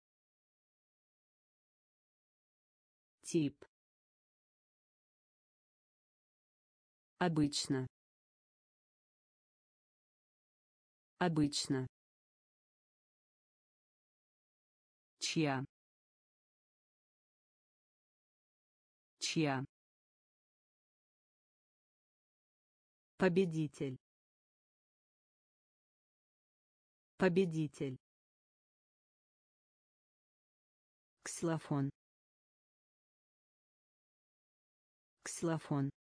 Тип. Обычно. Обычно. Чья. Чья. Победитель. Победитель. Ксилофон. Ксилофон.